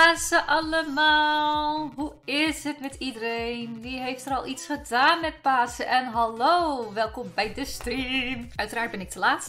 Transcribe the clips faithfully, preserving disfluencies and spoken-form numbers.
Pasen allemaal! Hoe is het met iedereen? Wie heeft er al iets gedaan met Pasen? En hallo, welkom bij de stream. Uiteraard ben ik te laat.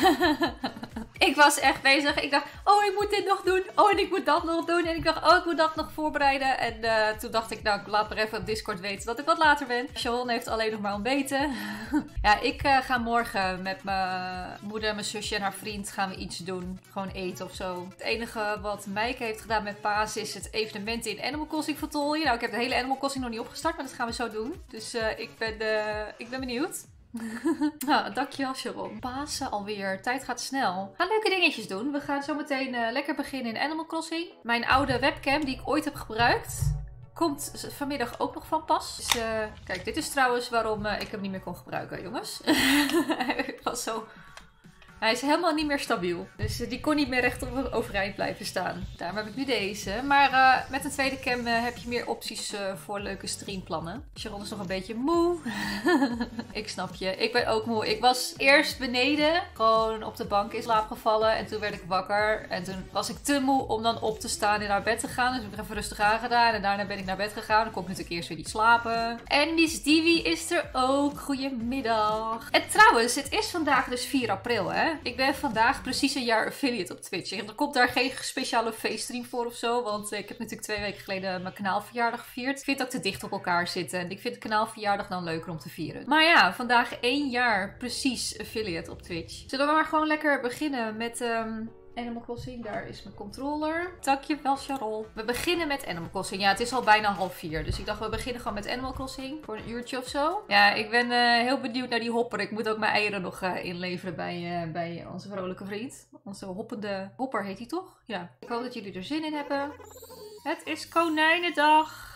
Ik was echt bezig. Ik dacht, oh ik moet dit nog doen. Oh en ik moet dat nog doen. En ik dacht, oh ik moet dat nog voorbereiden. En uh, toen dacht ik, nou ik laat maar even op Discord weten dat ik wat later ben. Sharon heeft alleen nog maar ontbeten. Ja, ik uh, ga morgen met mijn moeder, mijn zusje en haar vriend gaan we iets doen. Gewoon eten of zo. Het enige wat Maaike heeft gedaan met Paas is het evenement in Animal Crossing voltooien. Nou, ik heb de hele Animal Crossing nog niet opgestart, maar dat gaan we zo doen. Dus uh, ik, ben, uh, ik ben benieuwd. Nou, dankjewel Sharon. Pasen alweer. Tijd gaat snel. We gaan leuke dingetjes doen. We gaan zo meteen uh, lekker beginnen in Animal Crossing. Mijn oude webcam die ik ooit heb gebruikt, komt vanmiddag ook nog van pas. Dus uh, kijk, dit is trouwens waarom uh, ik hem niet meer kon gebruiken, jongens. Hij was zo... Hij is helemaal niet meer stabiel. Dus uh, die kon niet meer recht op overeind blijven staan. Daarom heb ik nu deze. Maar uh, met een tweede cam uh, heb je meer opties uh, voor leuke streamplannen. Sharon is nog een beetje moe. Ik snap je. Ik ben ook moe. Ik was eerst beneden. Gewoon op de bank in slaap gevallen. En toen werd ik wakker. En toen was ik te moe om dan op te staan en naar bed te gaan. Dus heb ik even rustig aangedaan. En daarna ben ik naar bed gegaan. Dan kon ik natuurlijk eerst weer niet slapen. En Miss Divi is er ook. Goedemiddag. En trouwens, het is vandaag dus vier april, hè? Ik ben vandaag precies een jaar affiliate op Twitch. En er komt daar geen speciale feeststream voor of zo. Want ik heb natuurlijk twee weken geleden mijn kanaalverjaardag gevierd. Ik vind dat te dicht op elkaar zitten. En ik vind de kanaalverjaardag dan leuker om te vieren. Maar ja, vandaag één jaar precies affiliate op Twitch. Zullen we maar gewoon lekker beginnen met... Um... Animal Crossing, daar is mijn controller. Dankjewel, Charol. We beginnen met Animal Crossing. Ja, het is al bijna half vier. Dus ik dacht, we beginnen gewoon met Animal Crossing. Voor een uurtje of zo. Ja, ik ben uh, heel benieuwd naar die hopper. Ik moet ook mijn eieren nog uh, inleveren bij, uh, bij onze vrolijke vriend. Onze hoppende hopper heet hij toch? Ja. Ik hoop dat jullie er zin in hebben. Het is Konijnendag.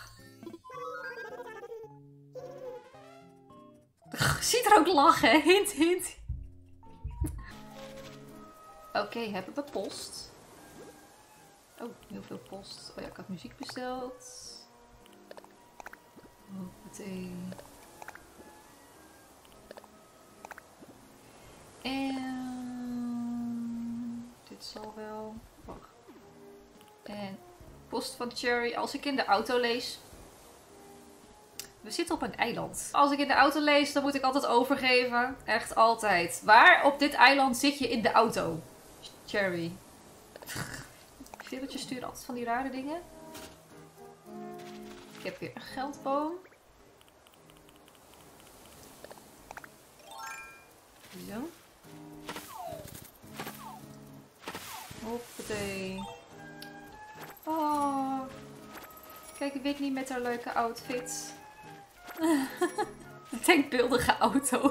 Ziet er ook lachen, hint, hint. Oké, okay, hebben we post? Oh, heel veel post. Oh ja, ik had muziek besteld. Hoppatee. En... dit zal wel... wacht. En post van Cherry. Als ik in de auto lees... We zitten op een eiland. Als ik in de auto lees, dan moet ik altijd overgeven. Echt altijd. Waar op dit eiland zit je in de auto? Cherry. Veertje stuurt altijd van die rare dingen. Ik heb weer een geldboom. Zo. Hoppatee. Oh. Kijk, Whitney met haar leuke outfit. De denkbeeldige auto.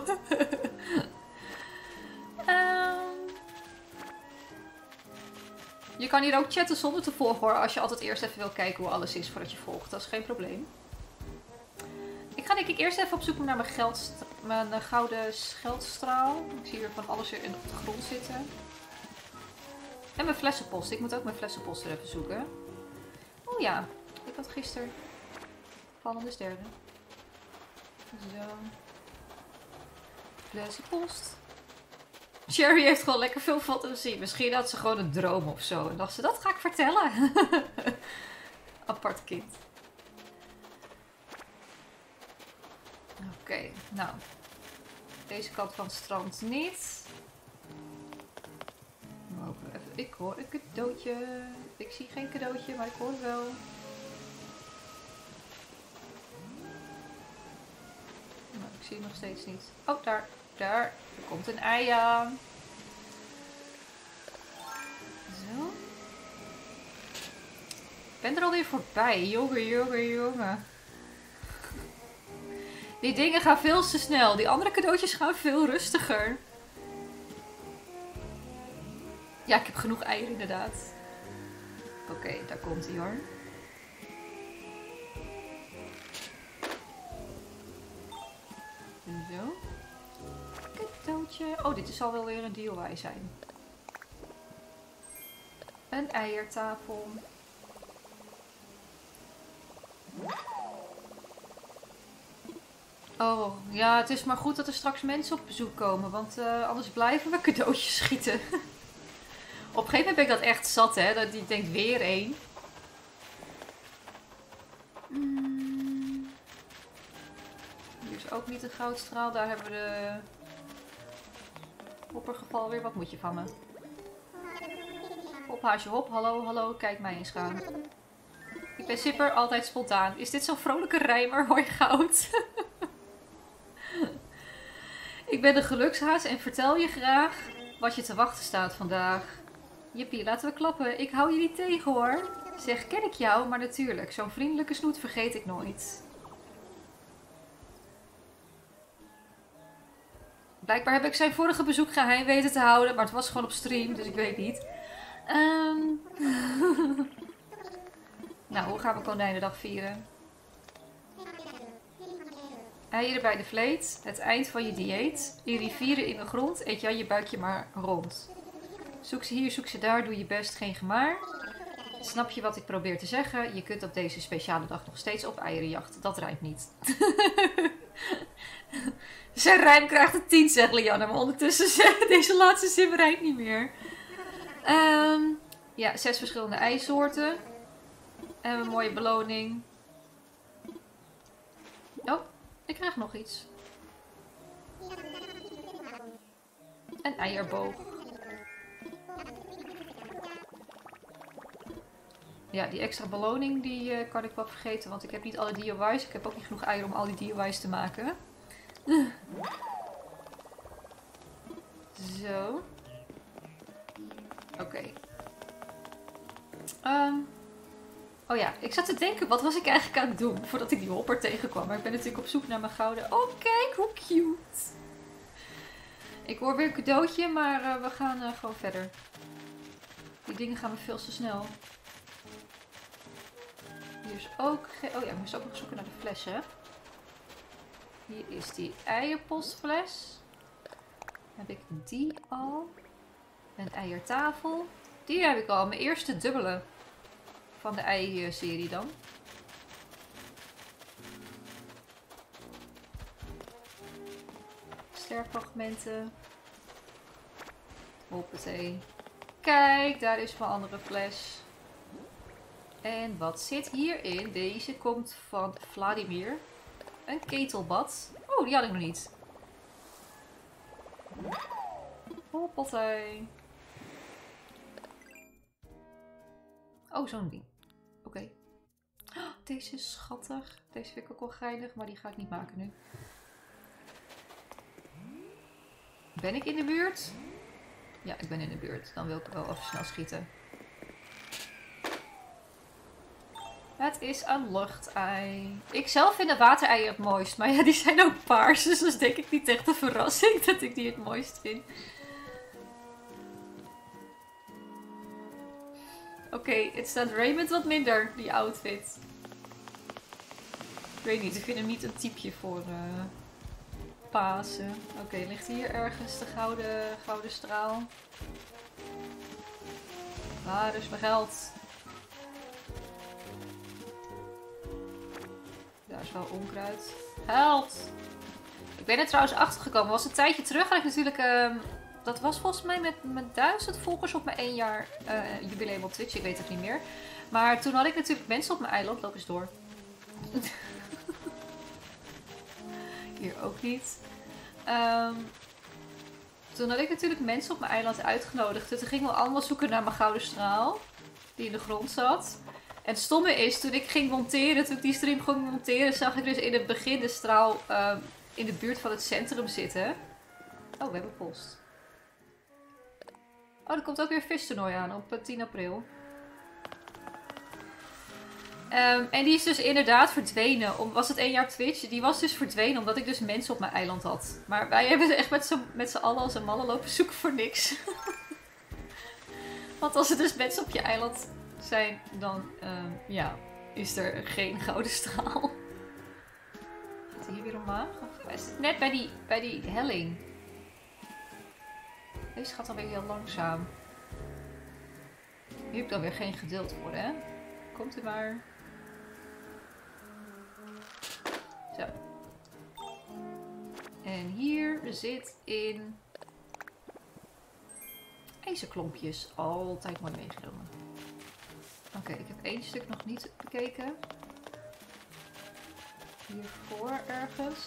um. Je kan hier ook chatten zonder te volgen hoor. Als je altijd eerst even wil kijken hoe alles is voordat je volgt. Dat is geen probleem. Ik ga denk ik eerst even op zoek naar mijn, geld, mijn uh, gouden geldstraal. Ik zie hier van alles weer op de grond zitten. En mijn flessenpost. Ik moet ook mijn flessenpost er even zoeken. Oh ja. Ik had gisteren vallende derde. Zo. Flessenpost. Cherry heeft gewoon lekker veel fantasie. Misschien had ze gewoon een droom of zo. En dacht ze, dat ga ik vertellen. Apart kind. Oké, okay, nou. Deze kant van het strand niet. Even. Ik hoor een cadeautje. Ik zie geen cadeautje, maar ik hoor het wel. Nou, ik zie het nog steeds niet. Oh, daar. Daar. Er komt een ei aan. Zo. Ik ben er alweer voorbij. Jongen, jongen, jongen. Die dingen gaan veel te snel. Die andere cadeautjes gaan veel rustiger. Ja, ik heb genoeg eieren inderdaad. Oké, okay, daar komt hij hoor. Zo. Cadeautje. Oh, dit zal wel weer een D I Y zijn. Een eiertafel. Oh, ja, het is maar goed dat er straks mensen op bezoek komen, want uh, anders blijven we cadeautjes schieten. Op een gegeven moment ben ik dat echt zat, hè. Dat ik denk, weer één. Mm. Hier is ook niet een goudstraal. Daar hebben we de hoppergeval weer. Wat moet je van me? Hop, haasje, hop. Hallo, hallo. Kijk mij eens gaan. Ik ben Sipper, altijd spontaan. Is dit zo'n vrolijke rijmer? Hoi, goud. Ik ben de gelukshaas en vertel je graag wat je te wachten staat vandaag. Jippie, laten we klappen. Ik hou je niet tegen hoor. Zeg, ken ik jou? Maar natuurlijk, zo'n vriendelijke snoet vergeet ik nooit. Blijkbaar heb ik zijn vorige bezoek geheim weten te houden, maar het was gewoon op stream, dus ik weet niet. Um... nou, hoe gaan we Konijnendag vieren? Eieren bij de vleet, het eind van je dieet. In rivieren in de grond, eet jij je buikje maar rond. Zoek ze hier, zoek ze daar, doe je best, geen gemaar. Snap je wat ik probeer te zeggen? Je kunt op deze speciale dag nog steeds op eierenjacht. Dat rijmt niet. Zijn rijm krijgt een tien, zegt Lianne. Maar ondertussen zegt deze laatste zin rijmt niet meer. Um, ja, zes verschillende eisoorten. En een mooie beloning. Oh, ik krijg nog iets. Een eierboog. Ja, die extra beloning die uh, kan ik wel vergeten. Want ik heb niet alle D I Y's. Ik heb ook niet genoeg eieren om al die D I Y's te maken. Zo. Oké. Okay. Um, oh ja, ik zat te denken, wat was ik eigenlijk aan het doen voordat ik die hopper tegenkwam. Maar ik ben natuurlijk op zoek naar mijn gouden... Oh, kijk, hoe cute. Ik hoor weer een cadeautje, maar uh, we gaan uh, gewoon verder. Die dingen gaan me veel te snel. Hier is ook... Oh ja, ik moest ook nog zoeken naar de flessen. Hier is die eierpostfles. Heb ik die al? Een eiertafel. Die heb ik al. Mijn eerste dubbele van de ei-serie dan. Sterfragmenten. Hoppatee. Kijk, daar is mijn andere fles. En wat zit hierin? Deze komt van Vladimir. Een ketelbad. Oh, die had ik nog niet. Hoppatee. Oh, zo'n ding. Oké. Okay. Oh, deze is schattig. Deze vind ik ook wel geinig, maar die ga ik niet maken nu. Ben ik in de buurt? Ja, ik ben in de buurt. Dan wil ik wel even snel schieten. Het is een luchtei. Ik zelf vind de watereieren het mooist. Maar ja, die zijn ook paars. Dus dat is denk ik niet echt een verrassing dat ik die het mooist vind. Oké, okay, het staat Raymond wat minder, die outfit. Ik weet niet, ik vind hem niet een typeje voor uh, Pasen. Oké, okay, ligt hier ergens de gouden, gouden straal? Ah, dus mijn geld. Daar is wel onkruid. Geld! Ik ben er trouwens achter gekomen. Was een tijdje terug had ik natuurlijk... Uh, dat was volgens mij met, met duizend volgers op mijn één jaar uh, jubileum op Twitch. Ik weet het niet meer. Maar toen had ik natuurlijk mensen op mijn eiland. Loop eens door. Hier ook niet. Um, toen had ik natuurlijk mensen op mijn eiland uitgenodigd. Toen gingen we allemaal zoeken naar mijn gouden straal. Die in de grond zat. En het stomme is, toen ik ging monteren, toen ik die stream ging monteren, zag ik dus in het begin de straal uh, in de buurt van het centrum zitten. Oh, we hebben post. Oh, er komt ook weer een vistoernooi aan op tien april. Um, en die is dus inderdaad verdwenen. Om, was het één jaar Twitch? Die was dus verdwenen omdat ik dus mensen op mijn eiland had. Maar wij hebben echt met z'n allen als een mannen lopen zoeken voor niks. Want als er dus mensen op je eiland zijn, dan um, ja, is er geen gouden straal. Gaat hij hier weer omlaag? Of is het net bij die, bij die helling? Deze gaat dan weer heel langzaam. Hier heb ik dan weer geen geduld voor, hè? Komt u maar. Zo. En hier zit in ijzerklompjes. Altijd mooi meegenomen. Oké, okay, ik heb één stuk nog niet bekeken. Hiervoor ergens.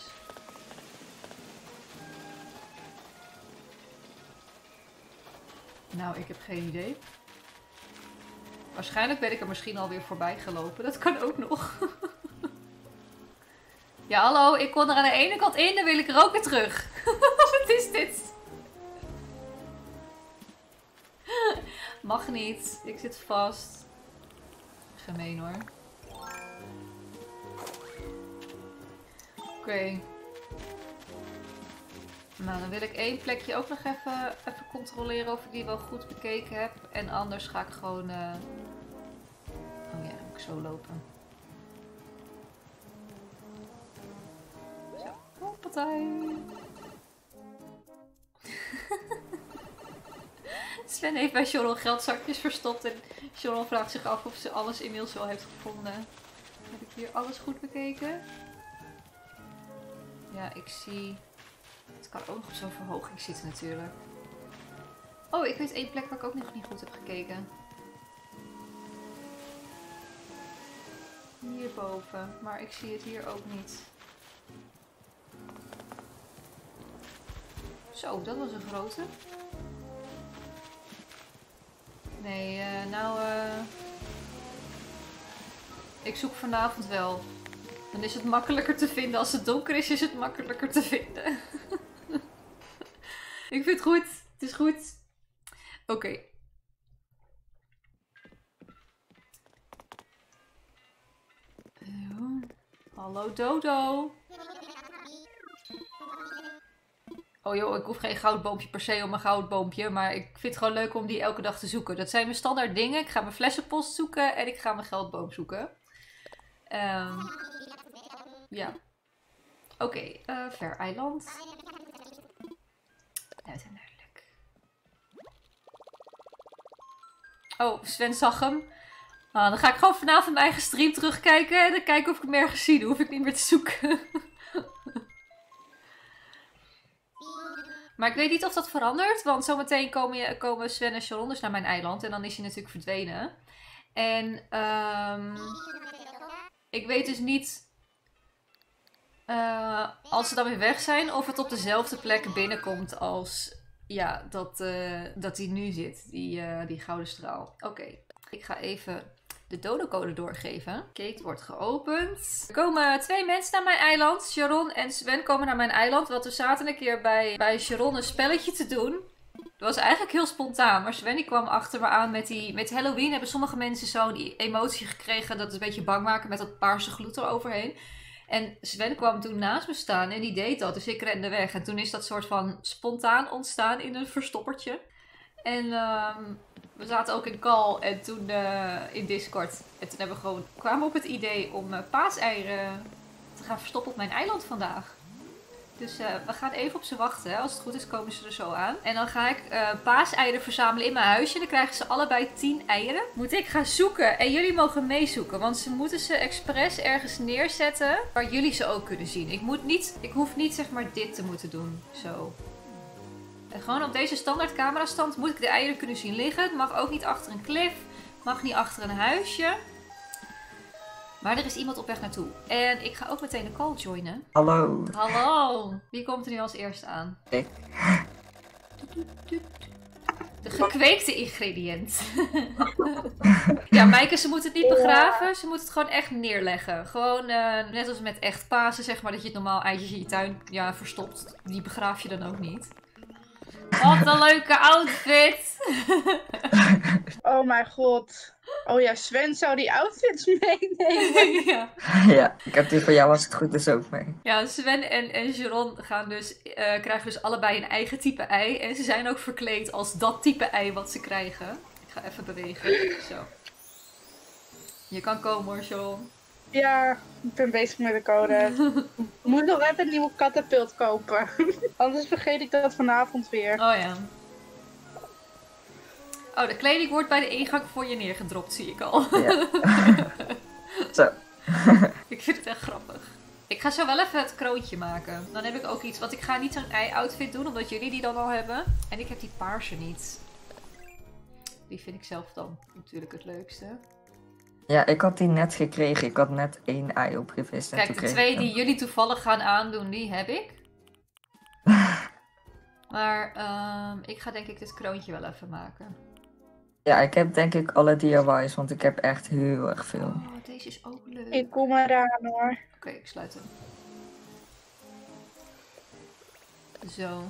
Nou, ik heb geen idee. Waarschijnlijk ben ik er misschien alweer voorbij gelopen. Dat kan ook nog. Ja, hallo. Ik kon er aan de ene kant in, dan wil ik er ook weer terug. Wat is dit? Mag niet. Ik zit vast. Gemeen hoor. Oké. Okay. Nou, dan wil ik één plekje ook nog even, even controleren of ik die wel goed bekeken heb. En anders ga ik gewoon... Uh... Oh ja, dan moet ik zo lopen. Zo, hoppatij. Sven heeft bij Sharon geldzakjes verstopt en Sharon vraagt zich af of ze alles inmiddels wel heeft gevonden. Heb ik hier alles goed bekeken? Ja, ik zie... Het kan ook nog op zo'n verhoging zitten natuurlijk. Oh, ik weet één plek waar ik ook nog niet goed heb gekeken. Hierboven, maar ik zie het hier ook niet. Zo, dat was een grote. Nee, uh, nou... Uh... Ik zoek vanavond wel. Dan is het makkelijker te vinden. Als het donker is, is het makkelijker te vinden. Ik vind het goed. Het is goed. Oké. Okay. Uh, hallo Dodo. Oh joh, ik hoef geen goudboompje per se om een goudboompje. Maar ik vind het gewoon leuk om die elke dag te zoeken. Dat zijn mijn standaard dingen. Ik ga mijn flessenpost zoeken en ik ga mijn geldboom zoeken. Um, ja. Oké, okay, uh, Ver Eiland. Uit en duidelijk. Oh, Sven zag hem. Nou, dan ga ik gewoon vanavond mijn eigen stream terugkijken en dan kijken of ik hem ergens zie. Dan hoef ik niet meer te zoeken. Maar ik weet niet of dat verandert, want zometeen komen, komen Sven en Sharon dus naar mijn eiland en dan is hij natuurlijk verdwenen. En um, ik weet dus niet uh, als ze dan weer weg zijn of het op dezelfde plek binnenkomt als ja, dat, uh, dat die nu zit, die, uh, die gouden straal. Oké, okay. Ik ga even de dodocode doorgeven. Kate wordt geopend. Er komen twee mensen naar mijn eiland. Sharon en Sven komen naar mijn eiland. Want we zaten een keer bij, bij Sharon een spelletje te doen. Dat was eigenlijk heel spontaan. Maar Sven die kwam achter me aan met die... Met Halloween hebben sommige mensen zo'n emotie gekregen. Dat is een beetje bang maken met dat paarse gloed eroverheen. En Sven kwam toen naast me staan en die deed dat. Dus ik rende weg. En toen is dat soort van spontaan ontstaan in een verstoppertje. En... Um, we zaten ook in call en toen uh, in Discord. En toen hebben we gewoon, kwamen we op het idee om uh, paaseieren te gaan verstoppen op mijn eiland vandaag. Dus uh, we gaan even op ze wachten. Hè. Als het goed is komen ze er zo aan. En dan ga ik uh, paaseieren verzamelen in mijn huisje. Dan krijgen ze allebei tien eieren. Moet ik gaan zoeken. En jullie mogen meezoeken. Want ze moeten ze expres ergens neerzetten waar jullie ze ook kunnen zien. Ik, moet niet, ik hoef niet zeg maar dit te moeten doen. Zo. En gewoon op deze standaard camerastand moet ik de eieren kunnen zien liggen. Het mag ook niet achter een klif. Mag niet achter een huisje. Maar er is iemand op weg naartoe. En ik ga ook meteen de call joinen. Hallo. Hallo. Wie komt er nu als eerste aan? Ik. De gekweekte ingrediënt. Ja, Maaike, ze moet het niet begraven. Ze moet het gewoon echt neerleggen. Gewoon uh, net als met echt Pasen, zeg maar. Dat je het normaal eitjes in je tuin ja, verstopt. Die begraaf je dan ook niet. Wat een leuke outfit! Oh mijn god. Oh ja, Sven zou die outfits meenemen. Ja. Ja, ik heb die van jou als het goed is ook mee. Ja, Sven en, en Sharon gaan dus, uh, krijgen dus allebei een eigen type ei. En ze zijn ook verkleed als dat type ei wat ze krijgen. Ik ga even bewegen. Zo. Je kan komen hoor, Sharon. Ja, ik ben bezig met de code. Ik moet nog even een nieuwe katapult kopen. Anders vergeet ik dat vanavond weer. Oh ja. Oh, de kleding wordt bij de ingang voor je neergedropt, zie ik al. Ja. Zo. Ik vind het echt grappig. Ik ga zo wel even het kroontje maken. Dan heb ik ook iets, want ik ga niet zo'n ei-outfit doen, omdat jullie die dan al hebben. En ik heb die paarse niet. Die vind ik zelf dan natuurlijk het leukste. Ja, ik had die net gekregen. Ik had net één ei opgevist. En Kijk, toen de kreeg twee ik die hem. jullie toevallig gaan aandoen, die heb ik. Maar ehm, ik ga denk ik dit kroontje wel even maken. Ja, ik heb denk ik alle D I Y's, want ik heb echt heel erg veel. Oh, deze is ook leuk. Ik kom eraan hoor. Oké, ik sluit hem. Zo.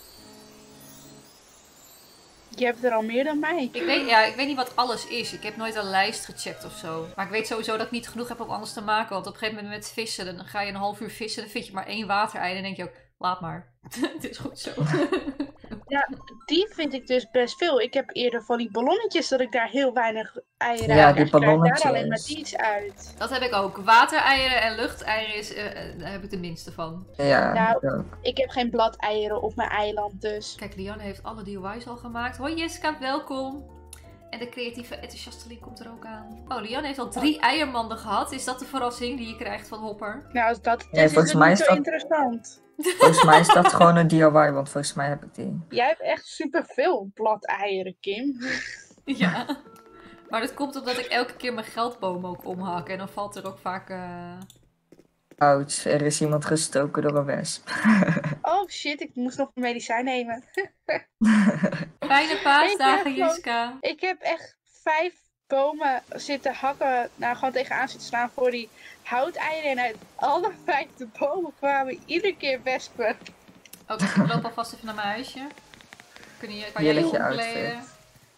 Je hebt er al meer dan mij. Ik weet, ja, ik weet niet wat alles is. Ik heb nooit een lijst gecheckt of zo. Maar ik weet sowieso dat ik niet genoeg heb om alles te maken. Want op een gegeven moment met vissen, dan ga je een half uur vissen. Dan vind je maar één waterei. En dan denk je ook, laat maar. Het is goed zo. Ja, die vind ik dus best veel. Ik heb eerder van die ballonnetjes dat ik daar heel weinig eieren Ja, uit die krijg. Ik krijg ballonnetjes. daar alleen maar iets uit. Dat heb ik ook. Watereieren en luchteieren is, eh, eh, daar heb ik de minste van. Ja, Nou, ik ook. Ik heb geen bladeieren op mijn eiland dus. Kijk, Lianne heeft alle D I Y's al gemaakt. Hoi Jessica, welkom. En de creatieve enthousiaste komt er ook aan. Oh, Lianne heeft al drie eiermanden gehad. Is dat de verrassing die je krijgt van Hopper? Nou, als dat het Nee, is, is volgens het mij niet is zo dat- interessant. Volgens mij is dat gewoon een D I Y, want volgens mij heb ik die. Jij hebt echt superveel bladeieren, Kim. Ja. Maar dat komt omdat ik elke keer mijn geldboom ook omhak. En dan valt er ook vaak... eh, Ouch, er is iemand gestoken door een wesp. Oh shit, ik moest nog een medicijn nemen. Fijne paasdagen, Ik heb Jiska. Ik heb echt vijf bomen zitten hakken, nou gewoon tegenaan zitten slaan voor die houteieren. En uit alle vijf de bomen kwamen iedere keer wespen. Oké, ik loop alvast even naar mijn huisje. Kun je, kan jij Hier je ligt je omkleden? outfit.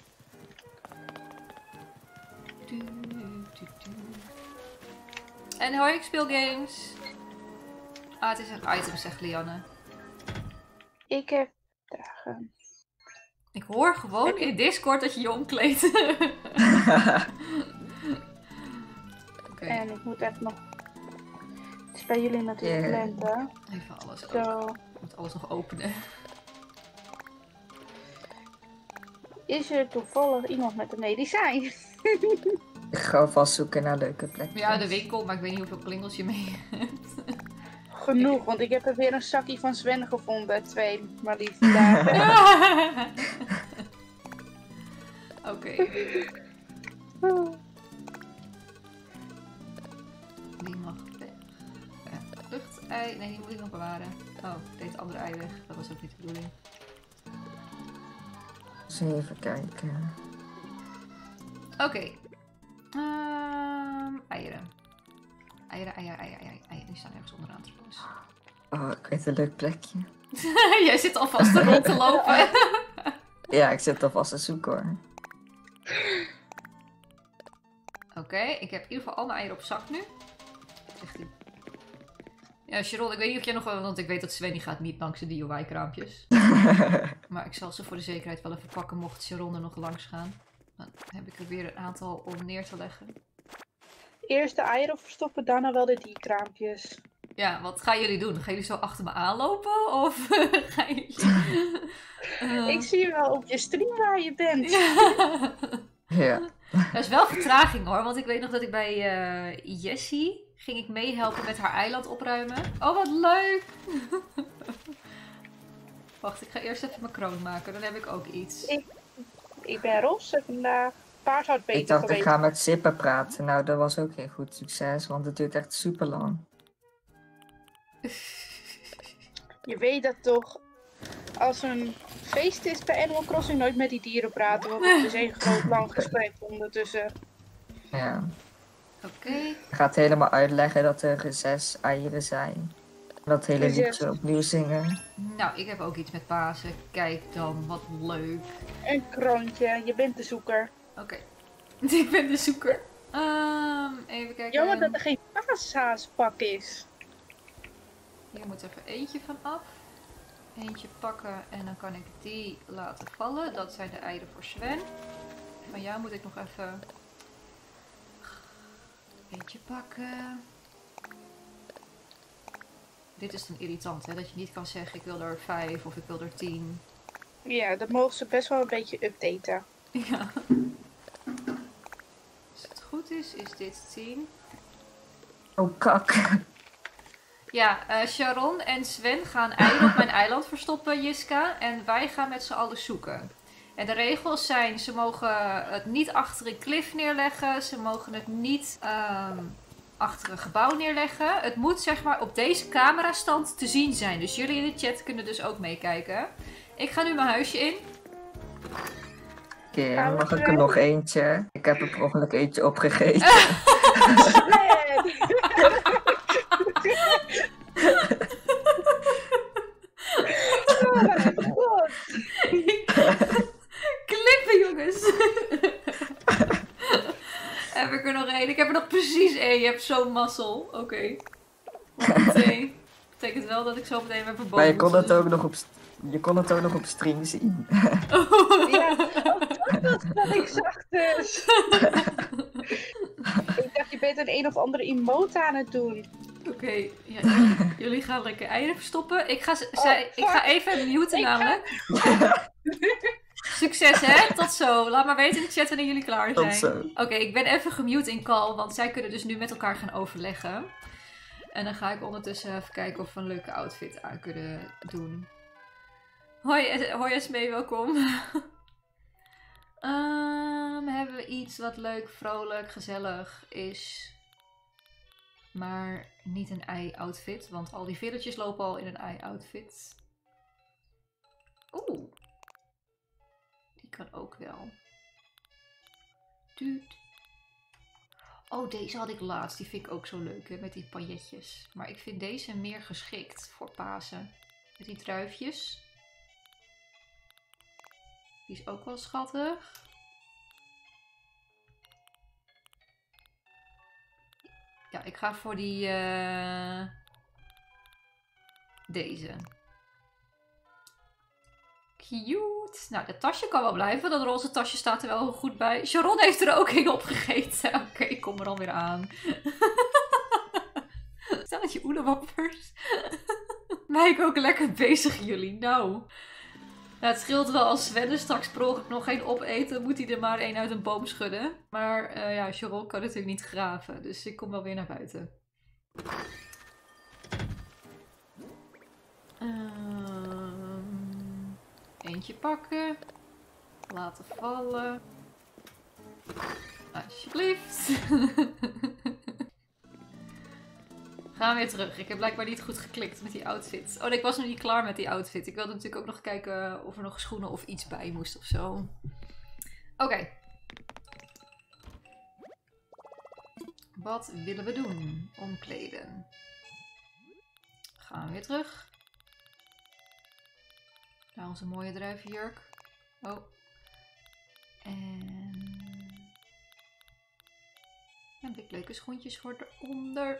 Du- du- du. En hoi, ik speel games. Ah, het is een item, zegt Lianne. Ik heb dragen. Ik hoor gewoon in Discord dat je je omkleedt. Oké, En ik moet echt nog... Het is bij jullie natuurlijk Yeah. lente. even alles open. Zo. Ik moet alles nog openen. Is er toevallig iemand met een medicijn? Ik ga vast zoeken naar leuke plekken. Ja, de winkel, maar ik weet niet hoeveel klingels je mee hebt. Genoeg, want ik heb er weer een zakje van Sven gevonden. Twee, maar liefst dagen. Oké, die mag weg. Ja, luchtei. Nee, die moet ik nog bewaren. Oh, deed het andere ei weg. Dat was ook niet de bedoeling. Dus even kijken. Oké. Ehm, eieren. Eieren, eieren, eieren, eieren, eieren. Die staan ergens onderaan trouwens. Oh, ik weet een leuk plekje. Jij zit alvast er rond te lopen. Ja, ik zit alvast te zoeken hoor. Oké, ik heb in ieder geval al mijn eieren op zak nu. Zegt hij. Ja, Sharon, ik weet niet of jij nog... Want ik weet dat Sven die gaat niet langs de D I Y-kraampjes. Maar ik zal ze voor de zekerheid wel even pakken mocht Sharon er nog langs gaan. Dan heb ik er weer een aantal om neer te leggen. Eerst de eieren verstoppen, daarna wel de dierkraampjes. Ja, wat gaan jullie doen? Gaan jullie zo achter me aanlopen? Of gaan jullie... Eh, Ik zie wel op je stream waar je bent. ja. Ja. Er is wel vertraging hoor, want ik weet nog dat ik bij uh, Jessie ging ik meehelpen met haar eiland opruimen. Oh, wat leuk! Wacht, ik ga eerst even mijn kroon maken, dan heb ik ook iets. Ik, ik ben roze vandaag. Paard had beter Ik dacht, geweest. ik ga met Zipper praten. Nou, dat was ook geen goed succes, want het duurt echt super lang. Je weet dat toch, als een feest is bij Animal Crossing, nooit met die dieren praten. Want het is één groot lang gesprek ondertussen. Ja. Oké. Ik ga het helemaal uitleggen dat er zes eieren zijn. Dat hele Zes. liedje opnieuw zingen. Nou, ik heb ook iets met Pasen. Kijk dan, wat leuk. Een kroontje, je bent de zoeker. Oké. Ik ben de zoeker. Ehm, even kijken. Jammer dat er geen paashaaspak is. Hier moet even eentje van af. Eentje pakken en dan kan ik die laten vallen. Dat zijn de eieren voor Sven. Van jou moet ik nog even eentje pakken. Dit is dan irritant, hè? Dat je niet kan zeggen ik wil er vijf of ik wil er tien. Ja, dat mogen ze best wel een beetje updaten. Ja. Als het goed is, is dit tien. Oh, kak. Ja, eh, Sharon en Sven gaan eieren op mijn eiland verstoppen, Jiska. En wij gaan met z'n allen zoeken. En de regels zijn, ze mogen het niet achter een klif neerleggen. Ze mogen het niet um, achter een gebouw neerleggen. Het moet zeg maar op deze camerastand te zien zijn. Dus jullie in de chat kunnen dus ook meekijken. Ik ga nu mijn huisje in. Oké, okay, mag ik er nog eentje? Ik heb er per ongeluk eentje opgegeten. Klippen, jongens. Heb ik er nog één? Ik heb er nog precies één. Je hebt zo'n mazzel. Oké. Okay. Dat betekent wel dat ik zo meteen met mijn boom. Maar je kon, het ook nog op, je kon het ook nog op stream zien. Ja, oh, dat was wat ik zag dus. Ik dacht, je bent een een of andere emote aan het doen. Oké, okay, ja, jullie, jullie gaan lekker eieren verstoppen. Ik ga, oh, zij, ik ga even muten ik namelijk. Ga... Succes hè, tot zo. Laat maar weten in de chat wanneer jullie klaar zijn. Oké, okay, ik ben even gemute in call, want zij kunnen dus nu met elkaar gaan overleggen. En dan ga ik ondertussen even kijken of we een leuke outfit aan kunnen doen. Hoi, hoi Esmee, welkom. um, hebben we iets wat leuk, vrolijk, gezellig is... Maar niet een ei-outfit, want al die villetjes lopen al in een ei-outfit. Oeh. Die kan ook wel. Duut. Oh, deze had ik laatst. Die vind ik ook zo leuk, hè, met die pailletjes. Maar ik vind deze meer geschikt voor Pasen. Met die druifjes. Die is ook wel schattig. Ja, ik ga voor die... Uh... Deze. Cute. Nou, dat tasje kan wel blijven. Dat roze tasje staat er wel goed bij. Sharon heeft er ook een opgegeten. Oké, okay, ik kom er alweer aan. Stel je oelewappers. Mij ook lekker bezig, jullie. Nou. Nou, het scheelt wel als Sven er straks per ongeluk nog geen opeten, moet hij er maar één uit een boom schudden. Maar uh, ja, Sharon kan natuurlijk niet graven, dus ik kom wel weer naar buiten. Um, eentje pakken. Laten vallen. Alsjeblieft. Gaan we weer terug. Ik heb blijkbaar niet goed geklikt met die outfit. Oh nee, ik was nog niet klaar met die outfit. Ik wilde natuurlijk ook nog kijken of er nog schoenen of iets bij moest of zo. Oké. Okay. Wat willen we doen? Omkleden. Gaan we weer terug. Naar onze mooie druivenjurk. Oh. En... heb ik leuke schoentjes voor eronder.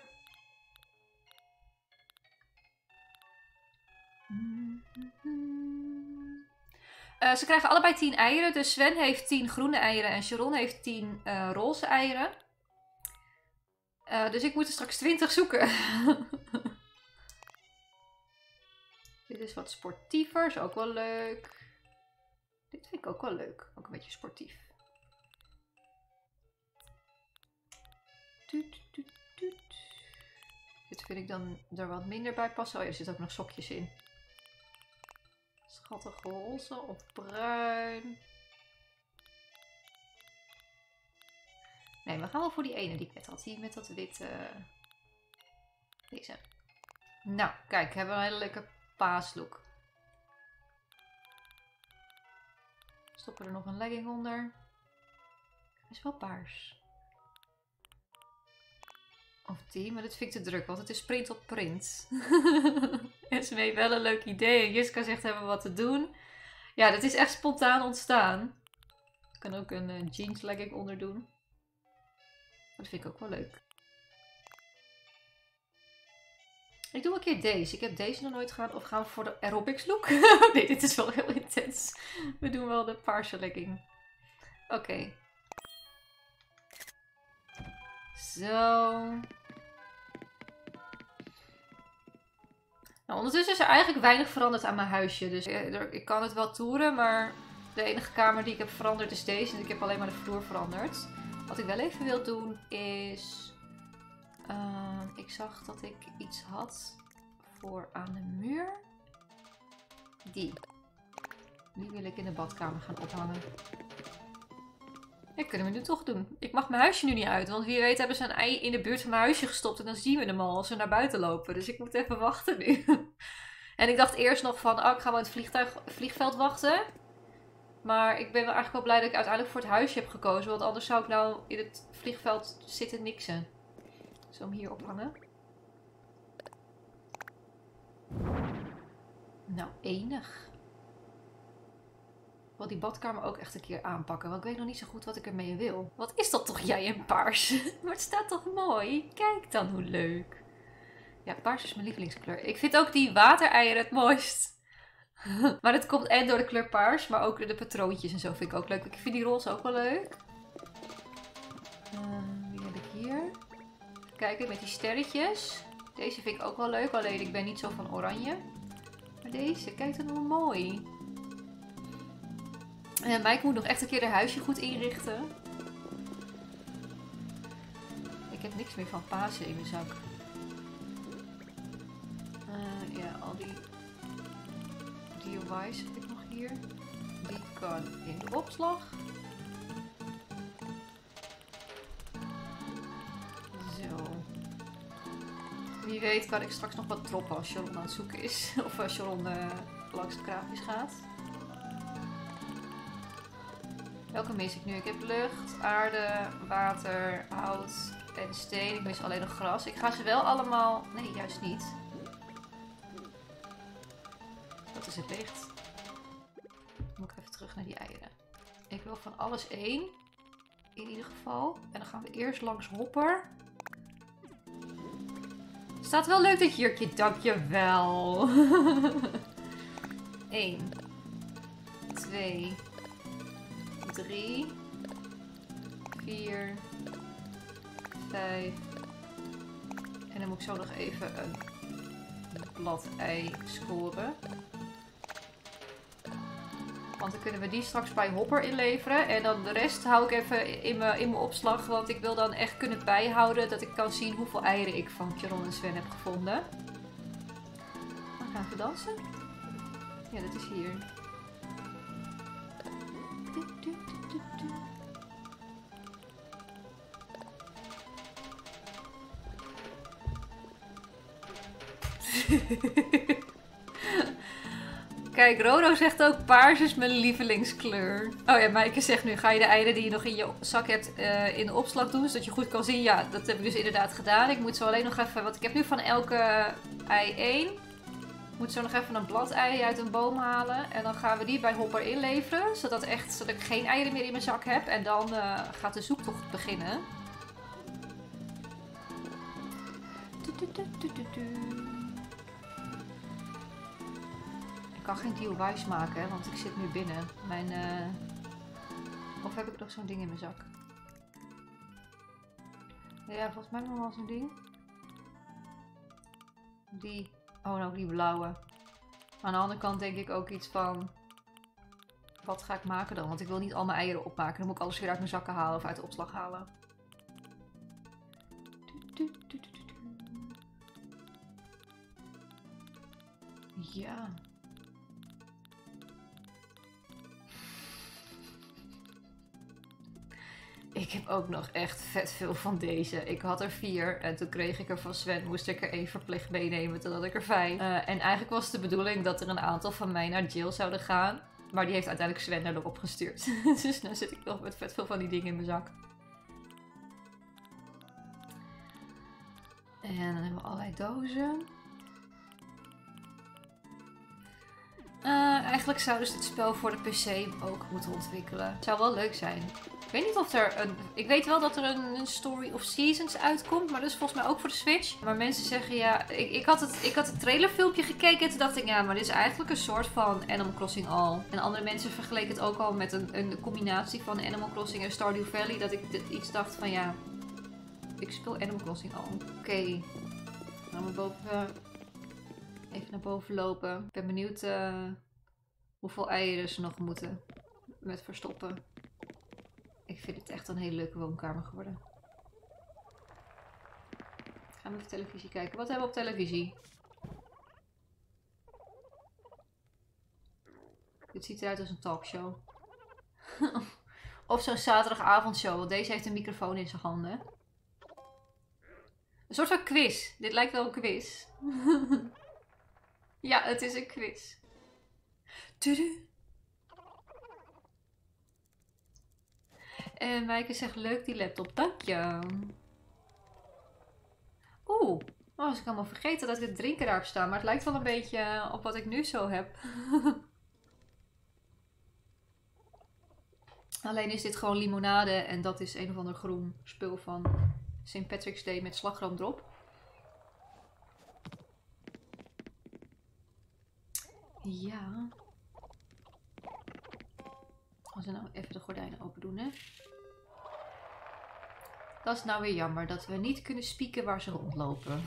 Uh, ze krijgen allebei tien eieren. Dus Sven heeft tien groene eieren en Sharon heeft tien uh, roze eieren. Uh, dus ik moet er straks twintig zoeken. Dit is wat sportiever. Is ook wel leuk. Dit vind ik ook wel leuk. Ook een beetje sportief. Toet, toet, toet. Dit vind ik dan er wat minder bij passen. Oh ja, er zitten ook nog sokjes in. Schattig roze of bruin. Nee, we gaan wel voor die ene die ik net had. Die met dat witte. Deze. Nou, kijk. Hebben we een hele leuke paaslook. Stoppen er nog een legging onder. Is wel paars. Of die, maar dit vind ik te druk, want het is print op print. Esmee, wel een leuk idee. En Jiska zegt, hebben we wat te doen? Ja, dat is echt spontaan ontstaan. Ik kan ook een uh, jeans legging onder doen. Dat vind ik ook wel leuk. Ik doe een keer deze. Ik heb deze nog nooit gedaan. Of gaan we voor de aerobics look? Nee, dit is wel heel intens. We doen wel de paarse legging. Oké. Okay. Zo. Nou, ondertussen is er eigenlijk weinig veranderd aan mijn huisje. Dus ik kan het wel toeren, maar de enige kamer die ik heb veranderd is deze. En ik heb alleen maar de vloer veranderd. Wat ik wel even wil doen is... Uh, ik zag dat ik iets had voor aan de muur. Die. Die wil ik in de badkamer gaan ophangen. Dat kunnen we nu toch doen. Ik mag mijn huisje nu niet uit. Want wie weet hebben ze een ei in de buurt van mijn huisje gestopt. En dan zien we hem al als we naar buiten lopen. Dus ik moet even wachten nu. En ik dacht eerst nog van, oh, ik ga wel in het vliegtuig, vliegveld wachten. Maar ik ben wel eigenlijk wel blij dat ik uiteindelijk voor het huisje heb gekozen. Want anders zou ik nou in het vliegveld zitten niksen. Ik zal hem hier ophangen. Nou, enig. Ik wil die badkamer ook echt een keer aanpakken. Want ik weet nog niet zo goed wat ik ermee wil. Wat is dat toch jij in paars? Maar het staat toch mooi? Kijk dan hoe leuk. Ja, paars is mijn lievelingskleur. Ik vind ook die watereieren het mooist. Maar dat komt en door de kleur paars. Maar ook de patroontjes en zo vind ik ook leuk. Ik vind die roze ook wel leuk. Uh, die heb ik hier. Even kijken met die sterretjes. Deze vind ik ook wel leuk. Alleen ik ben niet zo van oranje. Maar deze, kijk dan hoe mooi. En Mike moet nog echt een keer haar huisje goed inrichten. Ik heb niks meer van Pasen in mijn zak. Uh, ja, al die D I Y's heb ik nog hier. Die kan in de opslag. Zo. Wie weet kan ik straks nog wat droppen als Sharon aan het zoeken is. Of als Sharon uh, langs de kraafjes gaat. Welke mis ik nu? Ik heb lucht, aarde, water, hout en steen. Ik mis alleen nog gras. Ik ga ze wel allemaal... Nee, juist niet. Dat is het licht. Dan moet ik even terug naar die eieren. Ik wil van alles één. In ieder geval. En dan gaan we eerst langs Hopper. Staat wel leuk dat jurkje. Dankjewel. Eén. Twee. Drie. Vier. Vijf. En dan moet ik zo nog even een blad ei scoren. Want dan kunnen we die straks bij Hopper inleveren. En dan de rest hou ik even in mijn, in mijn opslag. Want ik wil dan echt kunnen bijhouden dat ik kan zien hoeveel eieren ik van Sharon en Sven heb gevonden. Dan gaan we dansen. Ja, dat is hier. Kijk, Rodo zegt ook paars is mijn lievelingskleur. Oh ja, Maaike zegt nu, ga je de eieren die je nog in je zak hebt uh, in de opslag doen, zodat je goed kan zien. Ja, dat heb ik dus inderdaad gedaan. Ik moet zo alleen nog even, want ik heb nu van elke ei één. Ik moet zo nog even een bladei uit een boom halen. En dan gaan we die bij Hopper inleveren, zodat, echt, zodat ik geen eieren meer in mijn zak heb. En dan uh, gaat de zoektocht beginnen. Ik kan geen D I Y's maken, want ik zit nu binnen. Mijn, uh... Of heb ik nog zo'n ding in mijn zak? Ja, volgens mij nog wel zo'n ding. Die. Oh, nou die blauwe. Aan de andere kant denk ik ook iets van... Wat ga ik maken dan? Want ik wil niet al mijn eieren opmaken. Dan moet ik alles weer uit mijn zakken halen of uit de opslag halen. Ja. Ik heb ook nog echt vet veel van deze. Ik had er vier en toen kreeg ik er van Sven, moest ik er één verplicht meenemen, toen had ik er vijf. Uh, en eigenlijk was de bedoeling dat er een aantal van mij naar Jill zouden gaan. Maar die heeft uiteindelijk Sven erop gestuurd. Dus nu zit ik nog met vet veel van die dingen in mijn zak. En dan hebben we allerlei dozen. Uh, eigenlijk zouden ze dit spel voor de P C ook moeten ontwikkelen. Het zou wel leuk zijn. Ik weet niet of er een... Ik weet wel dat er een, een Story of Seasons uitkomt. Maar dat is volgens mij ook voor de Switch. Maar mensen zeggen ja... Ik, ik, had, het, ik had het trailerfilmpje gekeken en toen dacht ik... Ja, maar dit is eigenlijk een soort van Animal Crossing All. En andere mensen vergeleken het ook al met een, een combinatie van Animal Crossing en Stardew Valley. Dat ik dit iets dacht van ja... Ik speel Animal Crossing All. Oké. Okay. Gaan we boven... Even naar boven lopen. Ik ben benieuwd uh, hoeveel eieren ze nog moeten met verstoppen. Ik vind het echt een hele leuke woonkamer geworden. Gaan we even televisie kijken. Wat hebben we op televisie? Dit ziet eruit als een talkshow. Of zo'n zaterdagavondshow, want deze heeft een microfoon in zijn handen. Een soort van quiz. Dit lijkt wel een quiz. Ja, het is een quiz. Tudu. En Maaike zegt leuk die laptop, dank je. Oeh, oh, was ik helemaal vergeten dat ik het drinken daarop staan. Maar het lijkt wel een beetje op wat ik nu zo heb. Alleen is dit gewoon limonade en dat is een of ander groen spul van Saint Patrick's Day met slagroom erop. Ja. Als we nou even de gordijnen open doen, hè. Dat is nou weer jammer dat we niet kunnen spieken waar ze rondlopen.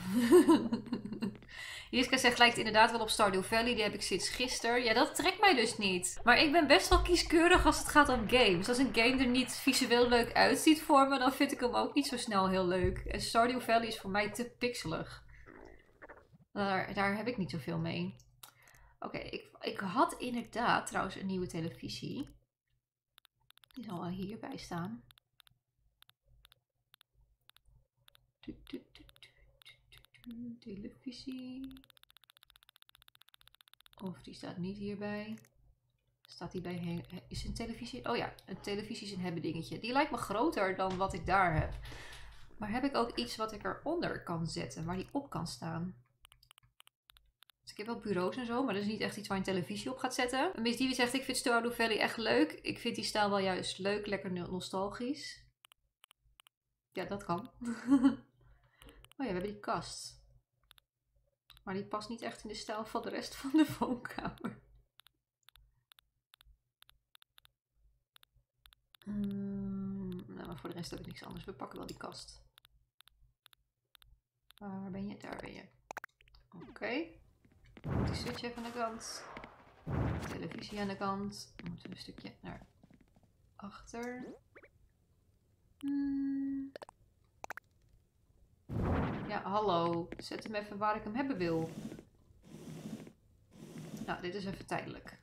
Jiska zegt, lijkt inderdaad wel op Stardew Valley. Die heb ik sinds gisteren. Ja, dat trekt mij dus niet. Maar ik ben best wel kieskeurig als het gaat om games. Als een game er niet visueel leuk uitziet voor me, dan vind ik hem ook niet zo snel heel leuk. En Stardew Valley is voor mij te pixelig. Daar, daar heb ik niet zoveel mee. Oké, okay, ik, ik had inderdaad trouwens een nieuwe televisie. Die zal wel hierbij staan. Televisie. Of die staat niet hierbij. Staat die bij... Is een televisie? Oh ja, een televisie is een hebben dingetje. Die lijkt me groter dan wat ik daar heb. Maar heb ik ook iets wat ik eronder kan zetten? Waar die op kan staan? Dus ik heb wel bureaus en zo, maar dat is niet echt iets waar je een televisie op gaat zetten. Miss Diewe zegt, ik vind Stardew Valley echt leuk. Ik vind die stijl wel juist leuk, lekker nostalgisch. Ja, dat kan. Oh ja, we hebben die kast. Maar die past niet echt in de stijl van de rest van de woonkamer. Mm, nou, maar voor de rest heb ik niks anders. We pakken wel die kast. Waar ben je? Daar ben je. Oké. Okay. Die switch even aan de kant. Televisie aan de kant. Dan moeten we een stukje naar achter. Hmm. Ja, hallo. Zet hem even waar ik hem hebben wil. Nou, dit is even tijdelijk.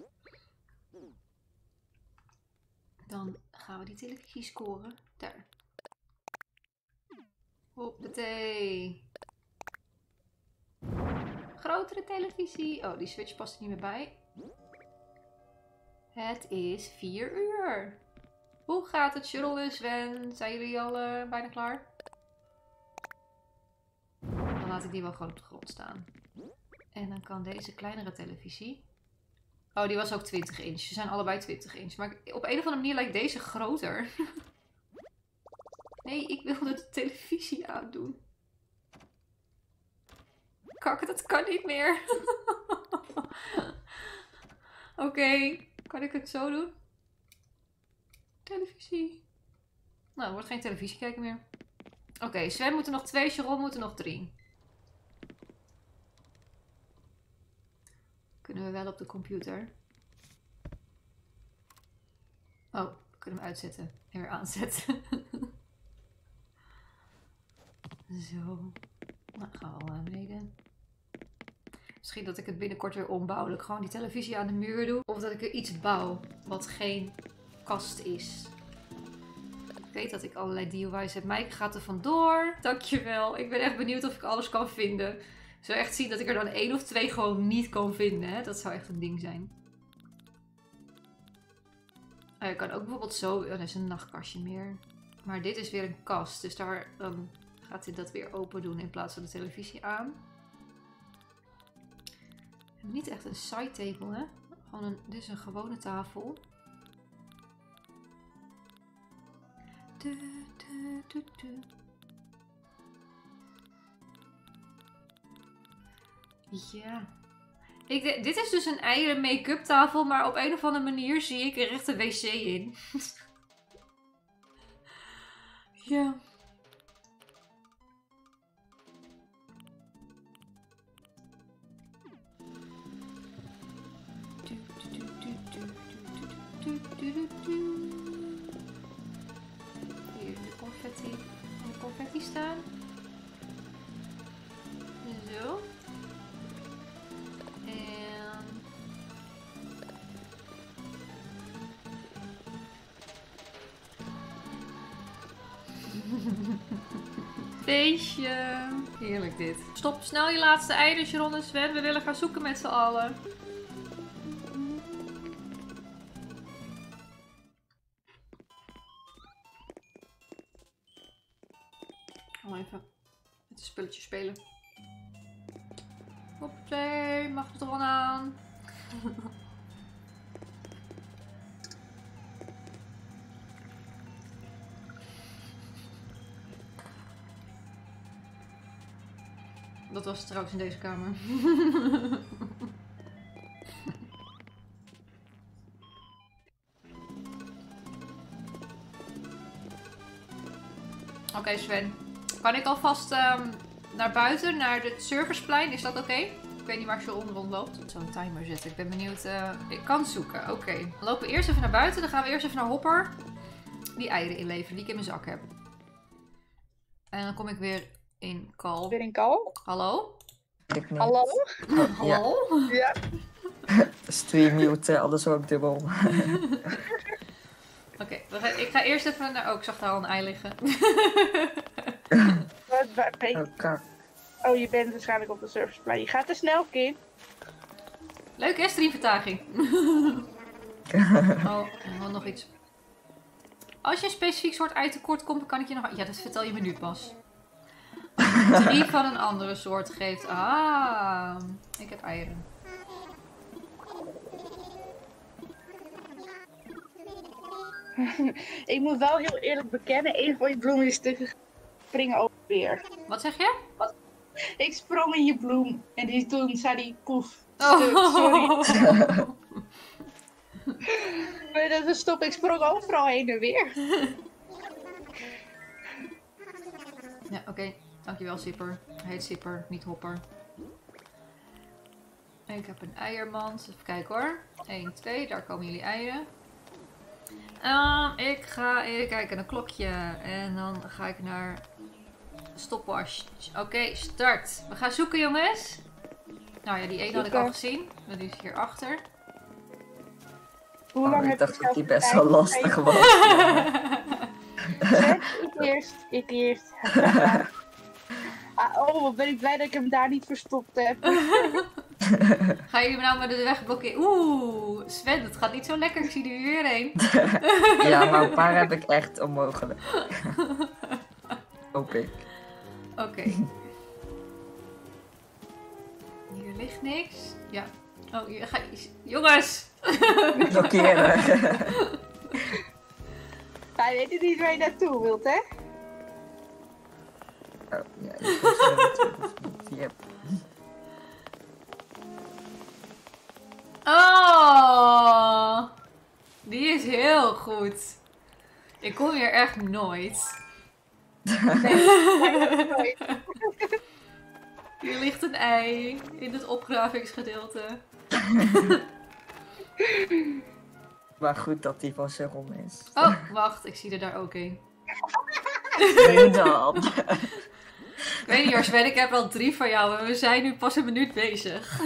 Dan gaan we die televisie scoren. Daar. Hoppatee. Grotere televisie. Oh, die switch past er niet meer bij. Het is vier uur. Hoe gaat het, Cheryl en Sven? Zijn jullie al uh, bijna klaar? Dan laat ik die wel gewoon op de grond staan. En dan kan deze kleinere televisie... Oh, die was ook twintig inch. Ze zijn allebei twintig inch. Maar op een of andere manier lijkt deze groter. Nee, ik wilde de televisie aandoen. Kak, dat kan niet meer. Oké, okay. Kan ik het zo doen? Televisie. Nou, er wordt geen televisie kijken meer. Oké, okay, Sven moet er nog twee, Sharon moet er nog drie. Kunnen we wel op de computer. Oh, we kunnen hem uitzetten en weer aanzetten. Zo. Nou, gaan we al naar beneden. Misschien dat ik het binnenkort weer ombouw. Dat ik gewoon die televisie aan de muur doe. Of dat ik er iets bouw wat geen kast is. Ik weet dat ik allerlei D I Y's heb. Maaike gaat er vandoor. Dankjewel. Ik ben echt benieuwd of ik alles kan vinden. Ik zou echt zien dat ik er dan één of twee gewoon niet kan vinden. Hè? Dat zou echt een ding zijn. Oh, je kan ook bijvoorbeeld zo... Oh, dat is een nachtkastje meer. Maar dit is weer een kast. Dus daar um, gaat hij dat weer open doen in plaats van de televisie aan. We hebben niet echt een side table, hè? Gewoon een, dit is een gewone tafel. Du, du, du, du. Ja. Ik, dit is dus een eieren make-up tafel, maar op een of andere manier zie ik er echt een wc in. Ja. Hier de confetti. En de confetti staan. Zo. En Feestje. Heerlijk dit. Stop snel je laatste eieren, Sharon en Sven. We willen gaan zoeken met z'n allen. Oh, even met de spulletjes spelen. Hoppatee, mag het er wel aan. Dat was het trouwens in deze kamer. Oké, okay, Sven. Kan ik alvast um, naar buiten, naar het serviceplein? Is dat oké? Okay? Ik weet niet waar Sharon rondloopt. Ik zal een timer zetten. Ik ben benieuwd. Uh, ik kan zoeken. Oké. Okay. Dan lopen we eerst even naar buiten. Dan gaan we eerst even naar Hopper. Die eieren inleveren die ik in mijn zak heb. En dan kom ik weer in Kal. Weer in Kal? Hallo? Ik niet. Hallo? Oh, Hallo? Ja. Stream mute, alles ook dubbel. Oké, okay, ik ga eerst even naar... Oh, ik zag daar al een ei liggen. Wat, wat, nee. Oh, kak. Oh, je bent waarschijnlijk op de serviceplein. Je gaat te snel, kind. Leuk hè, streamvertraging. Oh, en nog iets. Als je een specifiek soort ei tekort komt, kan ik je nog... Ja, dat vertel je me nu pas. Drie van een andere soort geeft. Ah, ik heb eieren. Ik moet wel heel eerlijk bekennen, een van je bloemen is stukken springen over weer. Wat zeg je? Wat? Ik sprong in je bloem en die, toen zei die poef. Oh. Stuk, sorry. Maar dat is stop, ik sprong overal heen en weer. Ja, oké. Okay. Dankjewel, Sipper. Hij heet Sipper, niet Hopper. Ik heb een eiermand. Even kijken hoor. één, twee, daar komen jullie eieren. Uh, ik ga even kijken, een klokje. En dan ga ik naar stopwatch. Oké, okay, start. We gaan zoeken, jongens. Nou ja, die ene had ik al gezien. Maar die is hierachter. Hoe lang oh, heb ik dacht je dat die zelf best wel lastig was. Ik eerst, ik eerst. Ah, oh, wat ben ik blij dat ik hem daar niet verstopt heb. Ga je nou maar de weg blokkeren? Oeh, Sven, het gaat niet zo lekker. Ik zie er weer heen. Ja, maar een paar heb ik echt onmogelijk. Hoop ik. Oké. Okay. Hier ligt niks. Ja. Oh, hier ga je... Jongens! Blokkeren. Hij weet niet waar je naartoe wilt, hè? Oh, ja, ik was er natuurlijk niet. Yep. Oh! Die is heel goed. Ik kom hier echt nooit. Nee, nooit. Hier ligt een ei in het opgravingsgedeelte. Maar goed dat die van Sharon is. Oh, wacht. Ik zie er daar ook een. Nee dan. Ik weet niet hoor, Sven, ik heb al drie van jou en we zijn nu pas een minuut bezig.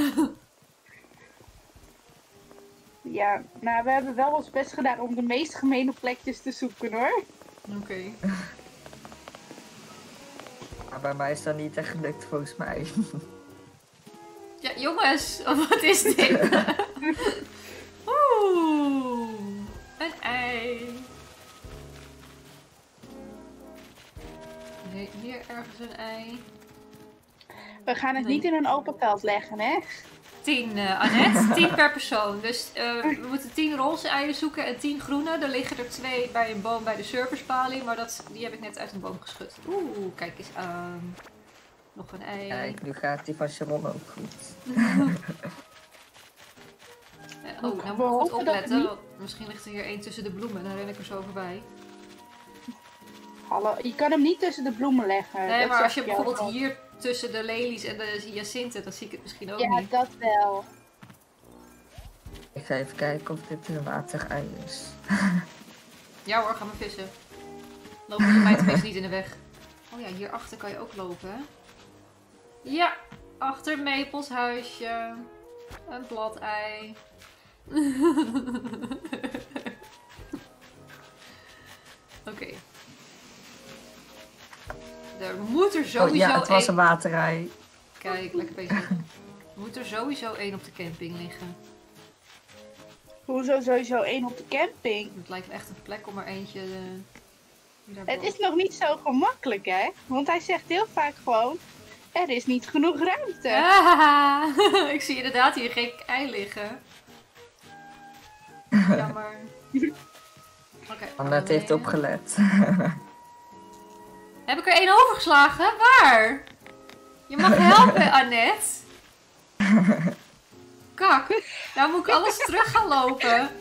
Ja, nou, we hebben wel ons best gedaan om de meest gemene plekjes te zoeken, hoor. Oké. Okay. Maar bij mij is dat niet echt gelukt, volgens mij. Ja, jongens, wat is dit? Oeh, een ei. Nee, hier ergens een ei. We gaan het Nee. niet in een open veld leggen, hè? Tien, uh, Annette. Tien per persoon. Dus uh, we moeten tien roze eieren zoeken en tien groene. Er liggen er twee bij een boom bij de servicepaling, maar dat, die heb ik net uit een boom geschud. Oeh, kijk eens aan. Nog een ei. Kijk, nu gaat die van Sharon ook goed. Uh, oh, nou moet ik goed hopen dat het opletten. niet- Want misschien ligt er hier één tussen de bloemen. Dan ren ik er zo voorbij. Hallo, je kan hem niet tussen de bloemen leggen. Nee, dat maar zeg als je ik bijvoorbeeld al. hier tussen de lelies en de hyacinten, dan zie ik het misschien ook Ja, niet. dat wel. Ik ga even kijken of dit een waterei is. Ja hoor, ga maar vissen. Lopen de mij tenminste niet in de weg. Oh ja, hierachter kan je ook lopen, hè? Ja, achter Maples huisje. Een bladei. Oké. Er moet er sowieso Oh ja, het was één... een waterij. Kijk, lekker bezig. Er moet er sowieso één op de camping liggen. Hoezo sowieso één op de camping? Het lijkt me echt een plek om er eentje... Uh, Het is nog niet zo gemakkelijk, hè? Want hij zegt heel vaak gewoon... Er is niet genoeg ruimte. Ah, ik zie inderdaad hier geen ei liggen. Jammer. Oké. Okay, Annette heeft opgelet. Heb ik er één overgeslagen? Waar? Je mag helpen, Annette. Kak, nou moet ik alles terug gaan lopen.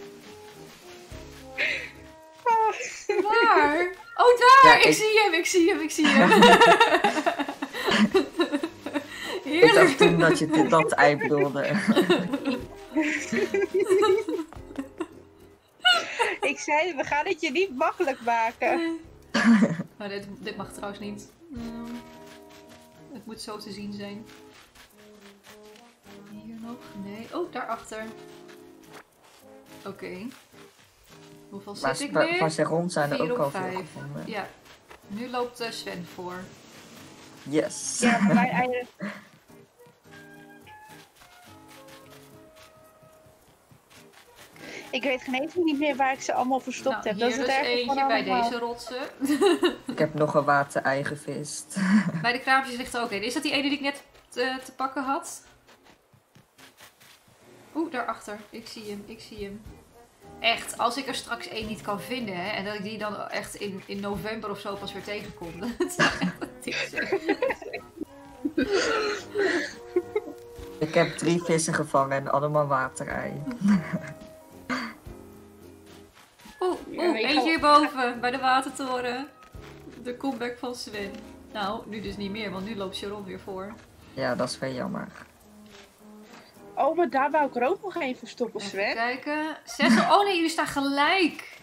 Waar? Oh, daar! Ja, ik... ik... zie hem, ik zie hem, ik zie hem. Ik dacht toen dat je dit, dat ei bedoelde. Ik zei, we gaan het je niet makkelijk maken. Maar dit, dit mag trouwens niet. Mm. Het moet zo te zien zijn. Hier nog? Nee. Oh, daarachter. Oké. Okay. Hoeveel zit maar ik van, nu? Van zijn rond zijn er Vier ook of al veel vijf. gevonden. Ja. Nu loopt uh, Sven voor. Yes. Ja, maar mijn eieren... Ik weet geen eens niet meer waar ik ze allemaal verstopt Nou, heb. hier Dat is dus het eentje bij deze rotsen. Ik heb nog een waterei gevist. Bij de kraampjes ligt er ook een. Is dat die ene die ik net te, te pakken had? Oeh, daarachter. Ik zie hem, ik zie hem. Echt, als ik er straks één niet kan vinden, hè, en dat ik die dan echt in, in november of zo pas weer tegenkom. Dat zou echt wat dik zijn. Ik heb drie vissen gevangen en allemaal waterei. Oeh, oeh, eentje hierboven, bij de watertoren. De comeback van Sven. Nou, nu dus niet meer, want nu loopt Sharon weer voor. Ja, dat is wel jammer. Oh, maar daar wou ik er ook nog één verstoppen, Even Sven. kijken. Zes... Oh nee, jullie staan gelijk.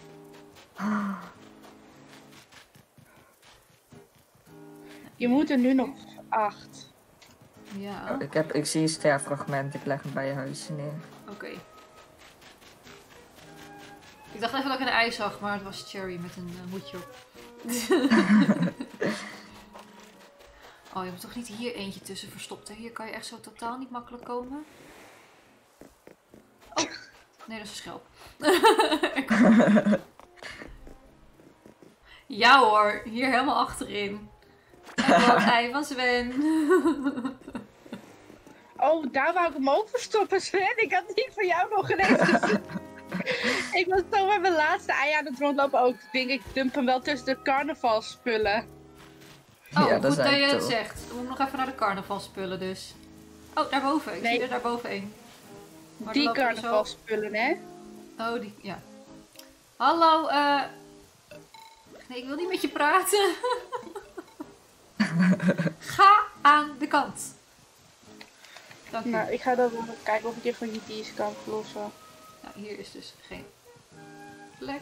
Je moet er nu nog acht. Ja, oké. Ik, heb, ik zie een sterfragment, ik leg hem bij je huisje neer. Okay. Ik dacht even dat ik een ei zag, maar het was Cherry met een uh, hoedje op. Oh, je moet toch niet hier eentje tussen verstopt, hè? Hier kan je echt zo totaal niet makkelijk komen. Oh, nee, dat is een schelp. Ja hoor, hier helemaal achterin. En wat ei van Sven. Oh, daar wou ik hem ook verstoppen, Sven. Ik had die van jou nog ineens gezien. Ik was zo met mijn laatste ei aan het rondlopen ook. Ik denk, ik dump hem wel tussen de carnavalspullen. Oh, Ja, dat goed zei dat je ik het toch. zegt. Dan moet ik nog even naar de carnavalspullen dus. Oh, daarboven. Ik Nee. zie er daarboven één. Maar Die dan lopen we zo- carnavalspullen, hè? Oh, die, ja. Hallo, eh... Nee, ik wil niet met je praten. Ga aan de kant. Dank u. Nou, ik ga dan wel kijken of ik even die dies kan verlossen. Nou, hier is dus geen plek.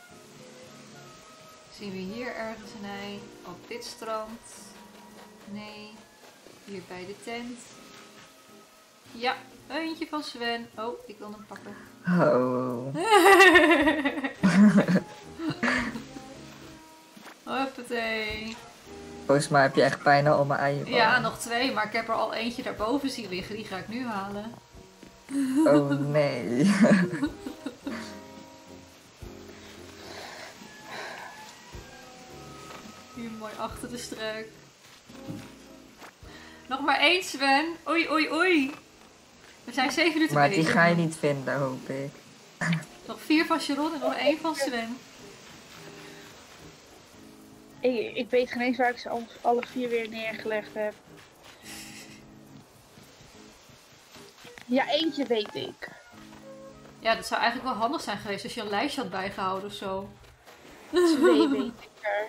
Zien we hier ergens een ei? Op dit strand? Nee. Hier bij de tent. Ja, eentje van Sven. Oh, ik wil hem pakken. Oh. Hoppatee. Volgens mij heb je echt bijna al mijn eieren. Ja, nog twee, maar ik heb er al eentje daarboven zien liggen. Die ga ik nu halen. Oh nee. Hier mooi achter de struik. Nog maar één, Sven. Oei, oei, oei. We zijn zeven minuten Maar bezig. die ga je niet vinden, hoop ik. Nog vier van Sharon en nog één van Sven. Ik, ik weet geen eens waar ik ze al, alle vier weer neergelegd heb. Ja, eentje weet ik. Ja, dat zou eigenlijk wel handig zijn geweest als je een lijstje had bijgehouden of zo. Twee weet ik er.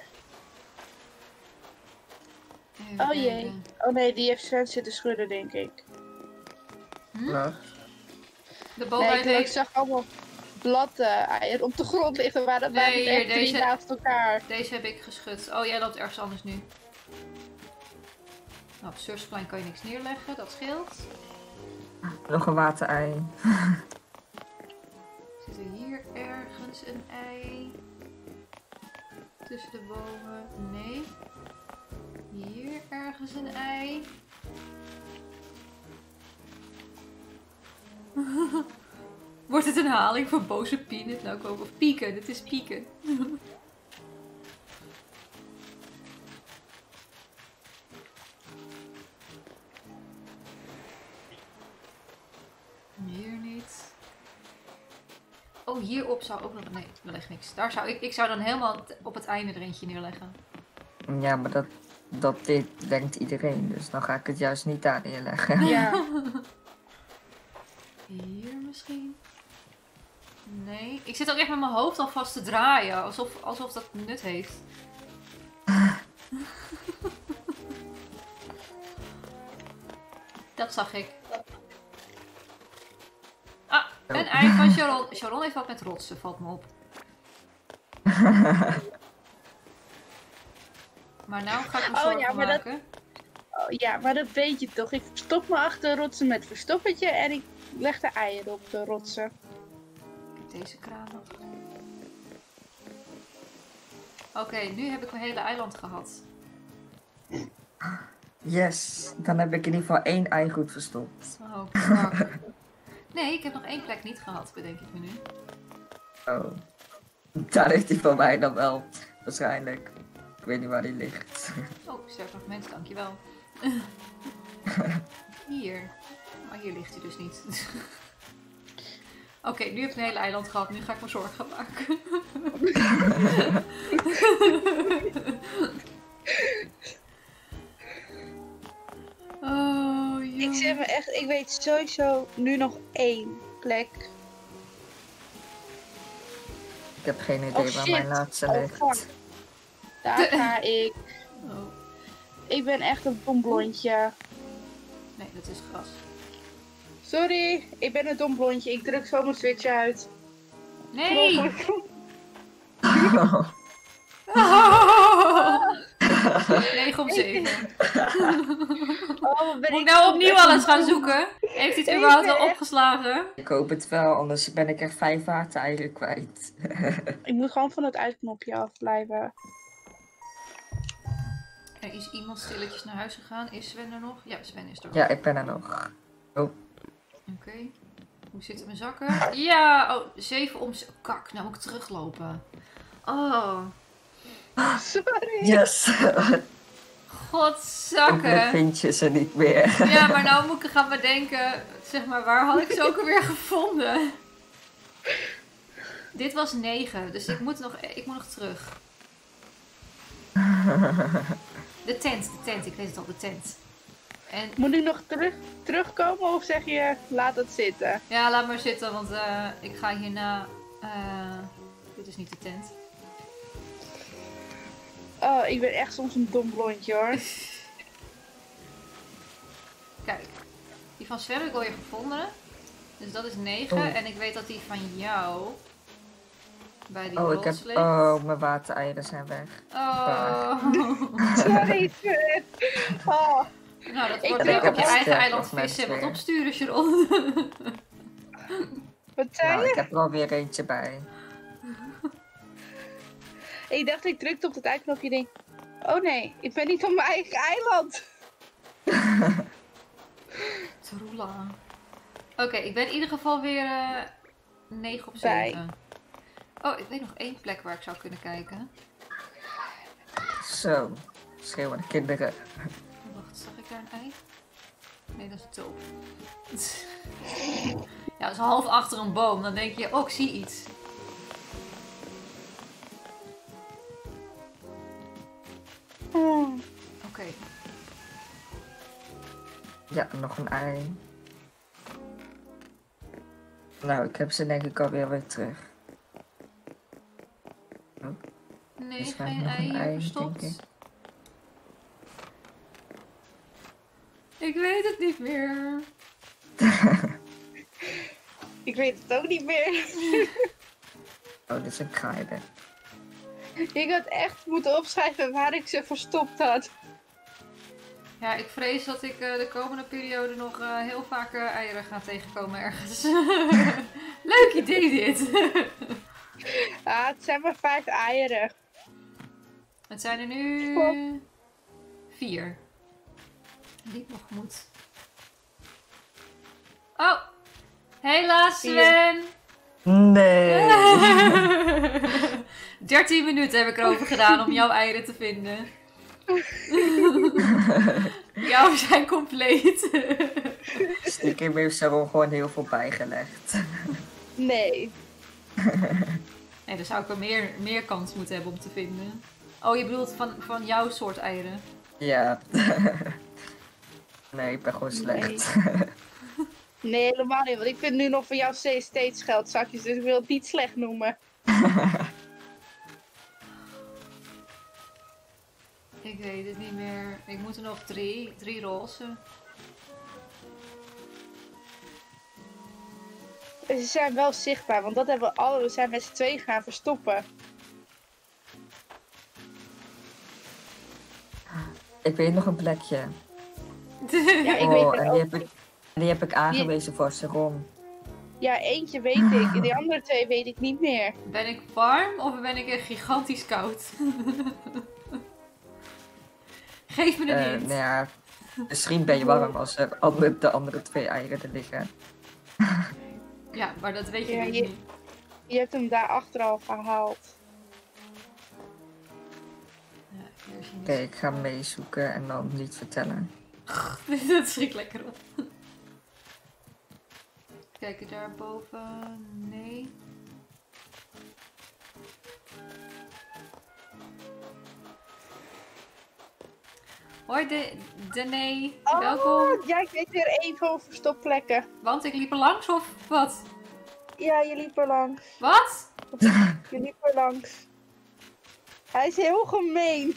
Even Oh jee. kijken. Oh nee, die heeft Sven zitten schudden, denk ik. Hm? Wat? De bal Nee, bij ik, de... ik zag allemaal bladdeieren op de grond liggen, maar dat Nee, waren hier, echt drie deze- naast elkaar. Deze heb ik geschud. Oh, jij loopt ergens anders nu. Nou, op Surfsplein kan je niks neerleggen, dat scheelt. Nog een waterei. Zit er hier ergens een ei? Tussen de bomen? Nee. Hier ergens een ei. Wordt het een haling van boze Peanut? Nou, ik over pieken. Dit is pieken. Hier niet. Oh, hierop zou ook nog... Nee, er ligt niks. Daar zou ik... Ik zou dan helemaal op het einde er eentje neerleggen. Ja, maar dat, dat dit denkt iedereen. Dus dan ga ik het juist niet daar neerleggen. Ja. Hier misschien? Nee. Ik zit ook echt met mijn hoofd al vast te draaien. Alsof, alsof dat nut heeft. Dat zag ik. Ah, een ei van Sharon. Sharon heeft wat met rotsen, valt me op. Maar nou ga ik me Oh, zorgen ja, maar dat- maken. Oh, ja, maar dat weet je toch. Ik verstop me achter rotsen met verstoppertje en ik leg de eieren op de rotsen. Deze kraan nog. Oké, nu heb ik mijn hele eiland gehad. Yes, dan heb ik in ieder geval één ei goed verstopt. Oh, fuck. Nee, ik heb nog één plek niet gehad, bedenk ik me nu. Oh. Daar heeft hij van mij dan wel. Waarschijnlijk. Ik weet niet waar die ligt. Oh, sterfragment, dankjewel. Hier. Maar hier ligt hij dus niet. Oké, nu heb ik een hele eiland gehad. Nu ga ik me zorgen gaan maken. Oh, joh. Ik zeg me echt, ik weet sowieso nu nog één plek. Ik heb geen idee Oh, waar shit. mijn laatste Oh, ligt. fuck. Daar ga ik. Oh, Ik ben echt een dom blondje. nee, dat is gras. Sorry, ik ben een dom blondje. Ik druk zo mijn switch uit. Nee! Oh. negen op zeven. Oh, wat ben Moet ik ik nou dom. opnieuw alles gaan zoeken? Heeft hij het überhaupt al opgeslagen? Ik hoop het wel, anders ben ik echt vijf watereieren kwijt. Ik moet gewoon van het uitknopje afblijven. Er is iemand stilletjes naar huis gegaan. Is Sven er nog? Ja, Sven is er nog. Ja, ik ben er nog. Oh, Oké. Hoe zitten mijn zakken? Ja! Oh, zeven om... z- Kak, nou moet ik teruglopen. Oh. Sorry. yes! God, Ik zakken. vind je ze niet meer. Ja, maar nou moet ik gaan bedenken, zeg maar, waar had ik ze ook alweer gevonden? Dit was negen, dus ik moet nog, ik moet nog terug. De tent, de tent, ik weet het al, de tent. En Moet ik nog terug, terugkomen of zeg je laat het zitten? ja, laat maar zitten, want eh, ik ga hierna... eh dit is niet de tent. Oh, ik ben echt soms een dom blondje hoor. Kijk, die van Sven heb ik alweer gevonden. Dus dat is negen. Oh. En ik weet dat die van jou bij die Oh, ik heb... rots ligt. Oh, mijn watereieren zijn weg. Oh. Sorry. Sven. Oh, Nou, dat Ik wordt druk leuk op op je eigen sterk eiland of met vissen en wat sfeer. opsturen, Sharon. wat zei Nou, je? ik heb er alweer eentje bij. Ik dacht ik drukte op het uitknopje en denk... Oh nee, ik ben niet op mijn eigen eiland. Troela. Oké, ik ben in ieder geval weer uh, negen op Bij. zeven. Oh, ik weet nog één plek waar ik zou kunnen kijken. Zo. Schreeuwende kinderen. Oh, wacht, zag ik daar een ei? Nee, dat is een tulp. Ja, dat is half achter een boom. Dan denk je, oh, ik zie iets. Hmm. Oké. Ja, nog een ei. Nou, ik heb ze denk ik alweer weer terug. Nee, Dus waar geen nog ei een hier ei, verstopt. denk ik. Ik weet het niet meer. Ik weet het ook niet meer. Oh, dit is een kruiden. Ik had echt moeten opschrijven waar ik ze verstopt had. Ja, ik vrees dat ik uh, de komende periode nog uh, heel vaak uh, eieren ga tegenkomen ergens. Leuk idee dit. Ah, het zijn maar vijf eieren. Het zijn er nu Vier. Liep nog moet. Oh! Helaas, Sven! Nee. dertien minuten heb ik erover gedaan om jouw eieren te vinden. Jouw zijn compleet. Stiekem heeft Sharon gewoon heel veel bijgelegd. Nee. Nee, dan zou ik er meer, meer kans moeten hebben om te vinden. Oh, je bedoelt van, van jouw soort eieren? Ja. Nee, ik ben gewoon slecht. Nee, helemaal niet. Want ik vind nu nog van jou steeds steeds geldzakjes. Dus ik wil het niet slecht noemen. Ik weet het niet meer. Ik moet er nog drie. Drie roze. Ze zijn wel zichtbaar. Want dat hebben we alle. We zijn met z'n twee gaan verstoppen. Ik weet nog een plekje. Ja, ik Oh, weet het en ook. die heb ik, die heb ik aangewezen voor Sharon. Ja, eentje weet ik. Die andere twee weet ik niet meer. Ben ik warm of ben ik echt gigantisch koud? Geef me Eh een hint. nou ja, misschien ben je warm als er andere, de andere twee eieren er liggen. Ja, maar dat weet je Ja, dus je- niet. Je hebt hem daar achter al gehaald. Ja, hier zien Oké, ik ga meezoeken en dan niet vertellen. Dat schrikt lekker op. Kijken daarboven. Nee. Hoi de, Dene, welkom. Oh, ja, ik weet weer één van verstopplekken. Want ik liep er langs of wat? Ja, je liep er langs. Wat? Je liep er langs. Hij is heel gemeen.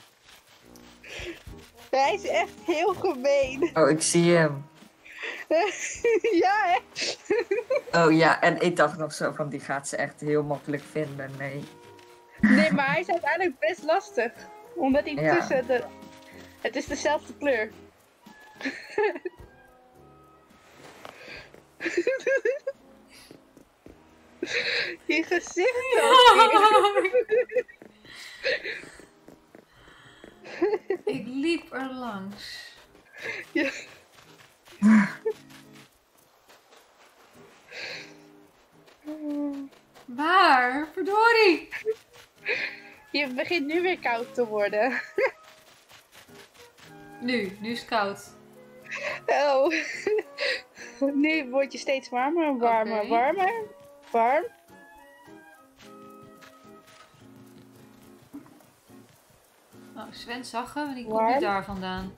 Hij is echt heel gemeen. Oh, ik zie hem. Ja, hè? Oh ja, en ik dacht nog zo van die gaat ze echt heel makkelijk vinden. Nee. Nee, maar hij is uiteindelijk best lastig. Omdat hij Ja. tussen de... Het is dezelfde kleur. Je gezicht ook. Ik liep er langs. Ja. Waar? Verdorie! Je begint nu weer koud te worden. Nu, nu is het koud. Oh. Nu word je steeds warmer en warmer, Oké. warmer. Warm. Oh, Sven zag hem, die komt Warm. nu daar vandaan.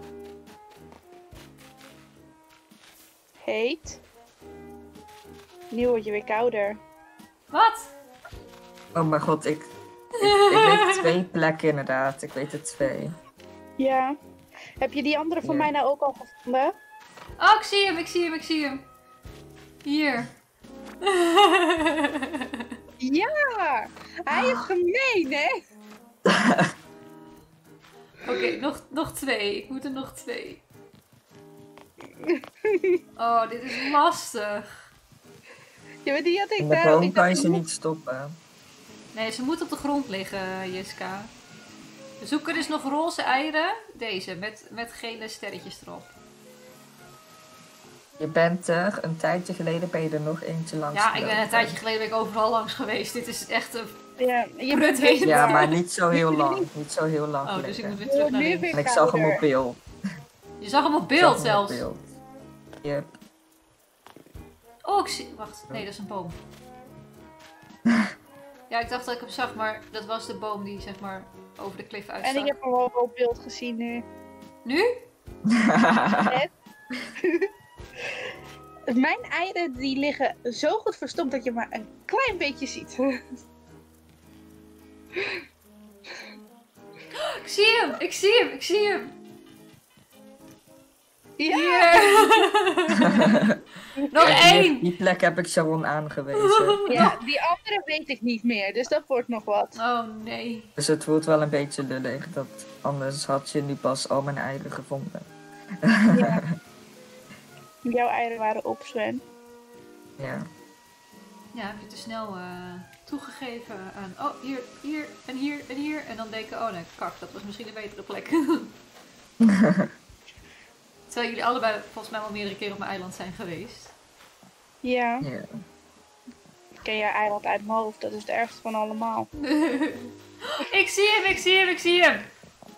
Heet. Nu word je weer kouder. Wat? Oh mijn god, ik, ik, ik weet twee plekken inderdaad. Ik weet er twee. Ja. Heb je die andere van Ja. mij nou ook al gevonden? Oh, ik zie hem, ik zie hem, ik zie hem. Hier. Ja! Hij is gemeen, hè? Oké, nog, nog twee. Ik moet er nog twee. Oh, dit is lastig. Ja, maar die had ik In de daar... boom ik kan je dacht, ze niet stoppen. Nee, ze moet op de grond liggen, Jiska. We zoeken dus nog roze eieren. Deze, met, met gele sterretjes erop. Je bent er, een tijdje geleden ben je er nog eentje langs Ja, ik ben gelopen. een tijdje geleden ben ik overal langs geweest. Dit is echt een... Ja, je Prut bent heen. Ja, maar niet zo heel lang. Niet zo heel lang Oh, geleden. dus ik moet weer Oh, terug naar nu links. weer En ik zag hem op kouder. beeld. Je zag hem op Ik zag beeld hem zelfs. op beeld. Yep. Oh, ik zie... Wacht, nee, dat is een boom. Ja, ik dacht dat ik hem zag, maar dat was de boom die zeg maar over de klif uitstak. En ik heb hem ook op beeld gezien nu. Nu? Mijn eieren die liggen zo goed verstopt dat je maar een klein beetje ziet. Ik zie hem, ik zie hem, ik zie hem. Ja! Hier. Nog En die- één. Die plek heb ik Sharon aangewezen. Ja, die andere weet ik niet meer, dus dat wordt nog wat. Oh nee. Dus het voelt wel een beetje lullig. Dat, anders had je nu pas al mijn eieren gevonden. Ja. Jouw eieren waren op, Sven. Ja. Ja, heb je te snel, eh, toegegeven aan, oh, hier, hier en hier en hier. En dan denken, oh nee, kak, dat was misschien een betere plek. Terwijl jullie allebei volgens mij wel meerdere keren op mijn eiland zijn geweest. Ja. Ja. Ik ken je eiland uit mijn hoofd, dat is het ergste van allemaal. Ik zie hem, ik zie hem, ik zie hem.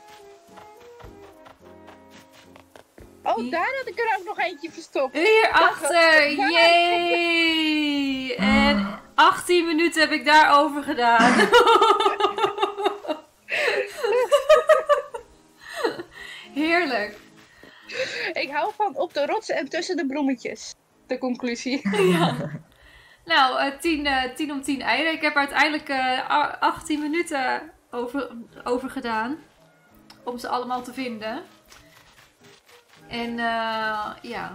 Oh, Hier. daar had ik er ook nog eentje verstopt. Hierachter, yay! En achttien minuten heb ik daarover gedaan. Heerlijk. Ik hou van op de rotsen en tussen de bloemetjes. De conclusie. Ja. Nou, uh, tien, uh, tien om tien eieren. Ik heb er uiteindelijk uh, achttien minuten over, over gedaan. Om ze allemaal te vinden. En uh, ja.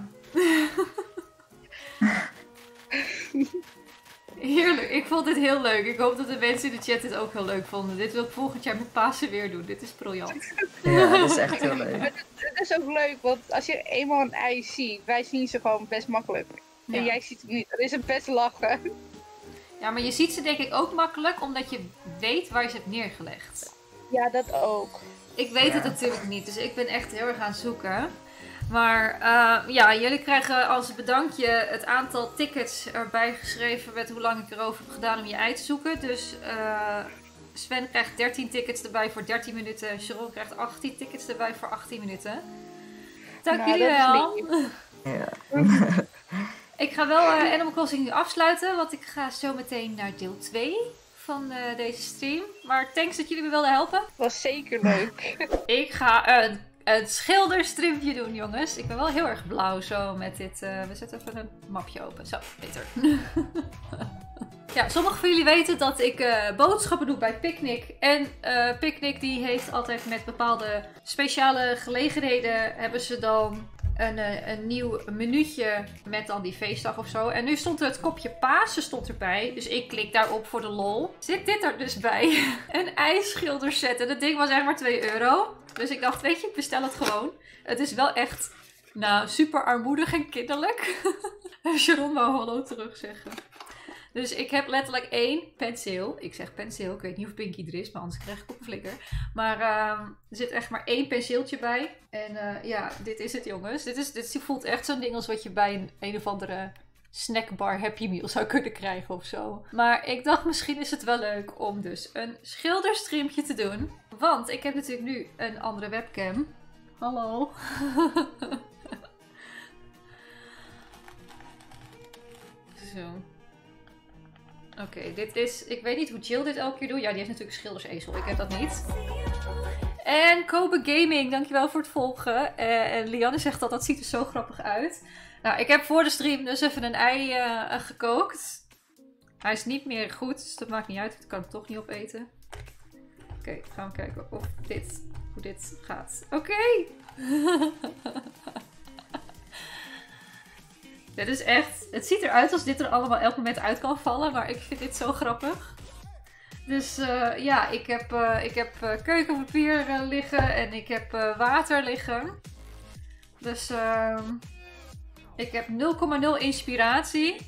Heerlijk. Ik vond dit heel leuk. Ik hoop dat de mensen in de chat dit ook heel leuk vonden. Dit wil ik volgend jaar met Pasen weer doen. Dit is briljant. Ja, dat is echt heel leuk. Het is ook leuk, want als je eenmaal een ei ziet, wij zien ze gewoon best makkelijk. Ja. En jij ziet het niet. Dan is het best lachen. Ja, maar je ziet ze denk ik ook makkelijk omdat je weet waar je ze hebt neergelegd. Ja, dat ook. Ik weet Ja. het natuurlijk niet, dus ik ben echt heel erg aan het zoeken. Maar uh, ja, jullie krijgen als bedankje het aantal tickets erbij geschreven met hoe lang ik erover heb gedaan om je ei te zoeken. Dus uh, Sven krijgt dertien tickets erbij voor dertien minuten. Sharon krijgt achttien tickets erbij voor achttien minuten. Dank Nou, jullie dat is wel. lief. Ja. Ik ga wel uh, Animal Crossing nu afsluiten, want ik ga zo meteen naar deel twee van uh, deze stream. Maar thanks dat jullie me wilden helpen. Was zeker leuk. Ik ga een, een schilderstrimpje doen, jongens. Ik ben wel heel erg blauw zo met dit. Uh, we zetten even een mapje open. Zo, beter. Ja, sommigen van jullie weten dat ik uh, boodschappen doe bij Picnic. En uh, Picnic die heeft altijd met bepaalde speciale gelegenheden hebben ze dan een, uh, een nieuw minuutje met dan die feestdag of zo. En nu stond er het kopje Pasen stond erbij. Dus ik klik daarop voor de lol. Zit dit er dus bij? Een ijsschilderset. En dat ding was echt maar twee euro. Dus ik dacht, weet je, ik bestel het gewoon. Het is wel echt, nou, super armoedig en kinderlijk. Sharon wou hallo terug zeggen. Dus ik heb letterlijk één penseel. Ik zeg penseel, ik weet niet of Pinky er is, maar anders krijg ik op een flikker. Maar uh, er zit echt maar één penseeltje bij. En uh, ja, dit is het, jongens. Dit, is, dit voelt echt zo'n ding als wat je bij een, een of andere snackbar Happy Meal zou kunnen krijgen of zo. Maar ik dacht, misschien is het wel leuk om dus een schilderstreampje te doen. Want ik heb natuurlijk nu een andere webcam. Hallo. Zo. Oké, okay, dit is... Ik weet niet hoe Jill dit elke keer doet. Ja, die heeft natuurlijk schildersezel. Ik heb dat niet. En Kobe Gaming, dankjewel voor het volgen. Uh, en Lianne zegt dat dat ziet er zo grappig uit. Nou, ik heb voor de stream dus even een ei uh, gekookt. Hij is niet meer goed, dus dat maakt niet uit. Dat kan ik toch niet opeten. Oké, okay, gaan we kijken of dit, hoe dit gaat. Oké. Okay. Dit is echt... Het ziet eruit als dit er allemaal elk moment uit kan vallen. Maar ik vind dit zo grappig. Dus uh, ja, ik heb, uh, ik heb uh, keukenpapier uh, liggen. En ik heb uh, water liggen. Dus uh, ik heb nul komma nul inspiratie.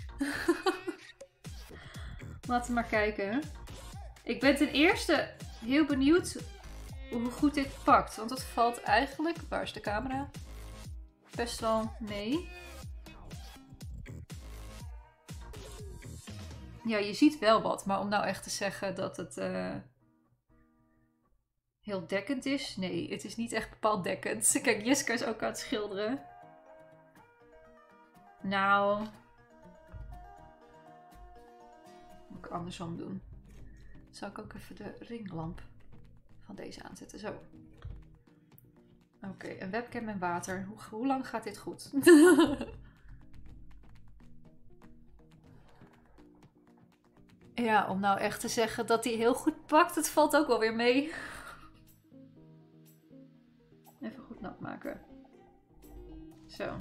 Laten we maar kijken. Ik ben ten eerste heel benieuwd hoe goed dit pakt. Want het valt eigenlijk... Waar is de camera? Best wel mee. Ja, je ziet wel wat, maar om nou echt te zeggen dat het uh, heel dekkend is. Nee, het is niet echt bepaald dekkend. Kijk, Jessica is ook aan het schilderen. Nou. Moet ik andersom doen. Zal ik ook even de ringlamp van deze aanzetten. Zo. Oké, okay, een webcam en water. Hoe, hoe lang gaat dit goed? Ja, om nou echt te zeggen dat hij heel goed pakt, het valt ook wel weer mee. Even goed nat maken. Zo.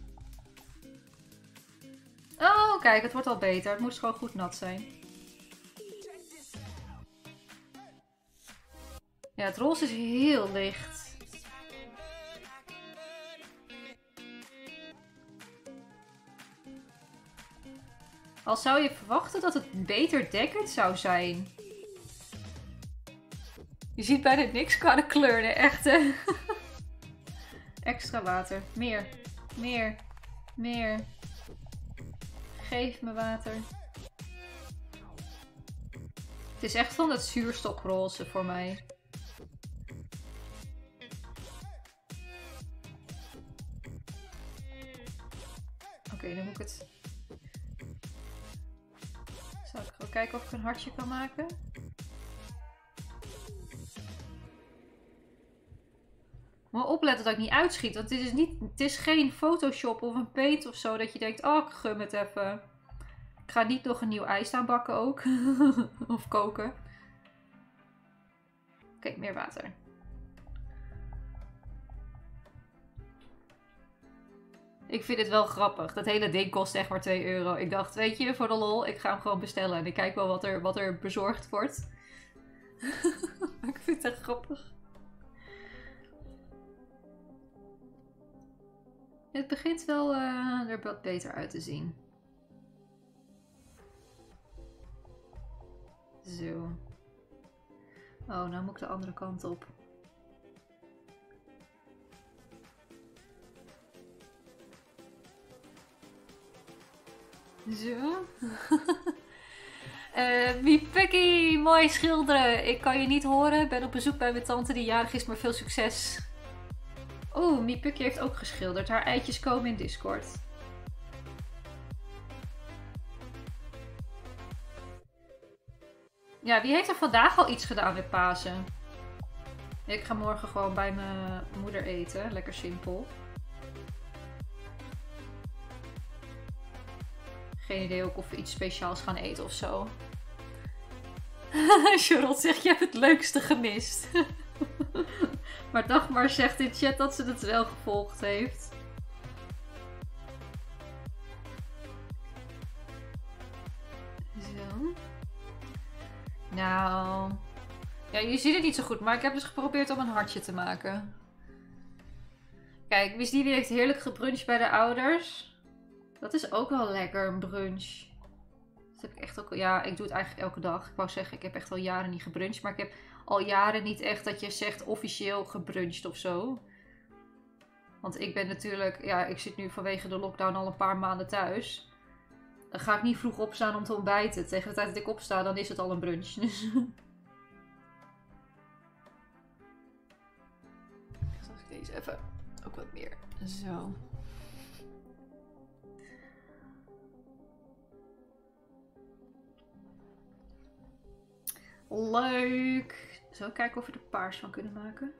Oh, kijk, het wordt al beter. Het moest gewoon goed nat zijn. Ja, het roze is heel licht. Al zou je verwachten dat het beter dekkend zou zijn. Je ziet bijna niks qua de kleur, hè? Echt, hè? Extra water. Meer. Meer. Meer. Geef me water. Het is echt van dat zuurstofroze voor mij. Oké, okay, dan moet ik het... Zal ik gewoon kijken of ik een hartje kan maken? Maar opletten dat ik niet uitschiet, want het is, niet, het is geen Photoshop of een Paint of zo dat je denkt, oh ik gum het even. Ik ga niet nog een nieuw ijs aanbakken ook. Of koken. Oké, okay, meer water. Ik vind het wel grappig. Dat hele ding kost echt maar twee euro. Ik dacht, weet je, voor de lol, ik ga hem gewoon bestellen. En ik kijk wel wat er, wat er bezorgd wordt. Ik vind het echt grappig. Het begint wel uh, er wat beter uit te zien. Zo. Oh, nou moet ik de andere kant op. Zo. uh, Miepukkie, mooi schilderen. Ik kan je niet horen. Ik ben op bezoek bij mijn tante die jarig is, maar veel succes. Oeh, Miepukkie heeft ook geschilderd. Haar eitjes komen in Discord. Ja, wie heeft er vandaag al iets gedaan met Pasen? Ik ga morgen gewoon bij mijn moeder eten. Lekker simpel. Geen idee ook of we iets speciaals gaan eten of zo. Charlotte zegt, je hebt het leukste gemist. Maar Dagmar zegt in chat dat ze het wel gevolgd heeft. Zo. Nou. Ja, je ziet het niet zo goed, maar ik heb dus geprobeerd om een hartje te maken. Kijk, Miss Divi heeft heerlijk gebruncht bij de ouders. Dat is ook wel lekker, een brunch. Dat heb ik echt ook... Ja, ik doe het eigenlijk elke dag. Ik wou zeggen, ik heb echt al jaren niet gebruncht. Maar ik heb al jaren niet echt dat je zegt officieel gebruncht of zo. Want ik ben natuurlijk... Ja, ik zit nu vanwege de lockdown al een paar maanden thuis. Dan ga ik niet vroeg opstaan om te ontbijten. Tegen de tijd dat ik opsta, dan is het al een brunch. Dus... Zag ik deze even ook wat meer. Zo. Leuk. Zo, kijken of we er paars van kunnen maken.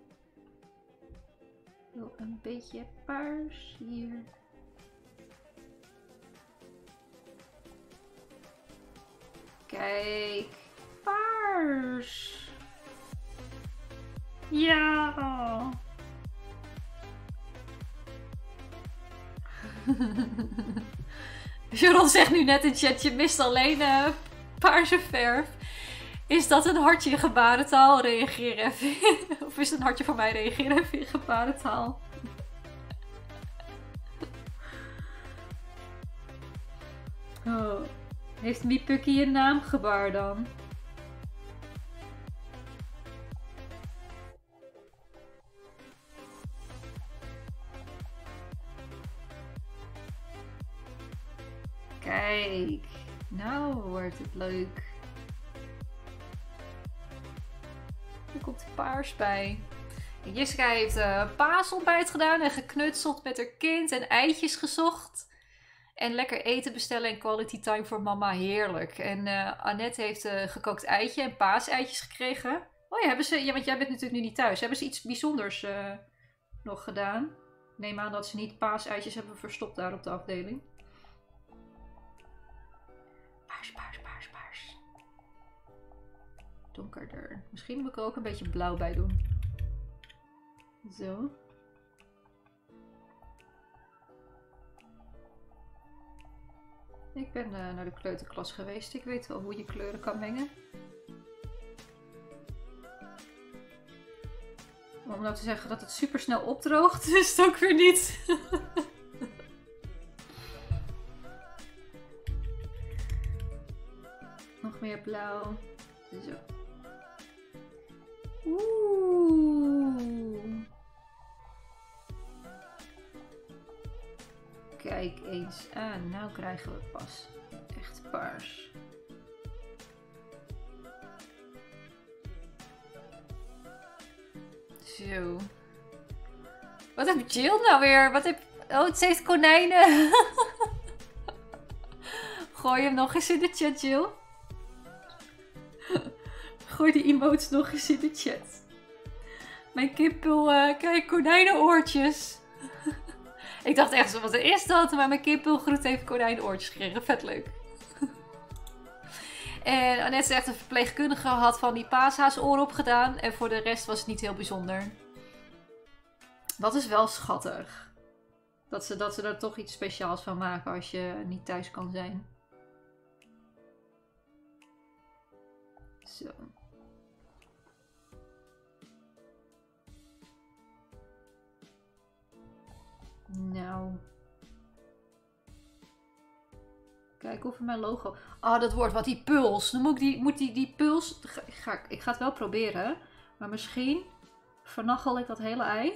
Wel een beetje paars hier. Kijk. Paars. Ja. Sharon zegt nu net in chat, je mist alleen uh, paarse verf. Is dat een hartje in gebarentaal? Reageer even. Of is het een hartje voor mij? Reageer even in gebarentaal. Oh. Heeft Miepukkie een naamgebaar dan? Kijk. Nou wordt het leuk. Er komt paars bij. Jessica heeft uh, paasontbijt gedaan en geknutseld met haar kind en eitjes gezocht. En lekker eten bestellen en quality time voor mama. Heerlijk. En uh, Annette heeft uh, gekookt eitje en paaseitjes gekregen. Oh ja, hebben ze, ja, want jij bent natuurlijk nu niet thuis. Hebben ze iets bijzonders uh, nog gedaan? Ik neem aan dat ze niet paaseitjes hebben verstopt daar op de afdeling. Paars, paars, paars, paars. Donkerder. Misschien moet ik er ook een beetje blauw bij doen. Zo. Ik ben uh, naar de kleuterklas geweest. Ik weet wel hoe je kleuren kan mengen. Maar om nou te zeggen dat het super snel opdroogt, is het ook weer niet. meer blauw. Zo. Oeh. Kijk eens aan. Nou krijgen we pas echt paars. Zo. Wat heb Jill nou weer? Wat heb... Oh, het heeft konijnen. Gooi hem nog eens in de chat, Jill. Gooi die emotes nog eens in de chat. Mijn kippel, uh, kijk, konijnenoortjes. Ik dacht echt zo, wat is dat? Maar mijn kippelgroet heeft konijnenoortjes gekregen. Vet leuk. En Annette zegt, een verpleegkundige had van die paashaasoren opgedaan. En voor de rest was het niet heel bijzonder. Dat is wel schattig. Dat ze, dat ze er toch iets speciaals van maken als je niet thuis kan zijn. Zo. Nou. Kijk of mijn logo... Oh, dat wordt wat, die puls. Dan moet ik die, moet die, die puls... Ga, ik, ik ga het wel proberen. Maar misschien vernachel ik dat hele ei.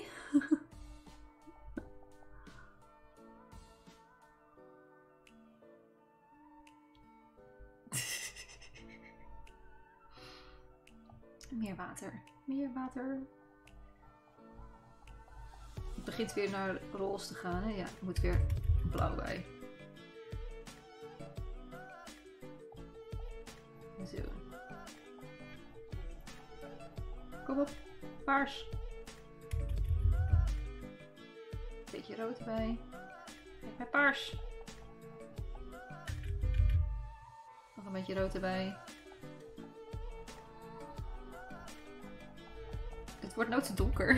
Meer water. Meer water. Het begint weer naar roze te gaan. Hè? Ja, er moet weer blauw bij. Zo. Kom op. Paars. Beetje rood erbij. Kijk bij paars. Nog een beetje rood erbij. Het wordt nou te donker.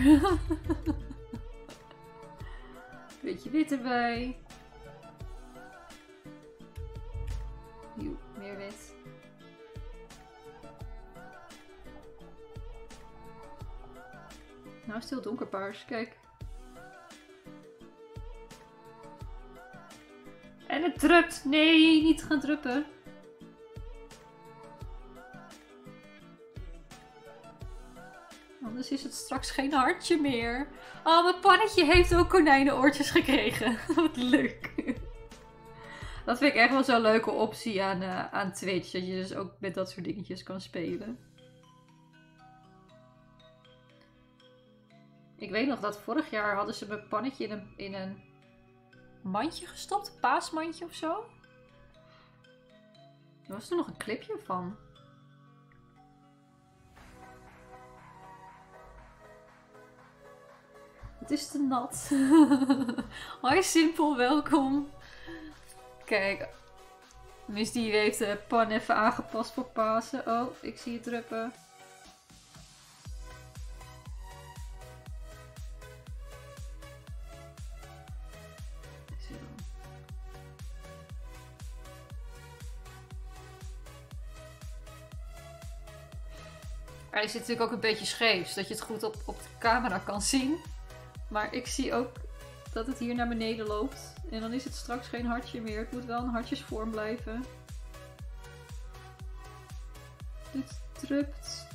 Beetje wit erbij. Joe, meer wit. Nou is het heel donkerpaars, kijk. En het drupt. Nee, niet gaan druppen. Anders is het straks geen hartje meer. Oh, mijn pannetje heeft ook konijnenoortjes gekregen. Wat leuk. Dat vind ik echt wel zo'n leuke optie aan, uh, aan Twitch. Dat je dus ook met dat soort dingetjes kan spelen. Ik weet nog dat vorig jaar hadden ze mijn pannetje in een, in een mandje gestopt. Een paasmandje of zo. Er was er nog een clipje van. Het is te nat. Hoi Simpel, welkom. Kijk. Misty heeft de pan even aangepast voor Pasen. Oh, ik zie het druppen. Zo. Hij zit natuurlijk ook een beetje scheef, zodat je het goed op, op de camera kan zien. Maar ik zie ook dat het hier naar beneden loopt. En dan is het straks geen hartje meer. Het moet wel een hartjesvorm blijven. Dit drupt.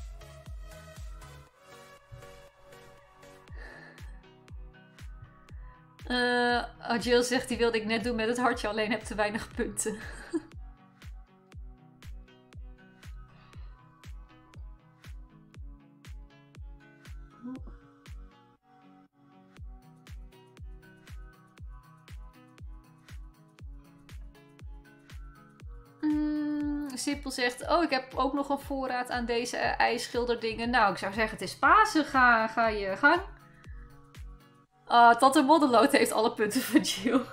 Uh, oh, Jill zegt, die wilde ik net doen met het hartje, alleen heb te weinig punten. Simpel zegt, oh, ik heb ook nog een voorraad aan deze uh, ijsschilderdingen. Nou, ik zou zeggen, het is Pasen. Ga, ga je gang. Uh, Tante Modderlood heeft alle punten van Jill.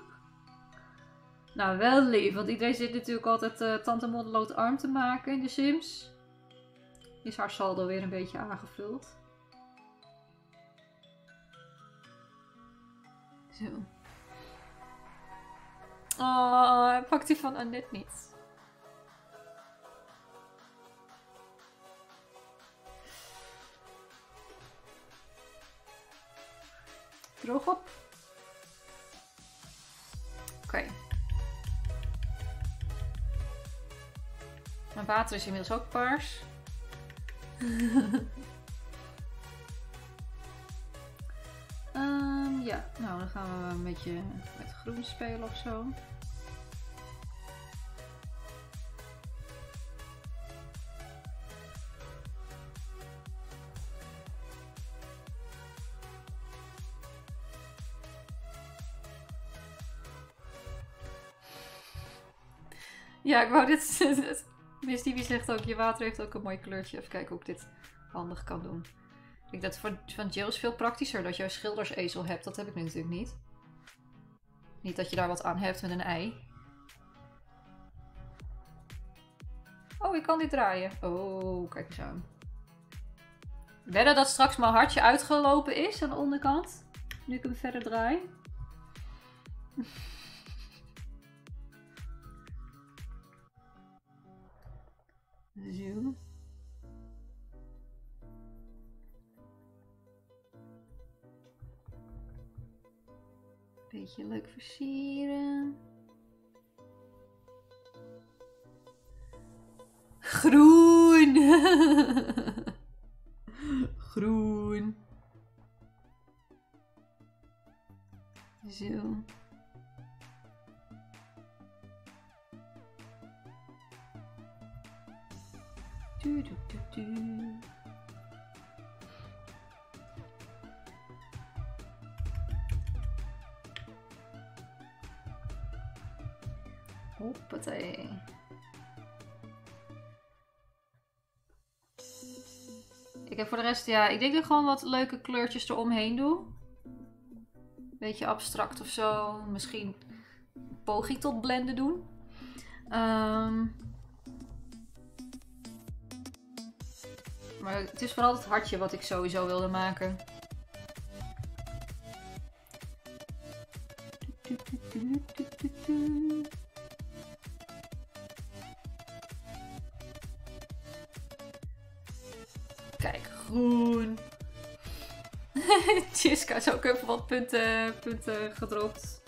Nou, wel lief. Want iedereen zit natuurlijk altijd uh, Tante Modderlood arm te maken in de Sims. Is haar saldo weer een beetje aangevuld. Zo. Oh, hij pakt die van Annette niet. Droog op. Oké. Okay. Mijn water is inmiddels ook paars. um, ja, nou dan gaan we een beetje met groen spelen of zo. Ja, ik wou dit... Miss Divi zegt ook, je water heeft ook een mooi kleurtje. Even kijken hoe ik dit handig kan doen. Ik denk dat van, van Jill is veel praktischer dat je een schildersezel hebt. Dat heb ik nu natuurlijk niet. Niet dat je daar wat aan hebt met een ei. Oh, ik kan dit draaien. Oh, kijk eens aan. Wedden dat straks mijn hartje uitgelopen is aan de onderkant. Nu ik hem verder draai. Zo. Beetje leuk versieren. Groen. Groen. Zo. Du, du, du, du. Hoppatee. Ik heb voor de rest, ja, ik denk dat ik gewoon wat leuke kleurtjes eromheen doe. Beetje abstract of zo. Misschien een poging tot blenden doen. Um, maar het is vooral het hartje wat ik sowieso wilde maken. Kijk, groen. Jiska is ook even wat punten, punten gedropt.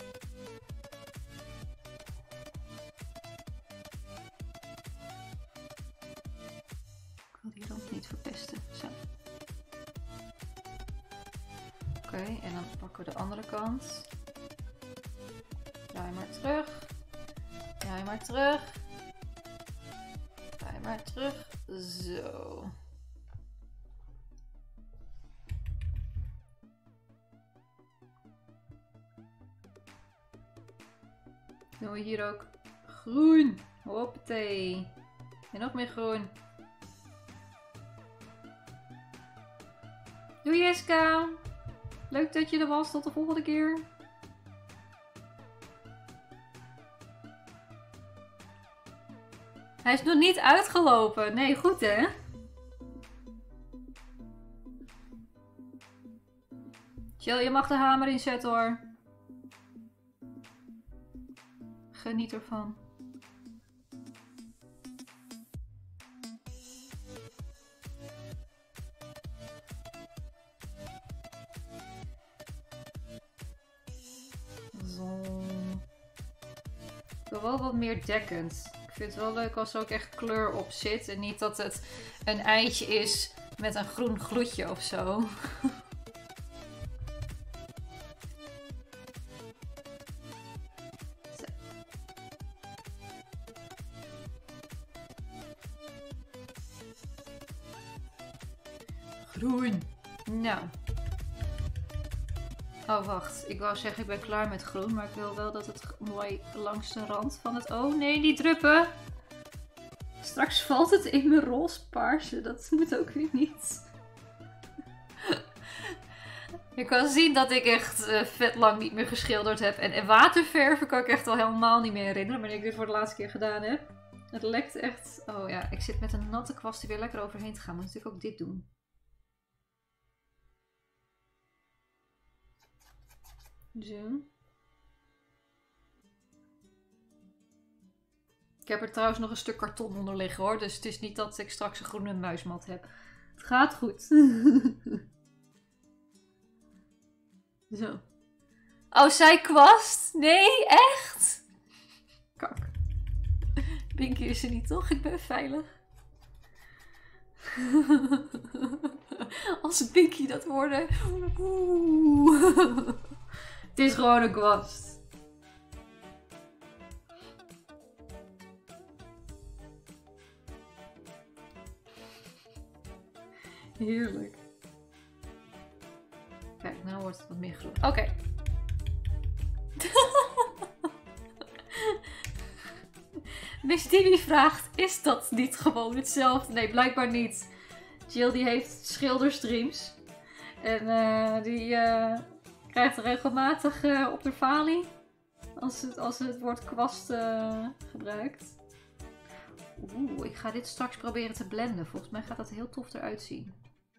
Ik wil die rand niet verpesten. Zo. Oké, okay, en dan pakken we de andere kant. Draai maar terug. Draai maar terug. Draai maar terug. Zo. Doen we hier ook groen. Hoppatee. En nog meer groen. Doei Jiska. Leuk dat je er was. Tot de volgende keer. Hij is nog niet uitgelopen. Nee, goed hè? Jill, je mag de hamer inzetten hoor. Geniet ervan. Zo. Ik wil wel wat meer dekkend. Ik vind het wel leuk als er ook echt kleur op zit. En niet dat het een eitje is met een groen gloedje of zo. Groen. Nou. Oh, wacht. Ik wou zeggen, ik ben klaar met groen. Maar ik wil wel dat het mooi langs de rand van het... Oh, nee, die druppen. Straks valt het in mijn roze paarse. Dat moet ook weer niet. Je kan zien dat ik echt uh, vet lang niet meer geschilderd heb. En, en waterverven kan ik echt al helemaal niet meer herinneren. Wanneer ik dit voor de laatste keer gedaan heb. Het lekt echt... Oh ja, ik zit met een natte kwast er weer lekker overheen te gaan. Moet ik natuurlijk ook dit doen. Zo. Ik heb er trouwens nog een stuk karton onder liggen hoor. Dus het is niet dat ik straks een groene muismat heb. Het gaat goed. Zo. Oh, zij kwast? Nee, echt? Kak. Binky is er niet, toch? Ik ben veilig. Als Binky dat hoorde. Het is gewoon een kwast. Heerlijk. Kijk, nou wordt het wat meer groen. Oké. Okay. Miss Dini vraagt, is dat niet gewoon hetzelfde? Nee, blijkbaar niet. Jill die heeft schilderstreams. En uh, die uh, krijgt regelmatig uh, op de falie. Als het, als het woord kwast uh, gebruikt. Oeh, ik ga dit straks proberen te blenden. Volgens mij gaat dat heel tof eruit zien.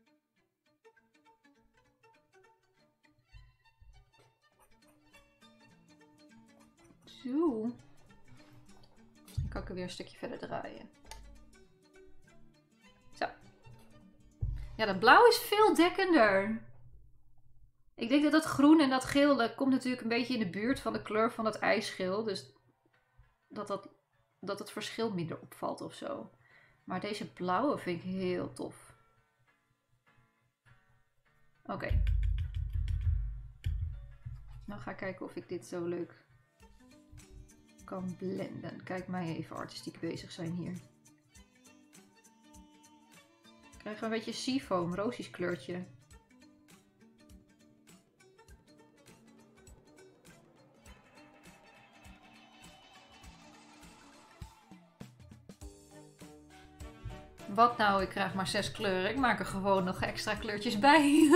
Zo. Dan kan ik er weer een stukje verder draaien. Zo. Ja, dat blauw is veel dekkender. Ik denk dat dat groen en dat geel, dat komt natuurlijk een beetje in de buurt van de kleur van dat ijsgeel. Dus dat, dat, dat het verschil minder opvalt of zo. Maar deze blauwe vind ik heel tof. Oké. Okay. Nou ga ik kijken of ik dit zo leuk kan blenden. Kijk mij even artistiek bezig zijn hier. Ik krijg een beetje seafoam, rozisch kleurtje. Wat nou, ik krijg maar zes kleuren. Ik maak er gewoon nog extra kleurtjes bij.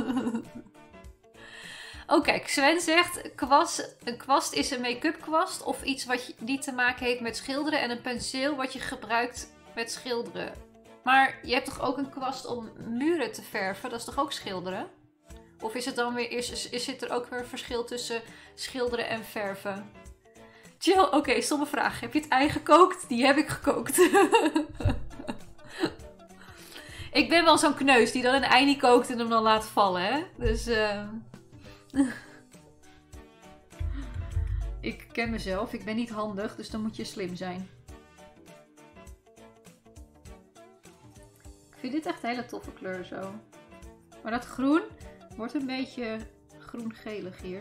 Oh kijk, Sven zegt, kwast, een kwast is een make-up kwast of iets wat je, niet te maken heeft met schilderen en een penseel wat je gebruikt met schilderen. Maar je hebt toch ook een kwast om muren te verven? Dat is toch ook schilderen? Of is het dan weer, is, is, is zit er ook weer een verschil tussen schilderen en verven? Chill, oké, okay, stomme vraag. Heb je het ei gekookt? Die heb ik gekookt. Ik ben wel zo'n kneus die dan een ei niet kookt en hem dan laat vallen, hè? Dus uh... ik ken mezelf, ik ben niet handig, dus dan moet je slim zijn. Ik vind dit echt een hele toffe kleur zo. Maar dat groen wordt een beetje groen-gelig hier.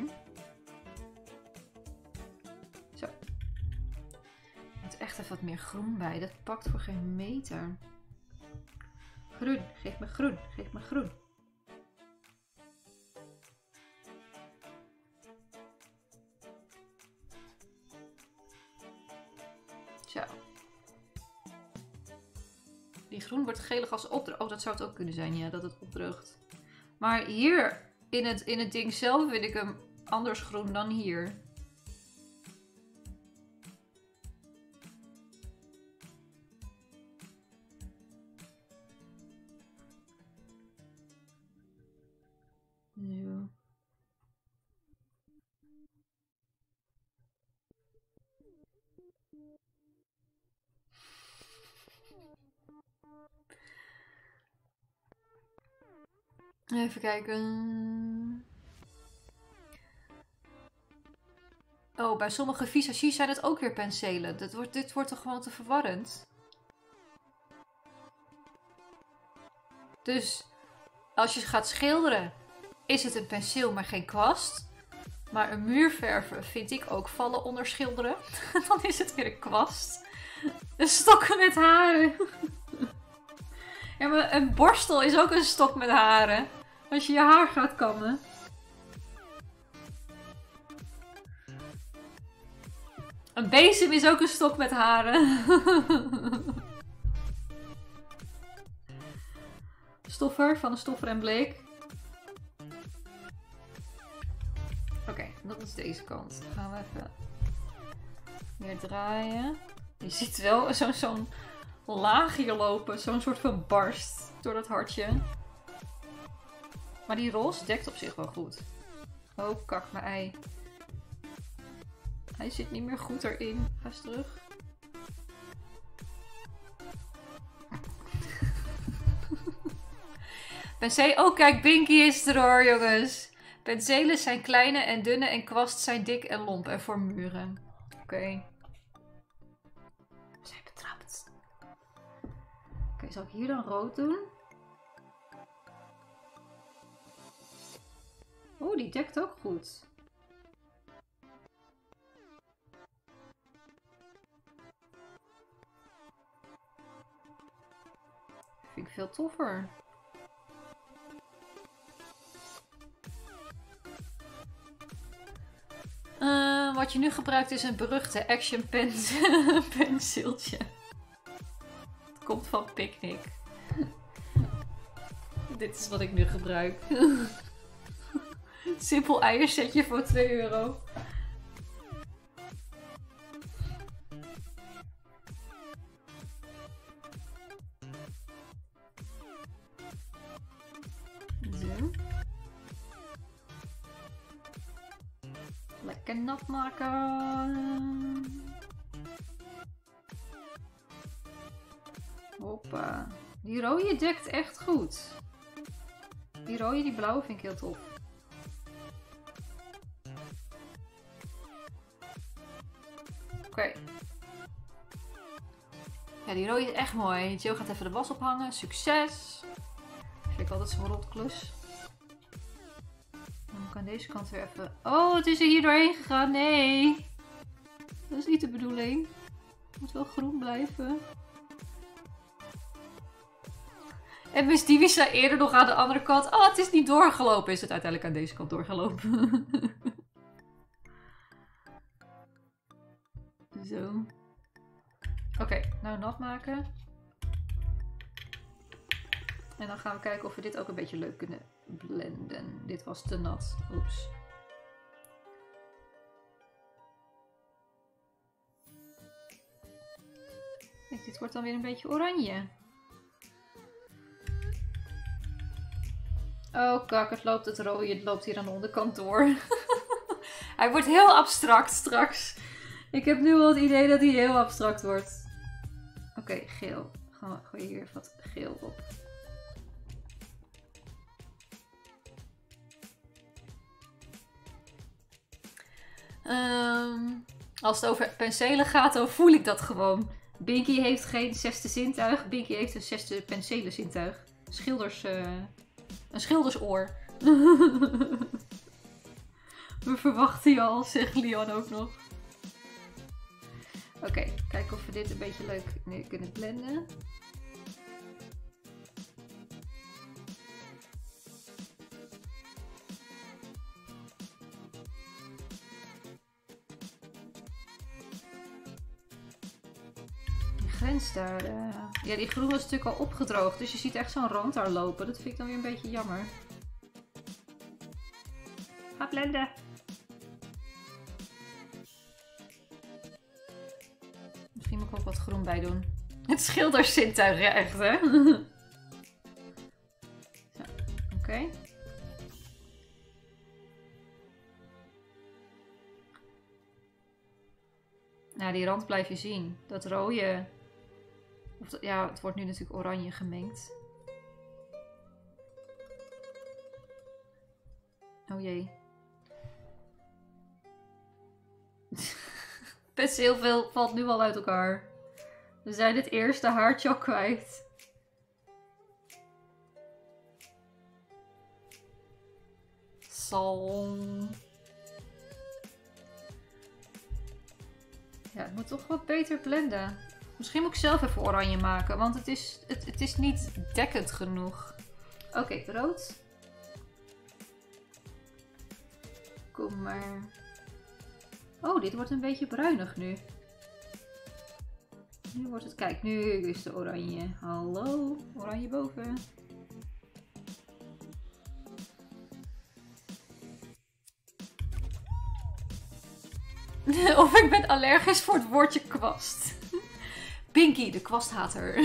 Zo. Er moet echt even wat meer groen bij, dat pakt voor geen meter. Groen, geef me groen, geef me groen. Zo. Die groen wordt gelig als opdroogt. Oh, dat zou het ook kunnen zijn, ja, dat het opdroogt. Maar hier in het, in het ding zelf vind ik hem anders groen dan hier. Zo. Even kijken. Oh, bij sommige visagies zijn het ook weer penselen. Dit wordt, dit wordt toch gewoon te verwarrend. Dus als je gaat schilderen, is het een penseel, maar geen kwast. Maar een muur verven vind ik ook vallen onder schilderen. Dan is het weer een kwast. Een stok met haren. Ja, maar een borstel is ook een stok met haren. Als je je haar gaat kammen. Een bezem is ook een stok met haren. Stoffer van een stoffer en bleek. Oké, okay, dat is deze kant. Dan gaan we even weer draaien. Je ziet wel zo'n zo'n laag hier lopen. Zo'n soort van barst door dat hartje. Maar die roze dekt op zich wel goed. Oh, kak mijn ei. Hij zit niet meer goed erin. Ga eens terug. Penseel. Oh, kijk, Binky is er hoor, jongens. Penselen zijn kleine en dunne en kwast zijn dik en lomp en voor muren. Oké. Okay. We zijn okay, zal ik hier dan rood doen? Oh, die dekt ook goed. Vind ik veel toffer. Uh, wat je nu gebruikt is een beruchte Action pens penseeltje. Het komt van Picnic. Dit is wat ik nu gebruik. Simpel eiersetje voor twee euro. Zo. Lekker nat maken. Hoppa. Die rode dekt echt goed. Die rode, die blauwe vind ik heel tof. Oké. Okay. Ja, die rode is echt mooi. Jill gaat even de was ophangen. Succes! Vind ik altijd zo'n rotklus. Dan moet ik aan deze kant weer even... Oh, het is er hier doorheen gegaan. Nee! Dat is niet de bedoeling. Het moet wel groen blijven. En Miss Divi zei eerder nog aan de andere kant... Oh, het is niet doorgelopen. Is het uiteindelijk aan deze kant doorgelopen. Zo. Oké, okay, nou nat maken. En dan gaan we kijken of we dit ook een beetje leuk kunnen blenden. Dit was te nat. Oeps. Kijk, dit wordt dan weer een beetje oranje. Oh kak, het loopt het rode. Het loopt hier aan de onderkant door. Hij wordt heel abstract straks. Ik heb nu al het idee dat hij heel abstract wordt. Oké, okay, geel. Gaan we gooien hier wat geel op. Um, als het over penselen gaat, dan voel ik dat gewoon. Binky heeft geen zesde zintuig. Binky heeft een zesde penselen zintuig. Schilders... Uh, een schildersoor. We verwachten je al, zegt Leon ook nog. Oké, okay, kijken of we dit een beetje leuk nee, kunnen blenden. Die grens daar... Uh... Ja, die groen is natuurlijk al opgedroogd, dus je ziet echt zo'n rand daar lopen. Dat vind ik dan weer een beetje jammer. Ga blenden. Misschien moet ik ook wat groen bij doen. Het schildersintuig, ja echt hè. Oké. Okay. Nou, die rand blijf je zien. Dat rode... Of dat, ja, het wordt nu natuurlijk oranje gemengd. Oh jee. Best heel veel valt nu al uit elkaar. We zijn het eerste haartje al kwijt. Zalm. Ja, het moet toch wat beter blenden. Misschien moet ik zelf even oranje maken, want het is, het, het is niet dekkend genoeg. Oké, okay, rood. Kom maar. Oh, dit wordt een beetje bruinig nu. Nu wordt het... Kijk, nu is de oranje. Hallo, oranje boven. Of ik ben allergisch voor het woordje kwast. Binky, de kwasthater.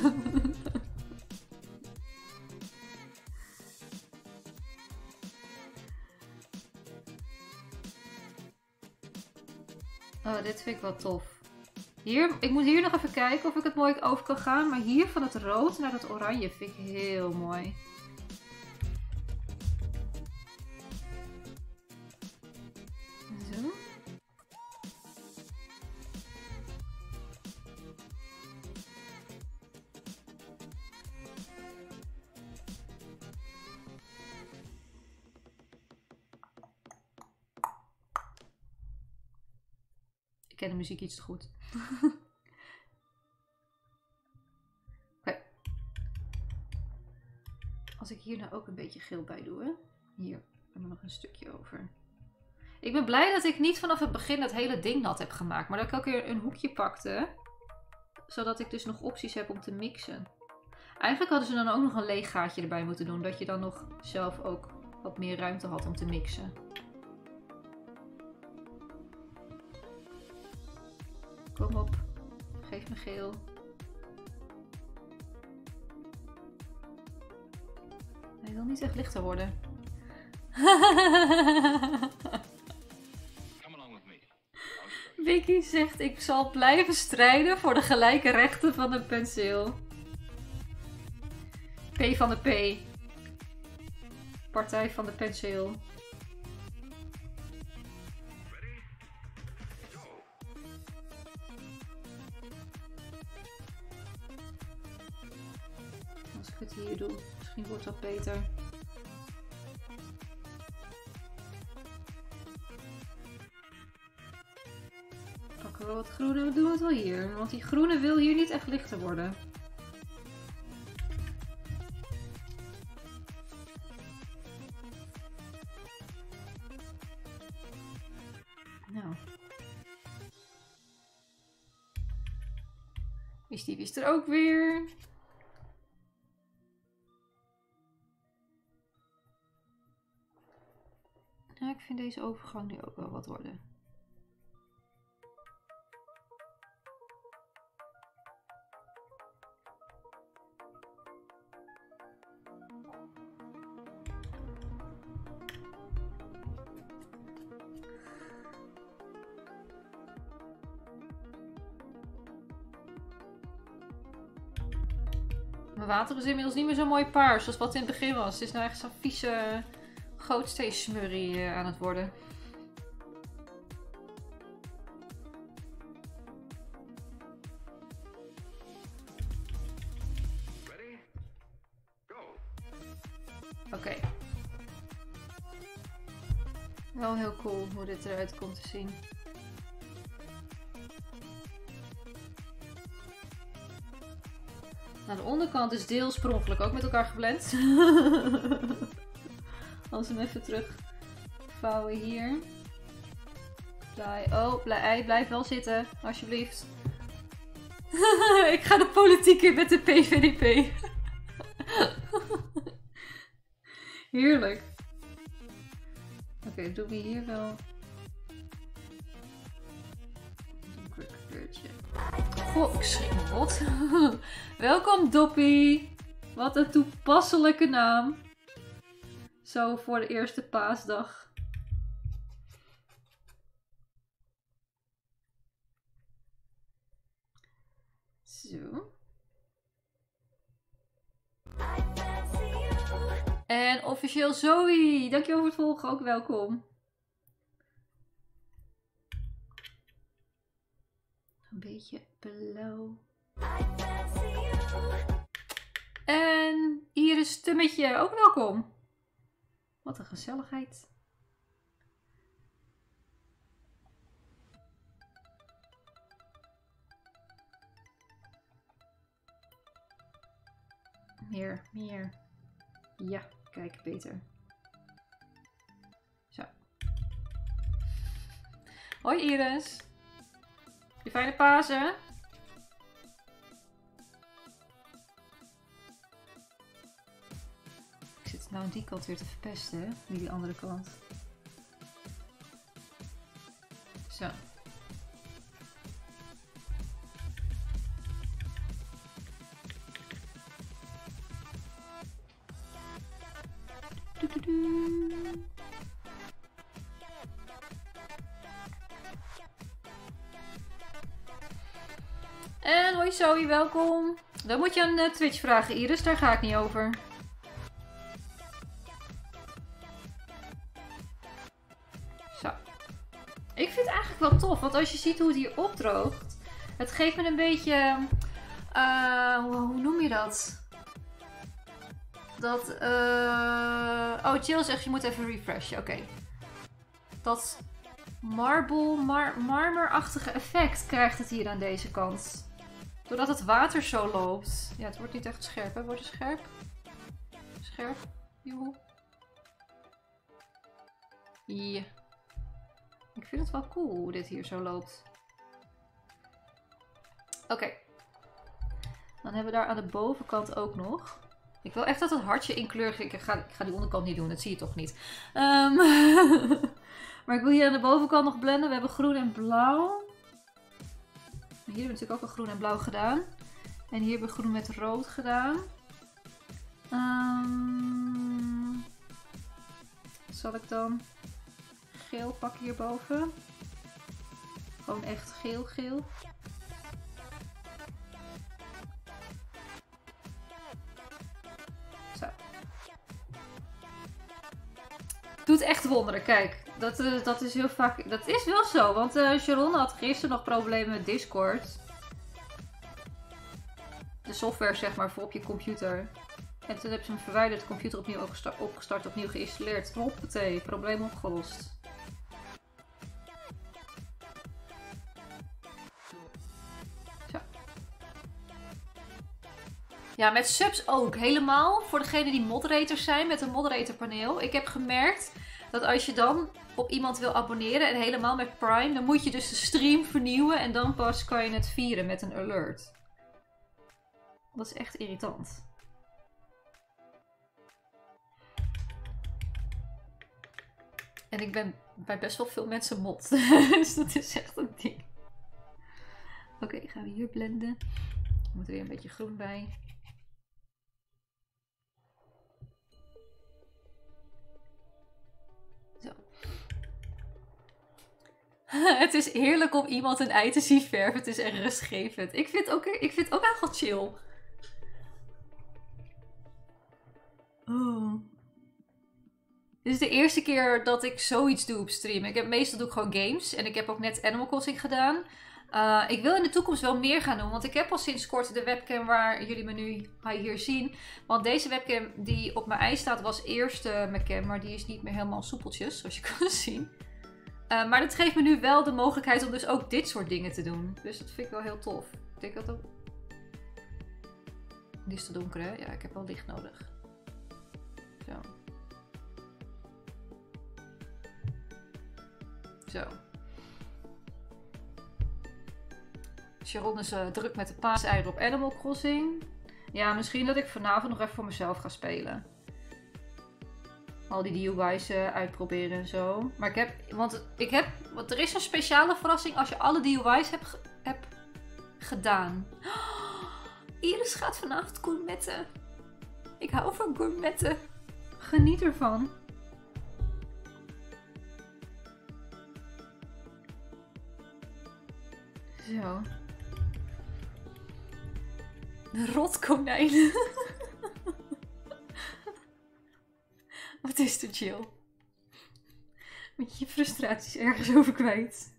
Oh, dit vind ik wel tof. Hier, ik moet hier nog even kijken of ik het mooi over kan gaan. Maar hier van het rood naar het oranje vind ik heel mooi. Zo. ken de muziek iets te goed. Oké. Als ik hier nou ook een beetje geel bij doe, hè. Hier hebben we nog een stukje over. Ik ben blij dat ik niet vanaf het begin dat hele ding nat heb gemaakt. Maar dat ik ook weer een hoekje pakte. Zodat ik dus nog opties heb om te mixen. Eigenlijk hadden ze dan ook nog een leeg gaatje erbij moeten doen. Dat je dan nog zelf ook wat meer ruimte had om te mixen. Kom op. Geef me geel. Hij wil niet echt lichter worden. Vicky zegt, ik zal blijven strijden voor de gelijke rechten van een penseel. P van de P. Partij van de penseel. Als ik het hier doe, misschien wordt dat beter. Pakken we wat groene, we doen het wel hier. Want die groene wil hier niet echt lichter worden. Nou. Is die wist er ook weer. Nou, ik vind deze overgang nu ook wel wat worden. Mijn water is inmiddels niet meer zo mooi paars zoals wat in het begin was. Het is nou echt zo'n vieze gootsteensmurrie aan het worden. Oké. Okay. Wel heel cool hoe dit eruit komt te zien. Nou, de onderkant is deels per ongeluk ook met elkaar geblend. Als we hem even terug vouwen hier. Blij. Oh, blij, blijf wel zitten, alsjeblieft. Ik ga de politiek in met de P V D P. Heerlijk. Oké, okay, doen we hier wel. Een quick kleurtje. Goh, ik schrik me rot. Welkom Doppie. Wat een toepasselijke naam. Zo voor de eerste paasdag. Zo. En officieel Zoe. Dankjewel voor het volgen. Ook welkom. Een beetje blauw. En Iris Stummetje. Ook welkom. Wat een gezelligheid. Meer, meer. Ja, kijk, beter. Zo. Hoi Iris. Je fijne Pasen? Ik zit nou aan die kant weer te verpesten, hè? Nu die andere kant. Zo. En hoi Zoe, welkom. Dan moet je aan uh, Twitch vragen, Iris. Daar ga ik niet over. Zo. Ik vind het eigenlijk wel tof, want als je ziet hoe het hier opdroogt, het geeft me een beetje... Uh, hoe, hoe noem je dat? Dat... Uh... Oh, Jill zegt je moet even refreshen. Oké. Okay. Dat marble, mar marmerachtige effect krijgt het hier aan deze kant. Doordat het water zo loopt. Ja, het wordt niet echt scherp, hè? Wordt het scherp? Scherp. Joehoe. Ja. Ik vind het wel cool hoe dit hier zo loopt. Oké. Okay. Dan hebben we daar aan de bovenkant ook nog. Ik wil echt dat het hartje in kleur... Ik ga, ik ga die onderkant niet doen, dat zie je toch niet. Um, maar ik wil hier aan de bovenkant nog blenden. We hebben groen en blauw. Hier hebben we natuurlijk ook al groen en blauw gedaan. En hier hebben we groen met rood gedaan. Um, zal ik dan geel pakken hierboven? Gewoon echt geel, geel. Zo. Doet echt wonderen, kijk. Dat, uh, dat is heel vaak... Dat is wel zo, want uh, Sharon had gisteren nog problemen met Discord. De software, zeg maar, voor op je computer. En toen heb ze hem verwijderd, de computer opnieuw opgestart, opgestart opnieuw geïnstalleerd. Hoppatee, probleem opgelost. Zo. Ja, met subs ook. Helemaal voor degenen die moderators zijn met een moderatorpaneel. Ik heb gemerkt dat als je dan op iemand wil abonneren en helemaal met Prime, dan moet je dus de stream vernieuwen en dan pas kan je het vieren met een alert. Dat is echt irritant. En ik ben bij best wel veel mensen mod. Dus dat is echt een ding. Oké, okay, gaan we hier blenden. Er moet er weer een beetje groen bij. Zo. Het is heerlijk om iemand een ei te zien verven. Het is echt rustgevend. Ik vind ook, ik vind ook echt wel chill. Oh. Dit is de eerste keer dat ik zoiets doe op stream. Ik heb, meestal doe ik gewoon games. En ik heb ook net Animal Crossing gedaan. Uh, ik wil in de toekomst wel meer gaan doen. Want ik heb al sinds kort de webcam waar jullie me nu hier zien. Want deze webcam die op mijn ei staat was eerst uh, mijn cam. Maar die is niet meer helemaal soepeltjes. Zoals je kan zien. Uh, maar dat geeft me nu wel de mogelijkheid om dus ook dit soort dingen te doen. Dus dat vind ik wel heel tof. Ik denk dat ook... Die is te donker, hè? Ja, ik heb wel licht nodig. Zo. Zo. Sharon is uh, druk met de paaseieren op Animal Crossing. Ja, misschien dat ik vanavond nog even voor mezelf ga spelen. Al die D U I's uh, uitproberen en zo. Maar ik heb, want ik heb, want er is een speciale verrassing als je alle D U I's hebt heb gedaan. Oh, Iris gaat vanavond gourmetten. Ik hou van gourmetten. Geniet ervan. Zo. De rotkonijn. Wat is te chill. Moet je je frustraties ergens over kwijt.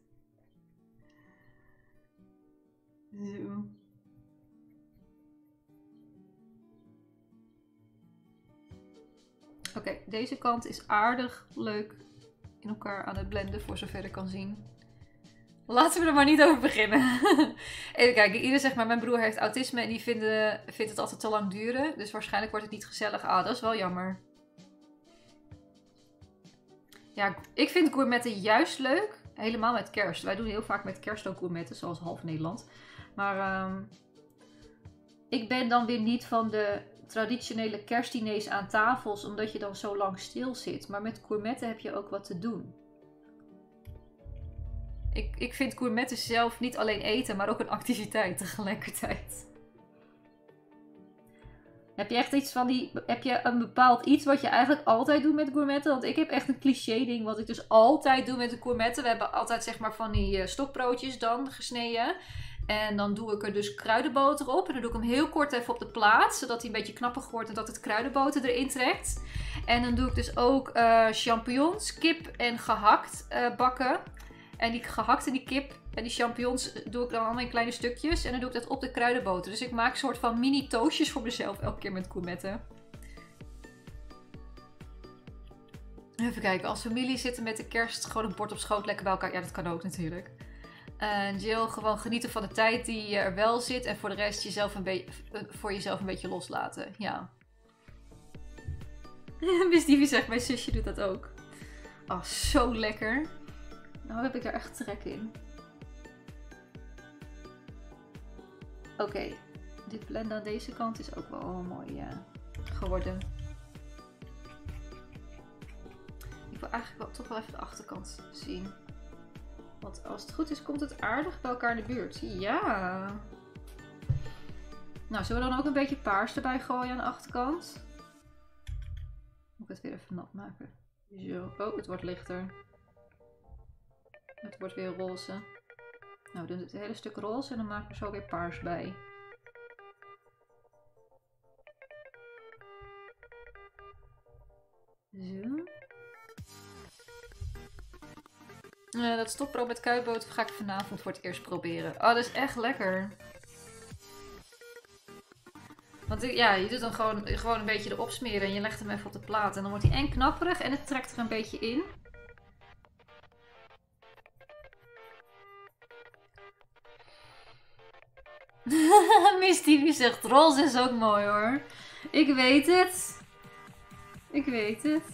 Zo. Oké, okay, deze kant is aardig leuk in elkaar aan het blenden voor zover ik kan zien. Laten we er maar niet over beginnen. Even kijken, ieder zegt maar, mijn broer heeft autisme en die vinden, vindt het altijd te lang duren. Dus waarschijnlijk wordt het niet gezellig. Ah, dat is wel jammer. Ja, ik vind gourmetten juist leuk. Helemaal met kerst. Wij doen heel vaak met kerst ook gourmetten, zoals half Nederland. Maar um, ik ben dan weer niet van de traditionele kerstdiners aan tafels, omdat je dan zo lang stil zit. Maar met gourmetten heb je ook wat te doen. Ik, ik vind gourmetten zelf niet alleen eten, maar ook een activiteit tegelijkertijd. Heb je echt iets van die... Heb je een bepaald iets wat je eigenlijk altijd doet met gourmetten? Want ik heb echt een cliché ding wat ik dus altijd doe met de gourmetten. We hebben altijd zeg maar van die stokbroodjes dan gesneden. En dan doe ik er dus kruidenboter op. En dan doe ik hem heel kort even op de plaat. Zodat hij een beetje knappig wordt en dat het kruidenboter erin trekt. En dan doe ik dus ook uh, champignons, kip en gehakt uh, bakken. En die gehakt en die kip en die champignons doe ik dan allemaal in kleine stukjes. En dan doe ik dat op de kruidenboter. Dus ik maak een soort van mini toastjes voor mezelf elke keer met gourmetten. Even kijken, als familie zitten met de kerst gewoon een bord op schoot lekker bij elkaar. Ja, dat kan ook natuurlijk. En Jill, gewoon genieten van de tijd die er wel zit. En voor de rest jezelf een beetje, voor jezelf een beetje loslaten. Ja. Miss Divi zegt, mijn zusje doet dat ook. Oh, zo lekker. Nou heb ik daar echt trek in. Oké. Okay. Dit blend aan deze kant is ook wel mooi ja, geworden. Ik wil eigenlijk wel, toch wel even de achterkant zien. Want als het goed is, komt het aardig bij elkaar in de buurt. Ja. Nou, zullen we dan ook een beetje paars erbij gooien aan de achterkant? Moet ik het weer even nat maken. Zo. Oh, het wordt lichter. Het wordt weer roze. Nou, we doen het hele stuk roze en dan maken we zo weer paars bij. Zo. Uh, dat stokbrood met kuitboter ga ik vanavond voor het eerst proberen. Oh, dat is echt lekker. Want ja, je doet dan gewoon, gewoon een beetje erop smeren en je legt hem even op de plaat. En dan wordt hij en knapperig en het trekt er een beetje in. Miss Tivi zegt, roze is ook mooi hoor. Ik weet het. Ik weet het.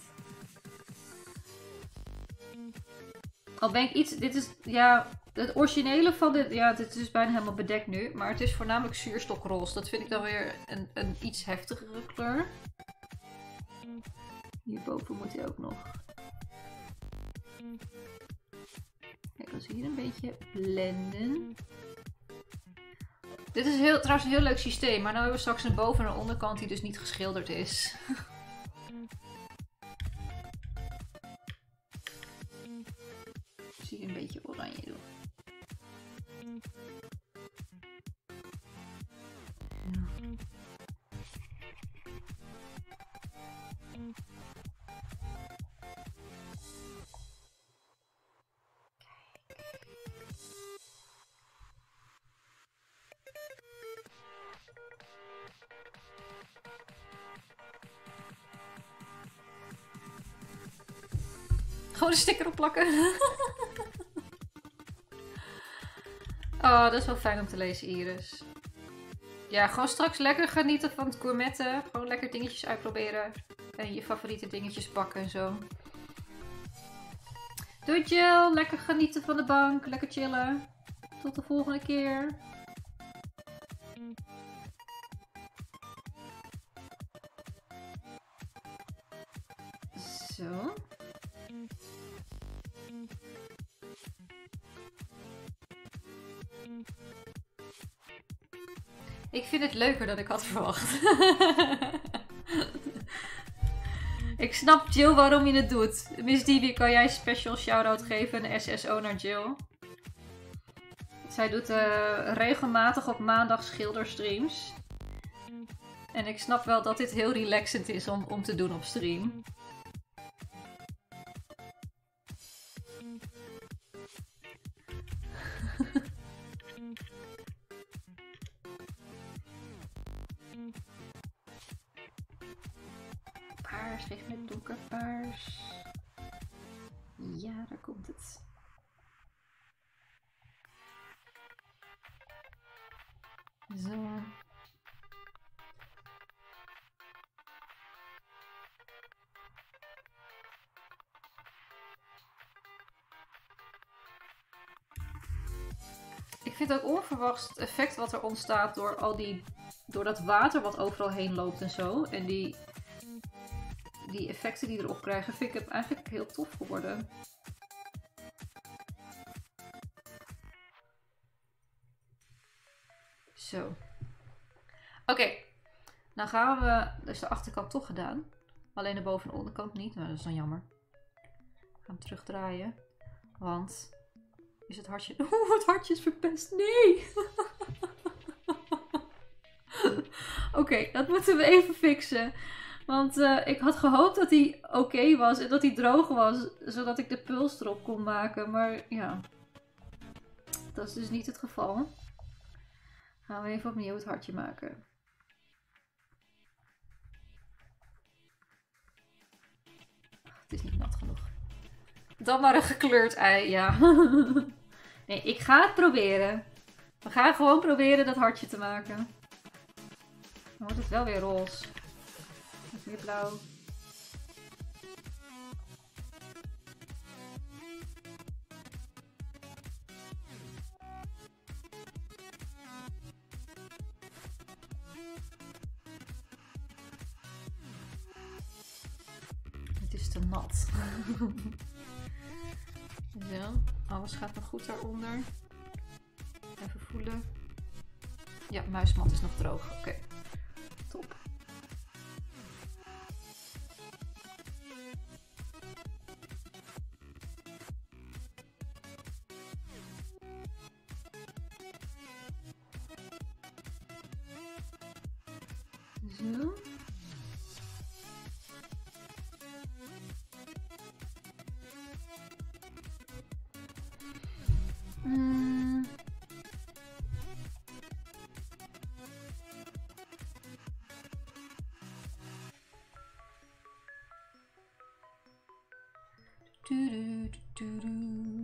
Al ben ik iets, dit is, ja, het originele van dit, ja, dit is bijna helemaal bedekt nu. Maar het is voornamelijk zuurstokroze. Dat vind ik dan weer een, een iets heftigere kleur. Hierboven moet hij ook nog. Kijk, als we hier een beetje blenden. Dit is heel, trouwens een heel leuk systeem, maar nu hebben we straks een boven- en een onderkant die dus niet geschilderd is. Zie je een beetje oranje doen. Ja. Gewoon een sticker opplakken. Oh, dat is wel fijn om te lezen, Iris. Ja, gewoon straks lekker genieten van het gourmetten. Gewoon lekker dingetjes uitproberen. En je favoriete dingetjes pakken en zo. Doei Jill, lekker genieten van de bank. Lekker chillen. Tot de volgende keer. Zo. Ik vind het leuker dan ik had verwacht. Ik snap Jill waarom je het doet. Miss Divi, kan jij een special shout-out geven? Een S S O naar Jill. Zij doet uh, regelmatig op maandag schilderstreams. En ik snap wel dat dit heel relaxend is om, om te doen op stream. Paars, geef me donkerpaars. Ja, daar komt het. Zo. Ik vind ook onverwachts het effect wat er ontstaat door al die, door dat water wat overal heen loopt en zo. En die, die effecten die erop krijgen, vind ik het eigenlijk heel tof geworden. Zo. Oké. Okay. Nou gaan we, dus de achterkant toch gedaan. Alleen de boven- en onderkant niet. Nou, dat is dan jammer. We gaan hem terugdraaien. Want... Is het hartje... Oeh, het hartje is verpest. Nee! Oké, okay, dat moeten we even fixen. Want uh, ik had gehoopt dat hij oké okay was en dat hij droog was. Zodat ik de puls erop kon maken. Maar ja, dat is dus niet het geval. Gaan we even opnieuw het hartje maken. Het is niet nat genoeg. Dan maar een gekleurd ei, ja. Nee, ik ga het proberen. We gaan gewoon proberen dat hartje te maken. Dan wordt het wel weer roze. Of meer blauw. Het is te nat. Zo, alles gaat nog goed daaronder. Even voelen. Ja, muismat is nog droog. Oké, okay. Top. Zo. Mm. Do, do, do, do.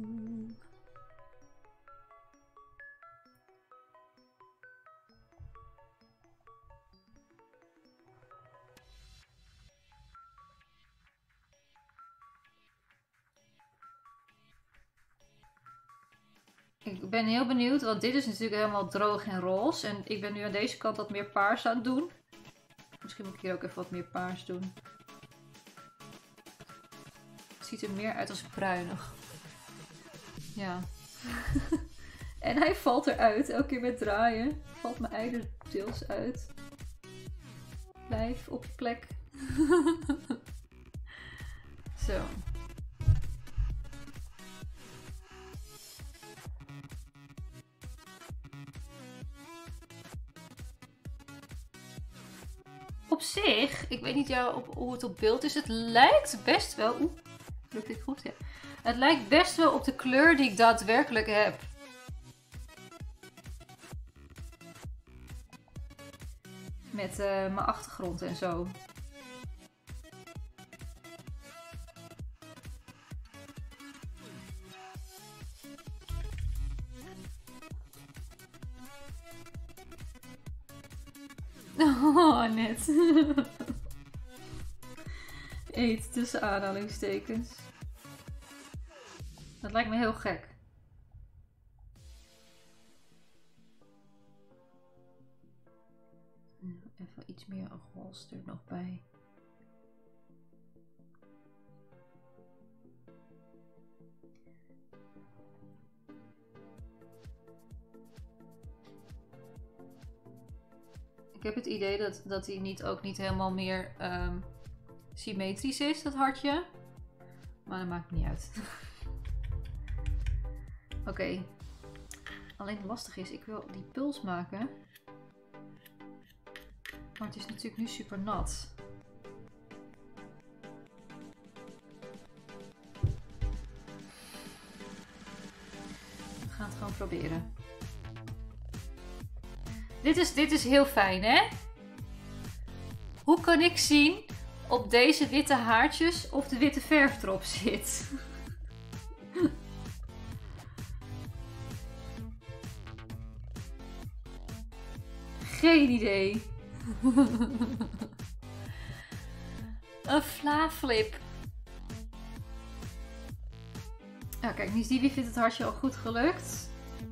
Ik ben heel benieuwd, want dit is natuurlijk helemaal droog en roze. En ik ben nu aan deze kant wat meer paars aan het doen. Misschien moet ik hier ook even wat meer paars doen. Het ziet er meer uit als bruinig. Ja. En hij valt eruit, elke keer met draaien. Valt mijn ei er deels uit. Blijf op je plek. Zo. Op zich, ik weet niet jou op, hoe het op beeld is, het lijkt best wel... Oeh, lukt dit goed? Ja. Het lijkt best wel op de kleur die ik daadwerkelijk heb. Met uh, mijn achtergrond en zo. Oh, net. Eet tussen aanhalingstekens. Dat lijkt me heel gek. Even iets meer roze er nog bij. Ik heb het idee dat, dat hij niet, ook niet helemaal meer um, symmetrisch is, dat hartje. Maar dat maakt niet uit. Oké. Okay. Alleen lastig is, ik wil die puls maken. Maar het is natuurlijk nu super nat. We gaan het gewoon proberen. Dit is, dit is heel fijn, hè? Hoe kan ik zien op deze witte haartjes of de witte verf erop zit? Geen idee. Een flaaflip. Nou, kijk, nu is die wie vindt het hartje al goed gelukt.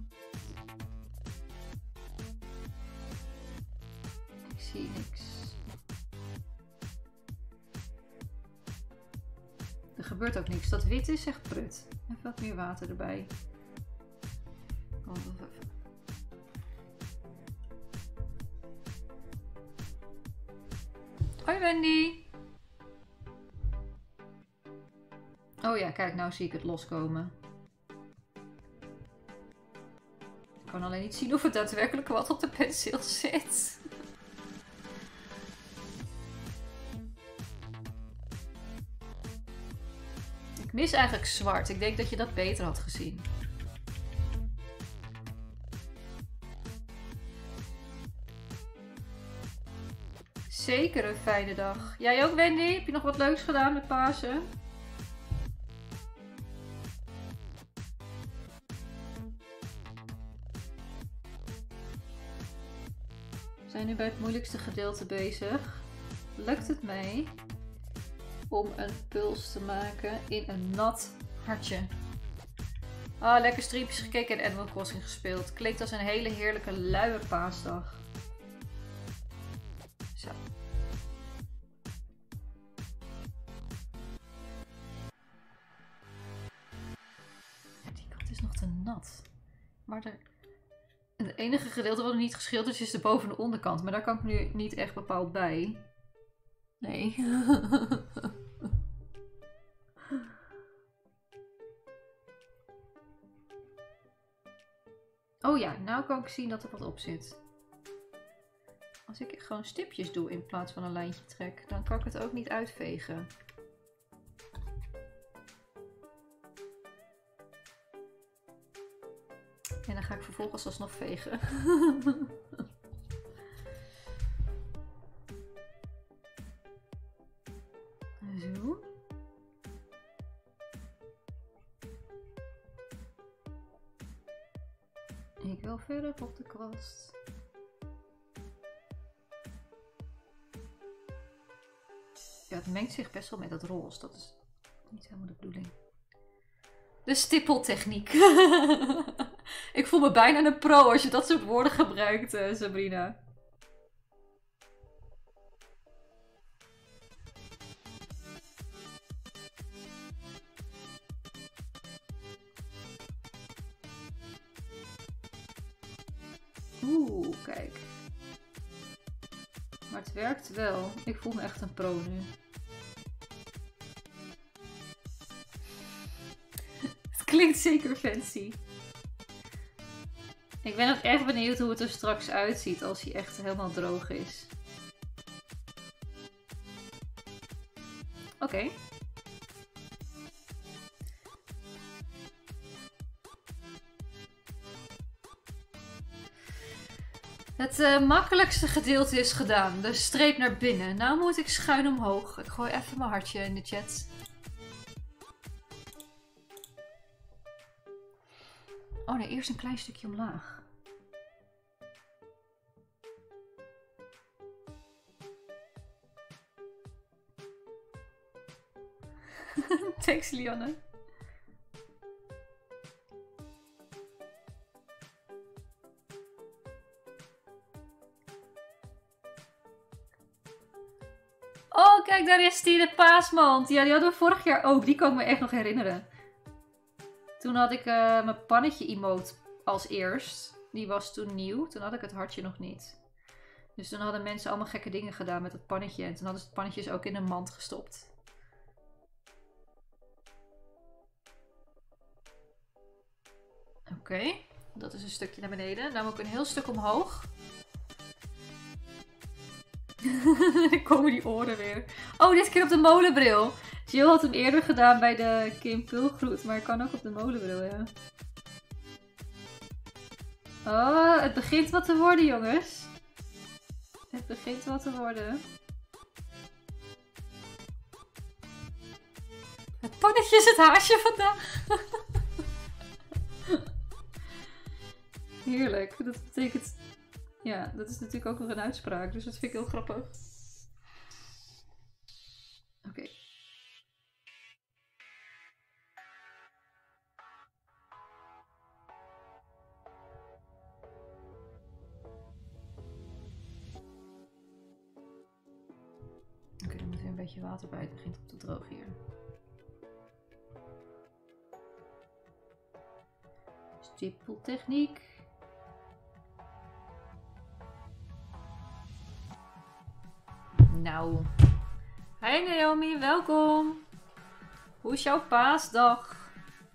Ik zie niks. Er gebeurt ook niks. Dat wit is echt prut. Even wat meer water erbij. Oh, even. Hoi Wendy. Oh ja, kijk, nou zie ik het loskomen. Ik kan alleen niet zien of er daadwerkelijk wat op de penseel zit. Ik mis eigenlijk zwart. Ik denk dat je dat beter had gezien. Zeker een fijne dag. Jij ook, Wendy? Heb je nog wat leuks gedaan met Pasen? zijn nu bij het moeilijkste gedeelte bezig. Lukt het mij om een puls te maken in een nat hartje? Ah, lekker streampjes gekeken en Animal Crossing gespeeld. Klinkt als een hele heerlijke luie paasdag. Zo. Ja, die kant is nog te nat. Maar er... het enige gedeelte wat nog niet geschild is, is de boven- en de onderkant. Maar daar kan ik nu niet echt bepaald bij. Nee. Oh ja, nou kan ik zien dat er wat op zit. Als ik gewoon stipjes doe in plaats van een lijntje trek, dan kan ik het ook niet uitvegen. En dan ga ik vervolgens alsnog vegen. Zo. Ik wil verder op de kwast. Ja, het mengt zich best wel met het roze. Dat is niet helemaal de bedoeling. De stippeltechniek. Ik voel me bijna een pro als je dat soort woorden gebruikt, uh, Sabrina. Oeh, kijk. Maar het werkt wel. Ik voel me echt een pro nu. Het klinkt zeker fancy. Ik ben ook echt benieuwd hoe het er straks uitziet als hij echt helemaal droog is. Oké. Okay. Het uh, makkelijkste gedeelte is gedaan. De streep naar binnen. Nou moet ik schuin omhoog. Ik gooi even mijn hartje in de chat. Oh nee, eerst een klein stukje omlaag. Thanks, Lianne. Oh, kijk, daar is die, de paasmand. Ja, die hadden we vorig jaar ook. Die kan ik me echt nog herinneren. Toen had ik uh, mijn pannetje emote als eerst. Die was toen nieuw. Toen had ik het hartje nog niet. Dus toen hadden mensen allemaal gekke dingen gedaan met het pannetje. En toen hadden ze het pannetjes ook in een mand gestopt. Oké, okay, dat is een stukje naar beneden. Dan moet ik een heel stuk omhoog. Dan komen die oren weer. Oh, dit keer op de molenbril. Jill had hem eerder gedaan bij de Kim Pulgroet, maar ik kan ook op de molenbril, ja. Oh, het begint wat te worden, jongens. Het begint wat te worden. Het pannetje is het haasje vandaag. Heerlijk. Dat betekent... Ja, dat is natuurlijk ook nog een uitspraak, dus dat vind ik heel grappig. Oké. Okay. Oké, okay, er moet weer een beetje water bij. Het begint op te drogen hier. Stippeltechniek. Nou. Hey Naomi, welkom. Hoe is jouw paasdag?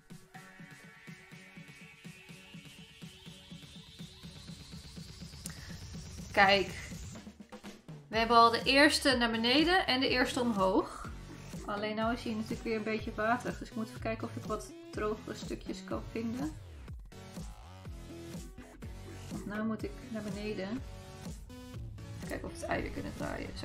Kijk. We hebben al de eerste naar beneden en de eerste omhoog. Alleen nou is hier natuurlijk weer een beetje waterig. Dus ik moet even kijken of ik wat droge stukjes kan vinden. Want nou moet ik naar beneden. Even kijken of we het ei weer kunnen draaien. Zo.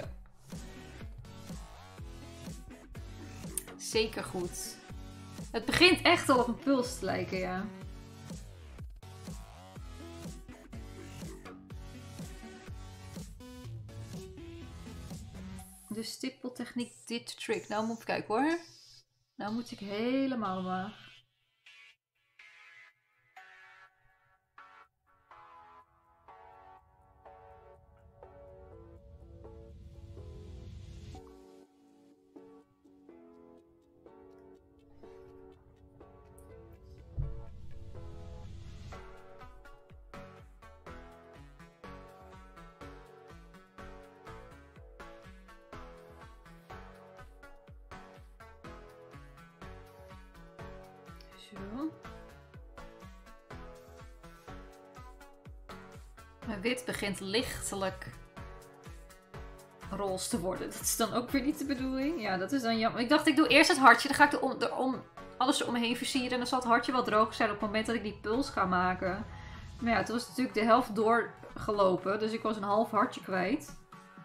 Zeker goed. Het begint echt al op een puls te lijken, ja. de stippeltechniek dit trick. Nou moet ik kijken hoor. Nou moet ik helemaal omlaag. Zo. Mijn wit begint lichtelijk roze te worden. Dat is dan ook weer niet de bedoeling. Ja, dat is dan jammer. Ik dacht, ik doe eerst het hartje. Dan ga ik er om, er om, alles eromheen versieren. En dan zal het hartje wel droog zijn op het moment dat ik die puls ga maken. Maar ja, toen was natuurlijk de helft doorgelopen. Dus ik was een half hartje kwijt.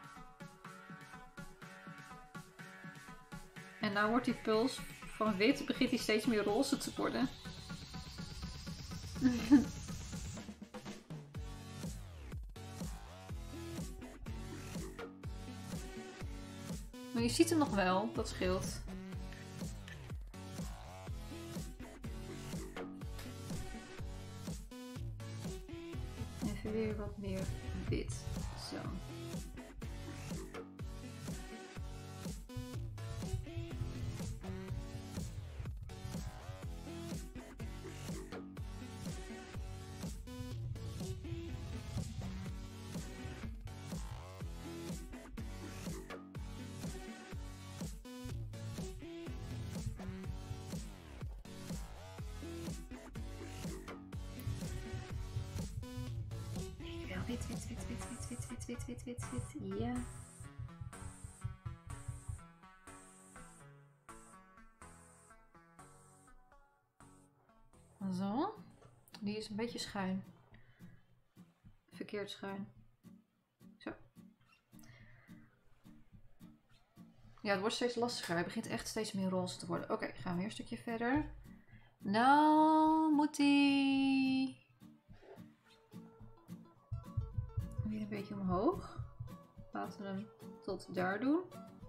En nou wordt die puls van wit, begint hij steeds meer roze te worden. Maar je ziet hem nog wel, dat scheelt. Even weer wat meer wit. Zo. Wit, wit, wit, wit, wit, wit, wit, wit, wit, wit, wit, ja. Zo. Die is een beetje schuin. Verkeerd schuin. Zo. Ja, het wordt steeds lastiger. Hij begint echt steeds meer roze te worden. Oké, gaan we weer een stukje verder. Nou moet hij... weer een beetje omhoog. Laten we hem tot daar doen.